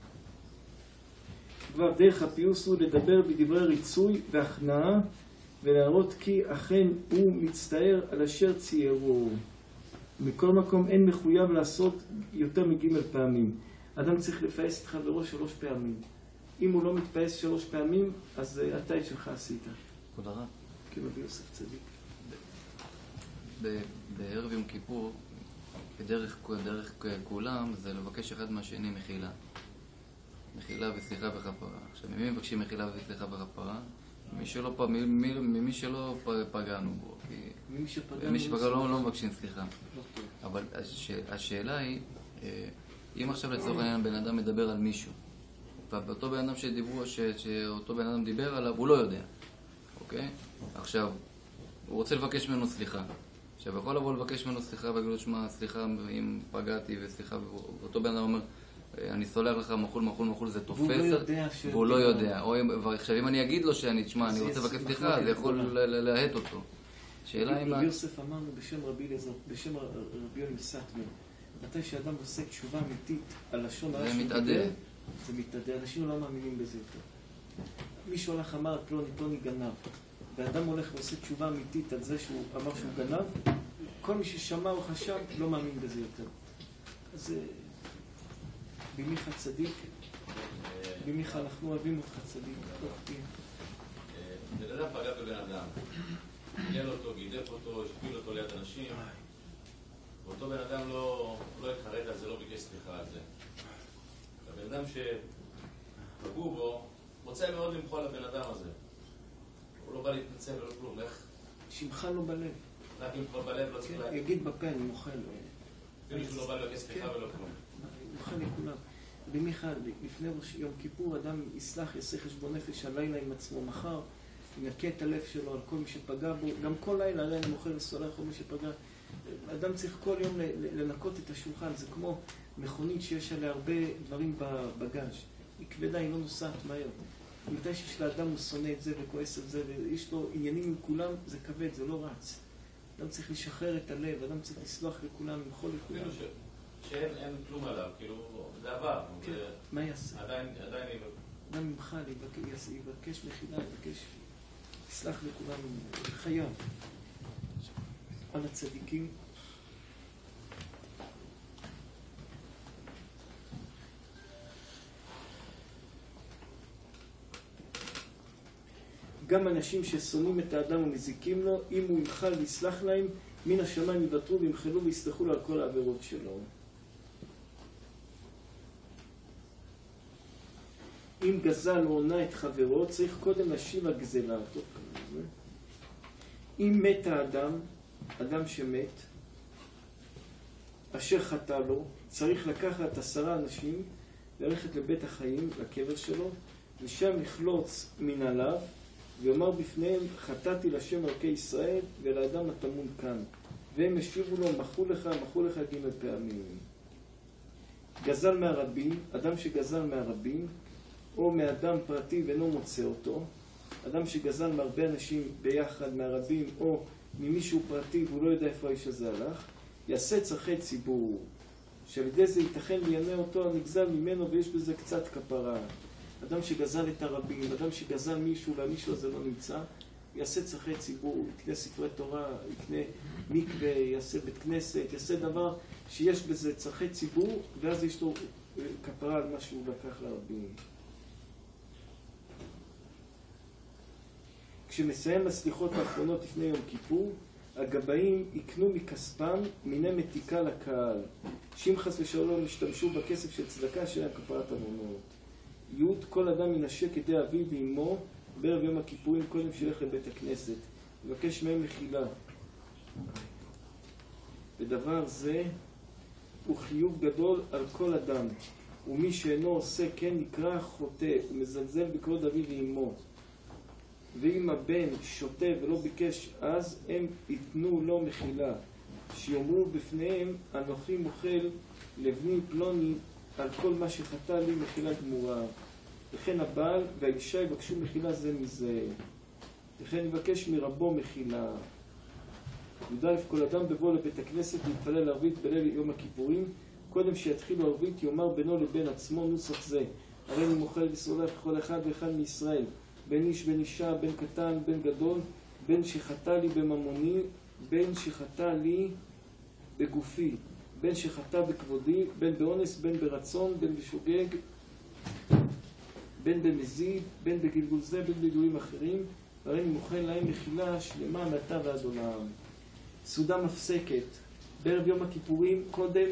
כבר דרך הפיוס הוא לדבר בדברי ריצוי והכנעה, ולהראות כי אכן הוא מצטער על אשר ציירו. מכל מקום אין מחויב לעשות יותר מג' פעמים. אדם צריך לפעס את חברו שלוש פעמים. אם הוא לא מתפעס שלוש פעמים, אז אתה את שלך עשית. כבוד הרב. כרבי יוסף צדיק. בערב יום כיפור, בדרך כולם, זה לבקש אחד מהשני מחילה. מחילה וסליחה וכפרה. עכשיו, ממי מבקשים מחילה וסליחה וכפרה? ממי שלא, ממי, ממי שלא פגענו בו. ממי שפגענו, ממי שפגענו לא מבקשים סליחה. אבל הש, השאלה היא, אם עכשיו לצורך העניין בן אדם מדבר על מישהו, ואותו בן אדם שדיברו, ש, שאותו בן אדם דיבר עליו, הוא לא יודע. אוקיי? עכשיו, הוא רוצה לבקש ממנו סליחה. עכשיו, יכול לבוא לבקש ממנו סליחה ולהגיד לו, שמע, סליחה אם פגעתי וסליחה, ואותו בן אדם אומר, אני סולח לך מחול, מחול, מחול, זה תופס, והוא לא יודע. עכשיו, אם אני אגיד לו שאני, תשמע, אני רוצה לבקש סליחה, זה יכול להט אותו. שאלה אם... יוסף אמרנו בשם רבי אליעזר, בשם רבי יוני מסטמר, מתי שאדם עושה תשובה אמיתית על לשון הרע שהוא דיבר, זה מתעדה. אנשים לא מאמינים בזה יותר. מישהו הולך אמר פלוני, פלוני גנב, ואדם הולך ועושה תשובה אמיתית על זה שהוא אמר שהוא גנב, כל מי ששמע או חשב לא מאמין בזה יותר. אז במיכה צדיק, במיכה אנחנו אוהבים אותך צדיק. בן אדם פגע בבן אדם, עניין אותו, גידף אותו, השפיל אותו ליד אנשים, ואותו בן אדם לא התחרט על זה, לא ביקש סליחה על זה. הבן אדם שפגעו בו רוצה מאוד למחול לבן אדם הזה. הוא לא בא להתנצל ולא כלום, איך? שמחה לו בלב. רק למחול בלב לא צריך להגיד. יגיד בפה, אני מוחל. אפילו שהוא לא בא לבקש סליחה ולא כלום. מוחל לכולם. במיכה, לפני יום כיפור, אדם יסלח, יעשה חשבון נפש הלילה עם עצמו מחר, ינקה את הלב שלו על כל מי שפגע בו, גם כל לילה, הרי אני מוכר וסולח כל מי שפגע. אדם צריך כל יום לנקות את השולחן, זה כמו מכונית שיש עליה הרבה דברים בגז'. היא כבדה, היא לא נוסעת מהר. מתי שיש לאדם הוא שונא את זה וכועס את זה, ויש לו עניינים עם כולם, זה כבד, זה לא רץ. אדם צריך לשחרר את הלב, אדם צריך לסלוח לכולם, למחול לכולם. אפילו שאין כלום עליו, כאילו, זה עבר. מה יעשה? עדיין, עדיין היא... אדם ממך יבקש מחילה, יבקש, יסלח לכולם, חייב. על הצדיקים. גם אנשים ששונאים את האדם ומזיקים לו, אם הוא ימחל ויסלח להם, מן השמיים יוותרו וימחלו ויסלחו לו על כל העבירות שלו. אם גזל או עונה את חברו, צריך קודם להשיב הגזלה. אם מת האדם, אדם שמת, אשר חטא לו, צריך לקחת עשרה אנשים, ללכת לבית החיים, לקבר שלו, ושם לחלוץ מנעליו, ויאמר בפניהם, חטאתי לשם אלוקי ישראל ולאדם הטמון כאן. והם השיבו לו, מחו לך, מחו לך ג' פעמים. גזל מהרבים, אדם שגזל מהרבים, או מאדם פרטי ואינו מוצא אותו, אדם שגזל מהרבה אנשים ביחד, מהרבים, או ממישהו פרטי והוא לא יודע איפה האיש הזה הלך, יעשה צרכי ציבור, שעל ידי זה ייתכן ויענה אותו הנגזל ממנו, ויש בזה קצת כפרה. אדם שגזל את הרבים, אדם שגזל מישהו והמישהו הזה לא נמצא, יעשה צרכי ציבור, יקנה ספרי תורה, יקנה מקווה, יעשה בית כנסת, יעשה דבר שיש בזה צרכי ציבור, ואז יש לו כפרה על מה שהוא לקח לרבים. כשמסיים הסליחות האחרונות לפני יום כיפור, הגבאים יקנו מכספם מיני מתיקה לקהל, שאם חס ושלום ישתמשו בכסף של צדקה שלהם כפרת עוונות. י' כל אדם ינשק כדי אביו ואמו בערב יום הכיפורים קודם שילך לבית הכנסת, לבקש מהם מחילה. ודבר זה הוא חיוב גדול על כל אדם, ומי שאינו עושה כן נקרא חוטא ומזלזל בכבוד אביו ואמו. ואם הבן שותה ולא ביקש אז הם ייתנו לו מחילה, שיאמרו בפניהם אנוכי מוכל לבני פלוני על כל מה שחטא לי מחילה גמורה. וכן הבעל והאישה יבקשו מחילה זה מזה. וכן יבקש מרבו מחילה. י"א כל אדם בבוא לבית הכנסת להתפלל ערבית בליל יום הכיפורים, קודם שיתחילו ערבית יאמר בינו לבין עצמו נוסח זה: הרי אני מוחל וסולח לכל אחד ואחד מישראל, בין איש בין אישה, בין קטן בין גדול, בין שחטא לי בממוני, בין שחטא לי בגופי, בין שחטא בכבודי, בין באונס, בין ברצון, בין בשוגג, בין במזיד, בין בגלגול זה, בין בגלגולים אחרים, הרי אני מוחל להם מחילה שלמה מעתה ועד עולם. סעודה מפסקת בערב יום הכיפורים, קודם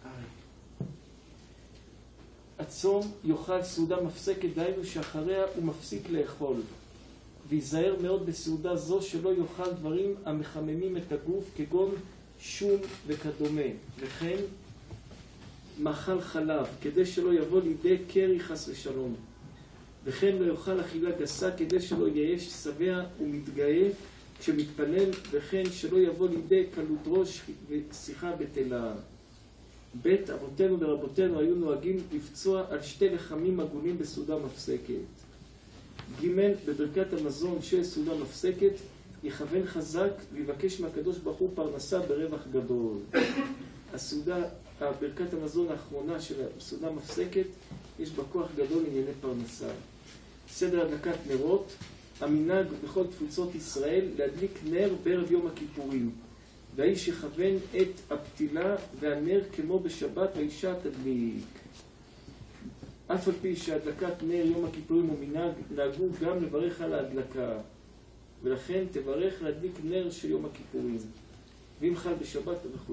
הצום יאכל סעודה מפסקת, דהיינו שאחריה הוא מפסיק לאכול, ויזהר מאוד בסעודה זו שלא יאכל דברים המחממים את הגוף כגון שום וכדומה, וכן מאכל חלב כדי שלא יבוא לידי קרי חס ושלום, וכן לא יאכל אכילה גסה כדי שלא ייאש שבע ומתגאה כשמתפלל, וכן שלא יבוא לידי קלות ראש ושיחה בטלה. בית אבותינו ורבותינו היו נוהגים לפצוע על שתי לחמים עגולים בסעודה מפסקת. ג' בברכת המזון של סעודה מפסקת יכוון חזק ויבקש מהקדוש ברוך הוא פרנסה ברווח גדול. הסעודה, ברכת המזון האחרונה של הסעודה מפסקת יש בה כוח גדול לענייני פרנסה. סדר הדלקת נרות, המנהג בכל תפוצות ישראל להדליק נר בערב יום הכיפורים, והאיש יכוון את הפתילה והנר כמו בשבת האישה תדליק. אף על פי שהדלקת נר יום הכיפורים הוא מנהג, נהגו גם לברך על ההדלקה, ולכן תברך להדליק נר של יום הכיפורים, ואם חל בשבת וכו'.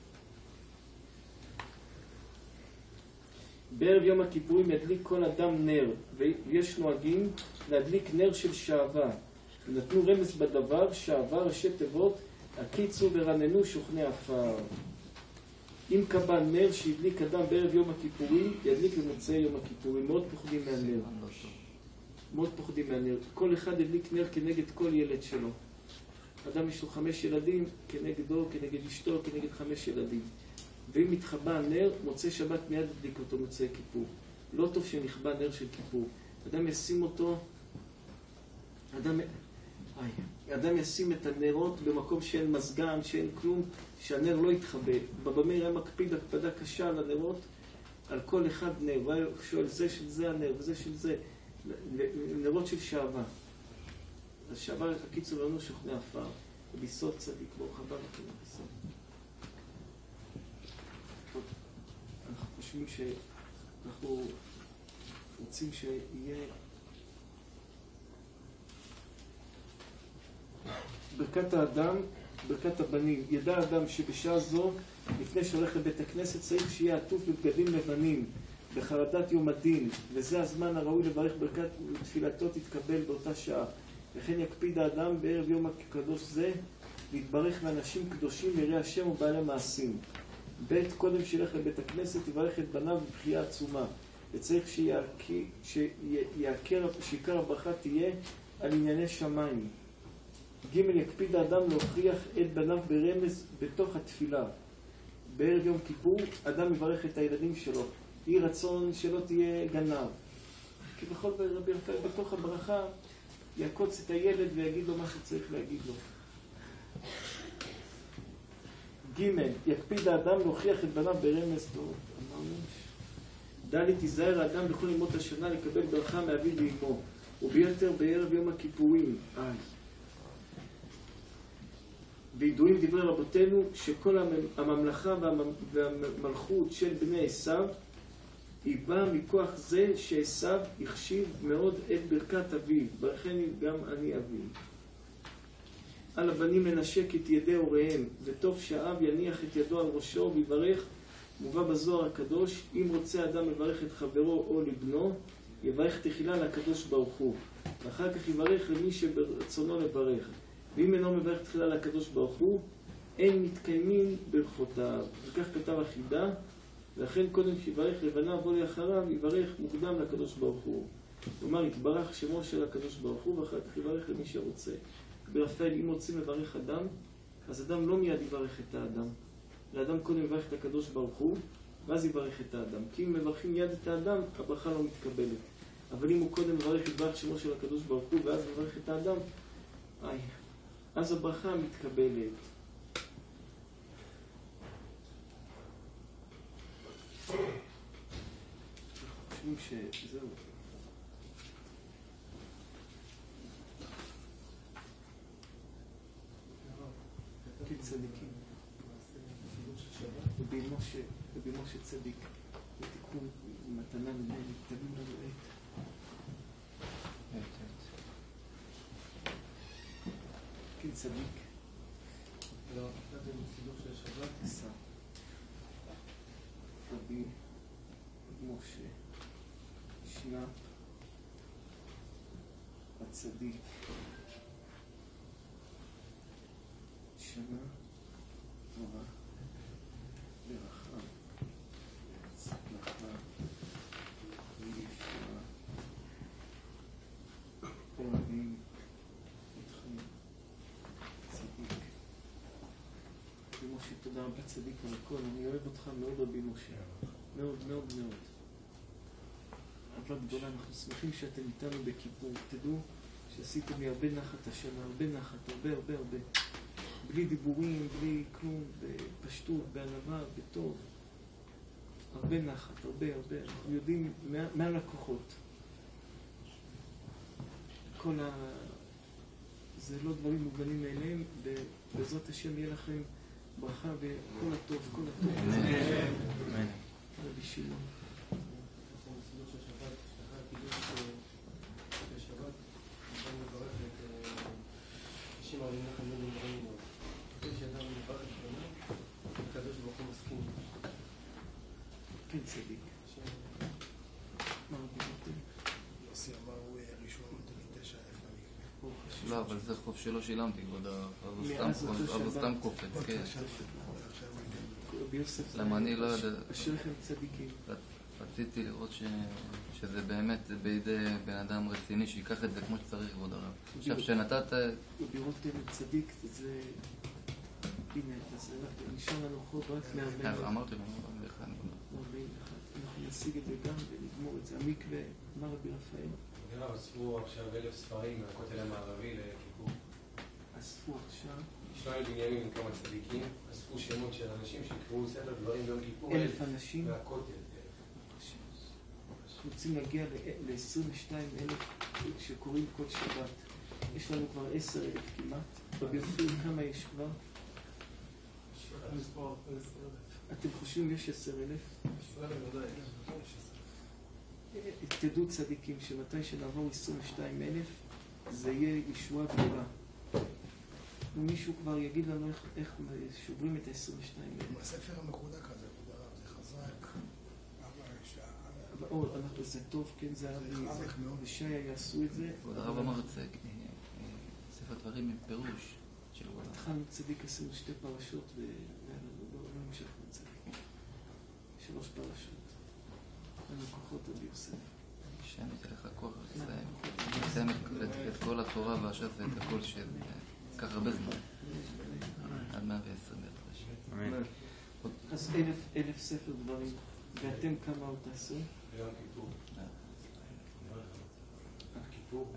בערב יום הכיפורים ידליק כל אדם נר, ויש נוהגים להדליק נר של שעבה. נתנו רמז בדבר, שעבה ראשי תיבות, הקיצו ורננו שוכני עפר. אם קבע נר שהדליק אדם בערב יום הכיפורים, ידליק למוצאי יום הכיפורים. מאוד פוחדים מהנר. מאוד פוחדים מהנר. כל אחד ידליק נר כנגד כל ילד שלו. אדם יש לו חמש ילדים, כנגדו, כנגד אשתו, כנגד חמש ילדים. ואם מתחבא הנר, מוצאי שבת מיד ידליק אותו מוצאי כיפור. לא טוב שנכבה נר של כיפור. אדם ישים אותו, אדם, איי, אדם ישים את הנרות במקום שאין מזגן, שאין כלום, שהנר לא יתחבא. בבא מאיר היה מקפיד הקפדה קשה על הנרות, על כל אחד נר, והיה שואל זה של זה הנר וזה של זה, נרות של שעבה. אז שעבה הקיצור לנו שוכני עפר, וביסוד צדיק, ברוך הבא לכם ביסוד. אנחנו חושבים שאנחנו רוצים שיהיה ברכת האדם, ברכת הבנים. ידע האדם שבשעה זו, לפני שהולך לבית הכנסת, צריך שיהיה עטוף בבגדים לבנים, בחרדת יום הדין, וזה הזמן הראוי לברך ברכת תפילתו תתקבל באותה שעה. וכן יקפיד האדם בערב יום הקדוש זה, להתברך לאנשים קדושים יראי השם ובעלי מעשים. בית קודם שילך לבית הכנסת, יברך את בניו בבחייה עצומה. וצריך שעיקר הברכה תהיה על ענייני שמיים. ג' יקפיד האדם להוכיח את בניו ברמז בתוך התפילה. בערב יום כיפור אדם יברך את הילדים שלו. יהי רצון שלא תהיה גנב. כי בכל רבי רפאל בתוך הברכה יעקוץ את הילד ויגיד לו מה שצריך להגיד לו. ג' יקפיד האדם להוכיח את בניו ברמז טוב. ד' תיזהר האדם בכל ימות השנה לקבל ברכה מאביו ואמו, וביותר בערב יום הכיפורים. איי. וידועים דברי רבותינו שכל הממלכה והמלכות של בני עשיו היא באה מכוח זה שעשיו החשיב מאוד את ברכת אביו, ברכני גם אני אביו. על הבנים לנשק את ידי הוריהם, וטוב שהאב יניח את ידו על ראשו ויברך. מובא בזוהר הקדוש, אם רוצה אדם לברך את חברו או לבנו, יברך תחילה לקדוש ברוך הוא, ואחר כך יברך למי שברצונו לברך. ואם אינו מברך תחילה לקדוש ברוך הוא, אין מתקיימים ברכותיו. וכך כתב החידה, ולכן קודם שיברך לבניו או לאחריו, יברך מוקדם לקדוש ברוך הוא. כלומר, יתברך שמו של הקדוש ברוך הוא, ואחר כך יברך למי שרוצה. ברפאל, אם רוצים לברך אדם, אז אדם לא מיד יברך את האדם. לאדם קודם יברך את הקדוש ברוך הוא, ואז יברך את האדם. כי אם מברכים מיד את האדם, הברכה לא מתקבלת. אבל אם הוא קודם מברך את ברך שמו של הקדוש ברוך הוא, ואז מברך את האדם, איי, אז הברכה מתקבלת. חושבים שזהו. צדיקים. רבי משה, רבי משה צדיק, בתיקון מתנה ממני, תביאו לנו עת. עת, עת. כן, צדיק. לא, זה מסידור של שבת. עשה. רבי משה, שנה, הצדיק. שנה טובה, ברכה, הצלחה, וישועה, אוהבים אתכם, צדיק. רבי משה, תודה רבה צדיק על הכל, אני אוהב אותך מאוד רבי משה, מאוד מאוד מאוד. אהבה גדולה, אנחנו שמחים שאתם איתנו בכיפור, תדעו שעשיתם לי הרבה נחת השנה, הרבה נחת, הרבה הרבה הרבה. בלי דיבורים, בלי כלום, בפשטות, בענווה, בטוב. הרבה נחת, הרבה הרבה. אנחנו יודעים מעל הכוחות. כל ה... זה לא דברים מובנים מאליהם, ובעזרת השם יהיה לכם ברכה וכל הטוב, כל הטוב. אמן. רבי שמעון. כן, צדיק. מה רביתם? יוסי אמר, הוא ראשון נותן לי תשע אלף למקווה. לא, אבל זה חוב שלא שילמתי, כבוד הרב. אבל סתם קופץ, כן. רבי יוסף, למה אני לא יודע... אשריכם צדיקים. רציתי לראות שזה באמת בידי בן אדם רציני, שיקח את זה כמו שצריך, כבוד הרב. עכשיו, שנתת... רבי רותם צדיק, זה... הנה, אז נשאר לנו חוב רק מארבעים. אמרתי לו, ארבעים ואחת. ארבעים ואחת. אנחנו נשיג את זה גם ונגמור את זה. המקווה, מה רבי רפאל? רב, אספו עכשיו אלף ספרים מהכותל המערבי לכיפור. אספו עכשיו? שניים בניינים עם כמה צדיקים, אספו שמות של אנשים שיקראו ספר דברים ביום כיפור. אלף אנשים? מהכותל. אנחנו רוצים להגיע ל-עשרים ושניים אלף שקוראים כל שבת. יש לנו כבר עשר אלף כמעט. רבי רפאל, כמה יש כבר? אתם חושבים יש עשר אלף? עשרה אלף ודאי. תדעו צדיקים שמתי שנעבור עשרים ושניים אלף זה יהיה ישועה גדולה. ומישהו כבר יגיד לנו איך, איך שוברים את ה-עשרים ושניים אלף. הספר המחודק הזה, זה חזק. או, זה טוב, כן, זה היה ושיה יעשו את זה. כבוד הרב אמר את זה, ספר דברים עם פירוש. התחלנו צדיק, עשינו שתי פרשות ולא המשכנו צדיק. שלוש פרשות. היינו כוחות רבי יוסף. שם ייתן לך כוח לסיים את כל התורה והש"ס ואת הכל שכך הרבה זמן. עד מאה ועשרים אלף. אז אלף ספר דברים. ואתם כמה עוד תעשו? ביום כיפור. עד כיפור?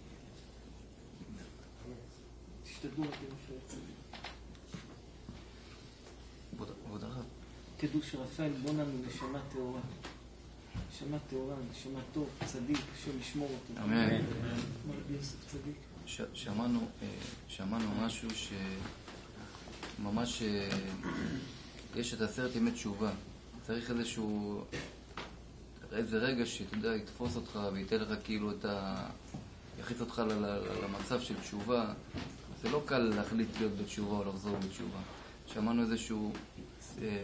תשתדלו רק לרפאל צדיק. כבוד הרב. תדעו שרפאל בונה לנו נשמה טהורה. נשמה טהורה, נשמה טוב, צדיק, השם ישמור אותו. אמן. מה רבי יוסף צדיק? שמענו, שמענו משהו שממש יש את עשרת ימי תשובה. צריך איזשהו, איזה רגע שאתה יודע, יתפוס אותך וייתן לך כאילו את ה... יחיץ אותך למצב של תשובה. זה לא קל להחליט להיות בתשובה או לחזור בתשובה. שמענו איזשהו, אה,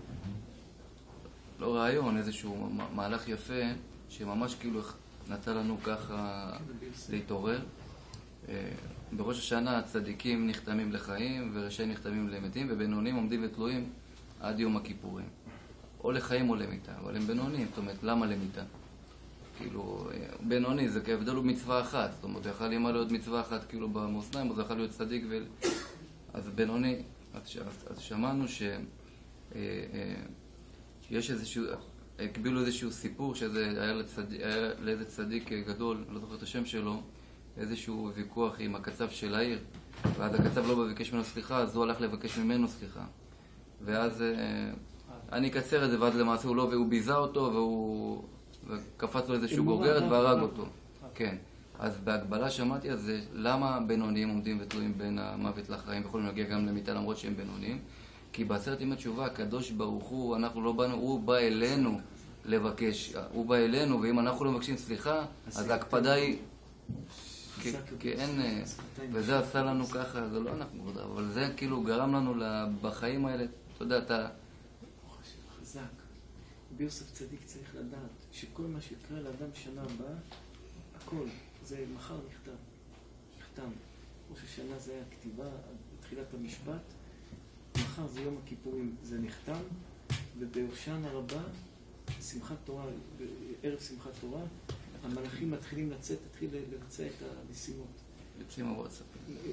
לא רעיון, איזשהו מהלך יפה, שממש כאילו נתן לנו ככה להתעורר. אה, בראש השנה הצדיקים נחתמים לחיים ורשעים נחתמים למתים, ובינונים עומדים ותלויים עד יום הכיפורים. או לחיים או למיתה, אבל הם בינונים, זאת אומרת, למה למיתה? כאילו, בינוני, זה כהבדל הוא מצווה אחת, זאת אומרת, יכל להימה להיות מצווה אחת כאילו במאזניים, אז יכל להיות צדיק ו... אז בינוני, אז, אז, אז שמענו ש... יש איזשהו, הקבילו איזשהו סיפור שזה היה, לצד... היה לאיזה צדיק גדול, לא זוכר את השם שלו, איזשהו ויכוח עם הקצב של העיר, ואז הקצב לא בבקש ממנו סליחה, אז הוא הלך לבקש ממנו סליחה. ואז אני אקצר את זה, ואז למעשה הוא לא, והוא ביזה אותו, והוא וקפץ לו איזשהו גורגרת והרג אותו. כן. אז בהגבלה שמעתי על זה, למה בינוניים עומדים ותלויים בין המוות לחיים, ויכולים להגיע גם למיטה למרות שהם בינוניים? כי בעשרת ימי תשובה, הקדוש ברוך הוא, אנחנו לא באנו, הוא בא אלינו לבקש, הוא בא אלינו, ואם אנחנו לא מבקשים סליחה, אז ההקפדה היא, כי אין, וזה עשה לנו ככה, זה לא אנחנו, אבל זה כאילו גרם לנו בחיים האלה, אתה יודע, אתה... חזק. ביוסף צדיק צריך לדעת שכל מה שיקרה לאדם שנה הבאה, הכל, זה מחר נכתב, נכתב. ראש השנה זה היה כתיבה, בתחילת המשפט, מחר זה יום הכיפורים, זה נחתם, ובהושענא רבה, שמחת תורה, בערב שמחת תורה, המלאכים מתחילים לצאת, תתחיל לבצע את המשימות. יוצאים הוואטסאפ.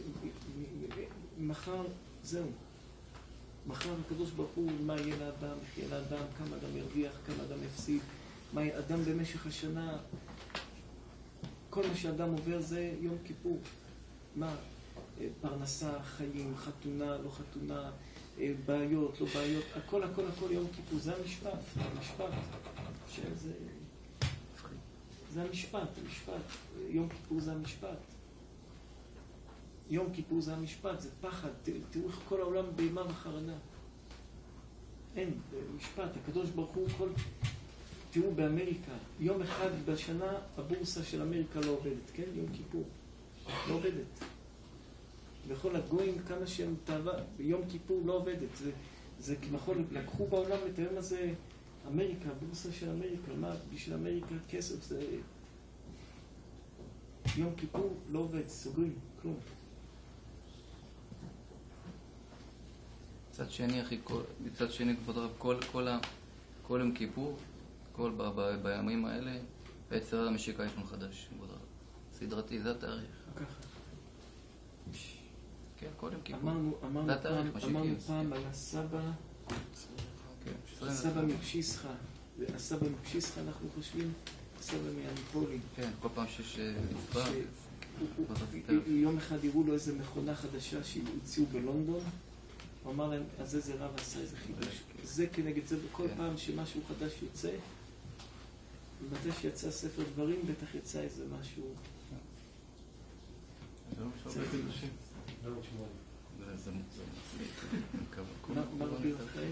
מחר, זהו. מחר הקדוש ברוך הוא, מה יהיה לאדם, איך יהיה לאדם, כמה אדם ירוויח, כמה אדם יפסיד, מה יהיה אדם במשך השנה, כל מה שאדם עובר זה יום כיפור. מה? פרנסה, חיים, חתונה, לא חתונה, בעיות, לא בעיות, הכל, הכל, הכל יום כיפור. זה המשפט, המשפט. שזה... זה המשפט, המשפט. יום כיפור זה המשפט. יום כיפור זה המשפט, זה פחד. תראו איך כל העולם באימה וחרדה. אין, משפט. הקדוש ברוך הוא כל... תראו באמריקה, יום אחד בשנה הבורסה של אמריקה לא עובדת, כן? יום כיפור. לא עובדת. וכל הגויים, כמה שהם תאווה, ביום כיפור לא עובדת. זה, זה כמחול, לקחו בעולם את היום הזה, אמריקה, הבורסה של אמריקה, מה? בשביל אמריקה כסף זה... יום כיפור לא עובד, סוגרים, כלום. מצד שני, אחי, כל, מצד שני, כבוד הרב, כל, כל, ה, כל יום כיפור, כל ב, ב, בימים האלה, בעצר המשיק אייפון חדש, כבוד הרב. סדרתי, זה התאריך. ככה. כן, כל יום כיפור. אמרנו, אמרנו פעם, אמרנו פעם על הסבא, הסבא מפשיסחה. הסבא מפשיסחה, אנחנו חושבים, הסבא מהניפולי. כן, כל פעם שיש מספר. יום אחד הראו לו איזו מכונה חדשה שהוציאו בלונדון. הוא אמר להם, אז איזה רב עשה איזה חידוש. זה כנגד זה, בכל פעם שמשהו חדש יוצא, מתי שיצא ספר דברים, בטח יצא איזה משהו... זה לא מה רבי רפאל?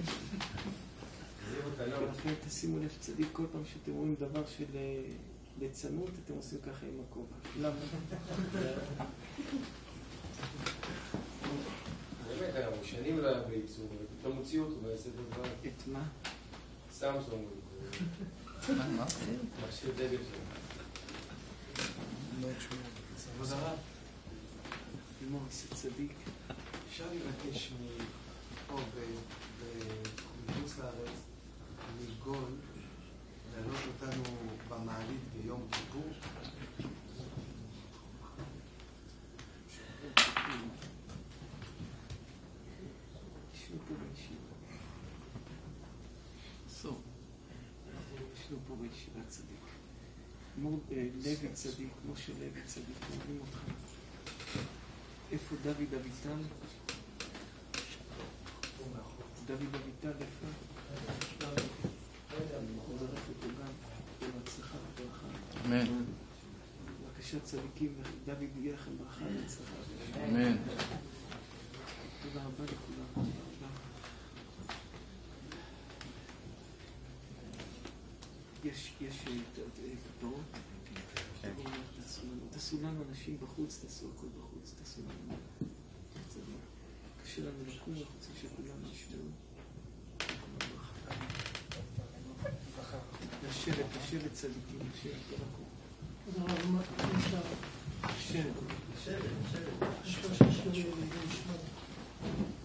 רפאל, תשימו לב צדיק, כל פעם שאתם רואים דבר של ליצנות, אתם עושים ככה עם הכובע. למה? באמת, הוא שנים לא היה בייצור, פתאום הוציאו אותו ויעשה דבר. את מה? סמסונג. מה? מה? מכשיר דגל שלו. כבוד הרב, לימור עושה צדיק. אפשר לבקש מפה בקונדוס לארץ, מגול, להעלות אותנו במעלית ביום כיפור? ישנו פה בישיבה. אסור. ישנו פה בישיבה צדיק. לוי צדיק, משה לוי צדיק, אוהבים אותך. איפה דוד אביטל? דוד אביטל, איפה? נברך אותו גם, בהצלחה וברכה. אמן. בבקשה צדיקים, דוד יהיה לכם ברכה והצלחה. אמן. תודה רבה לכולם. יש, יש כפרות? כן. תעשו לנו אנשים בחוץ, תעשו הכל בחוץ, תעשו לנו. קשה לנו לקום, אנחנו רוצים שכולם ישמעו. לשבת, לשבת צדיקים, לשבת כל הכל. תודה רבה, מה נשאר? לשבת. לשבת, לשבת.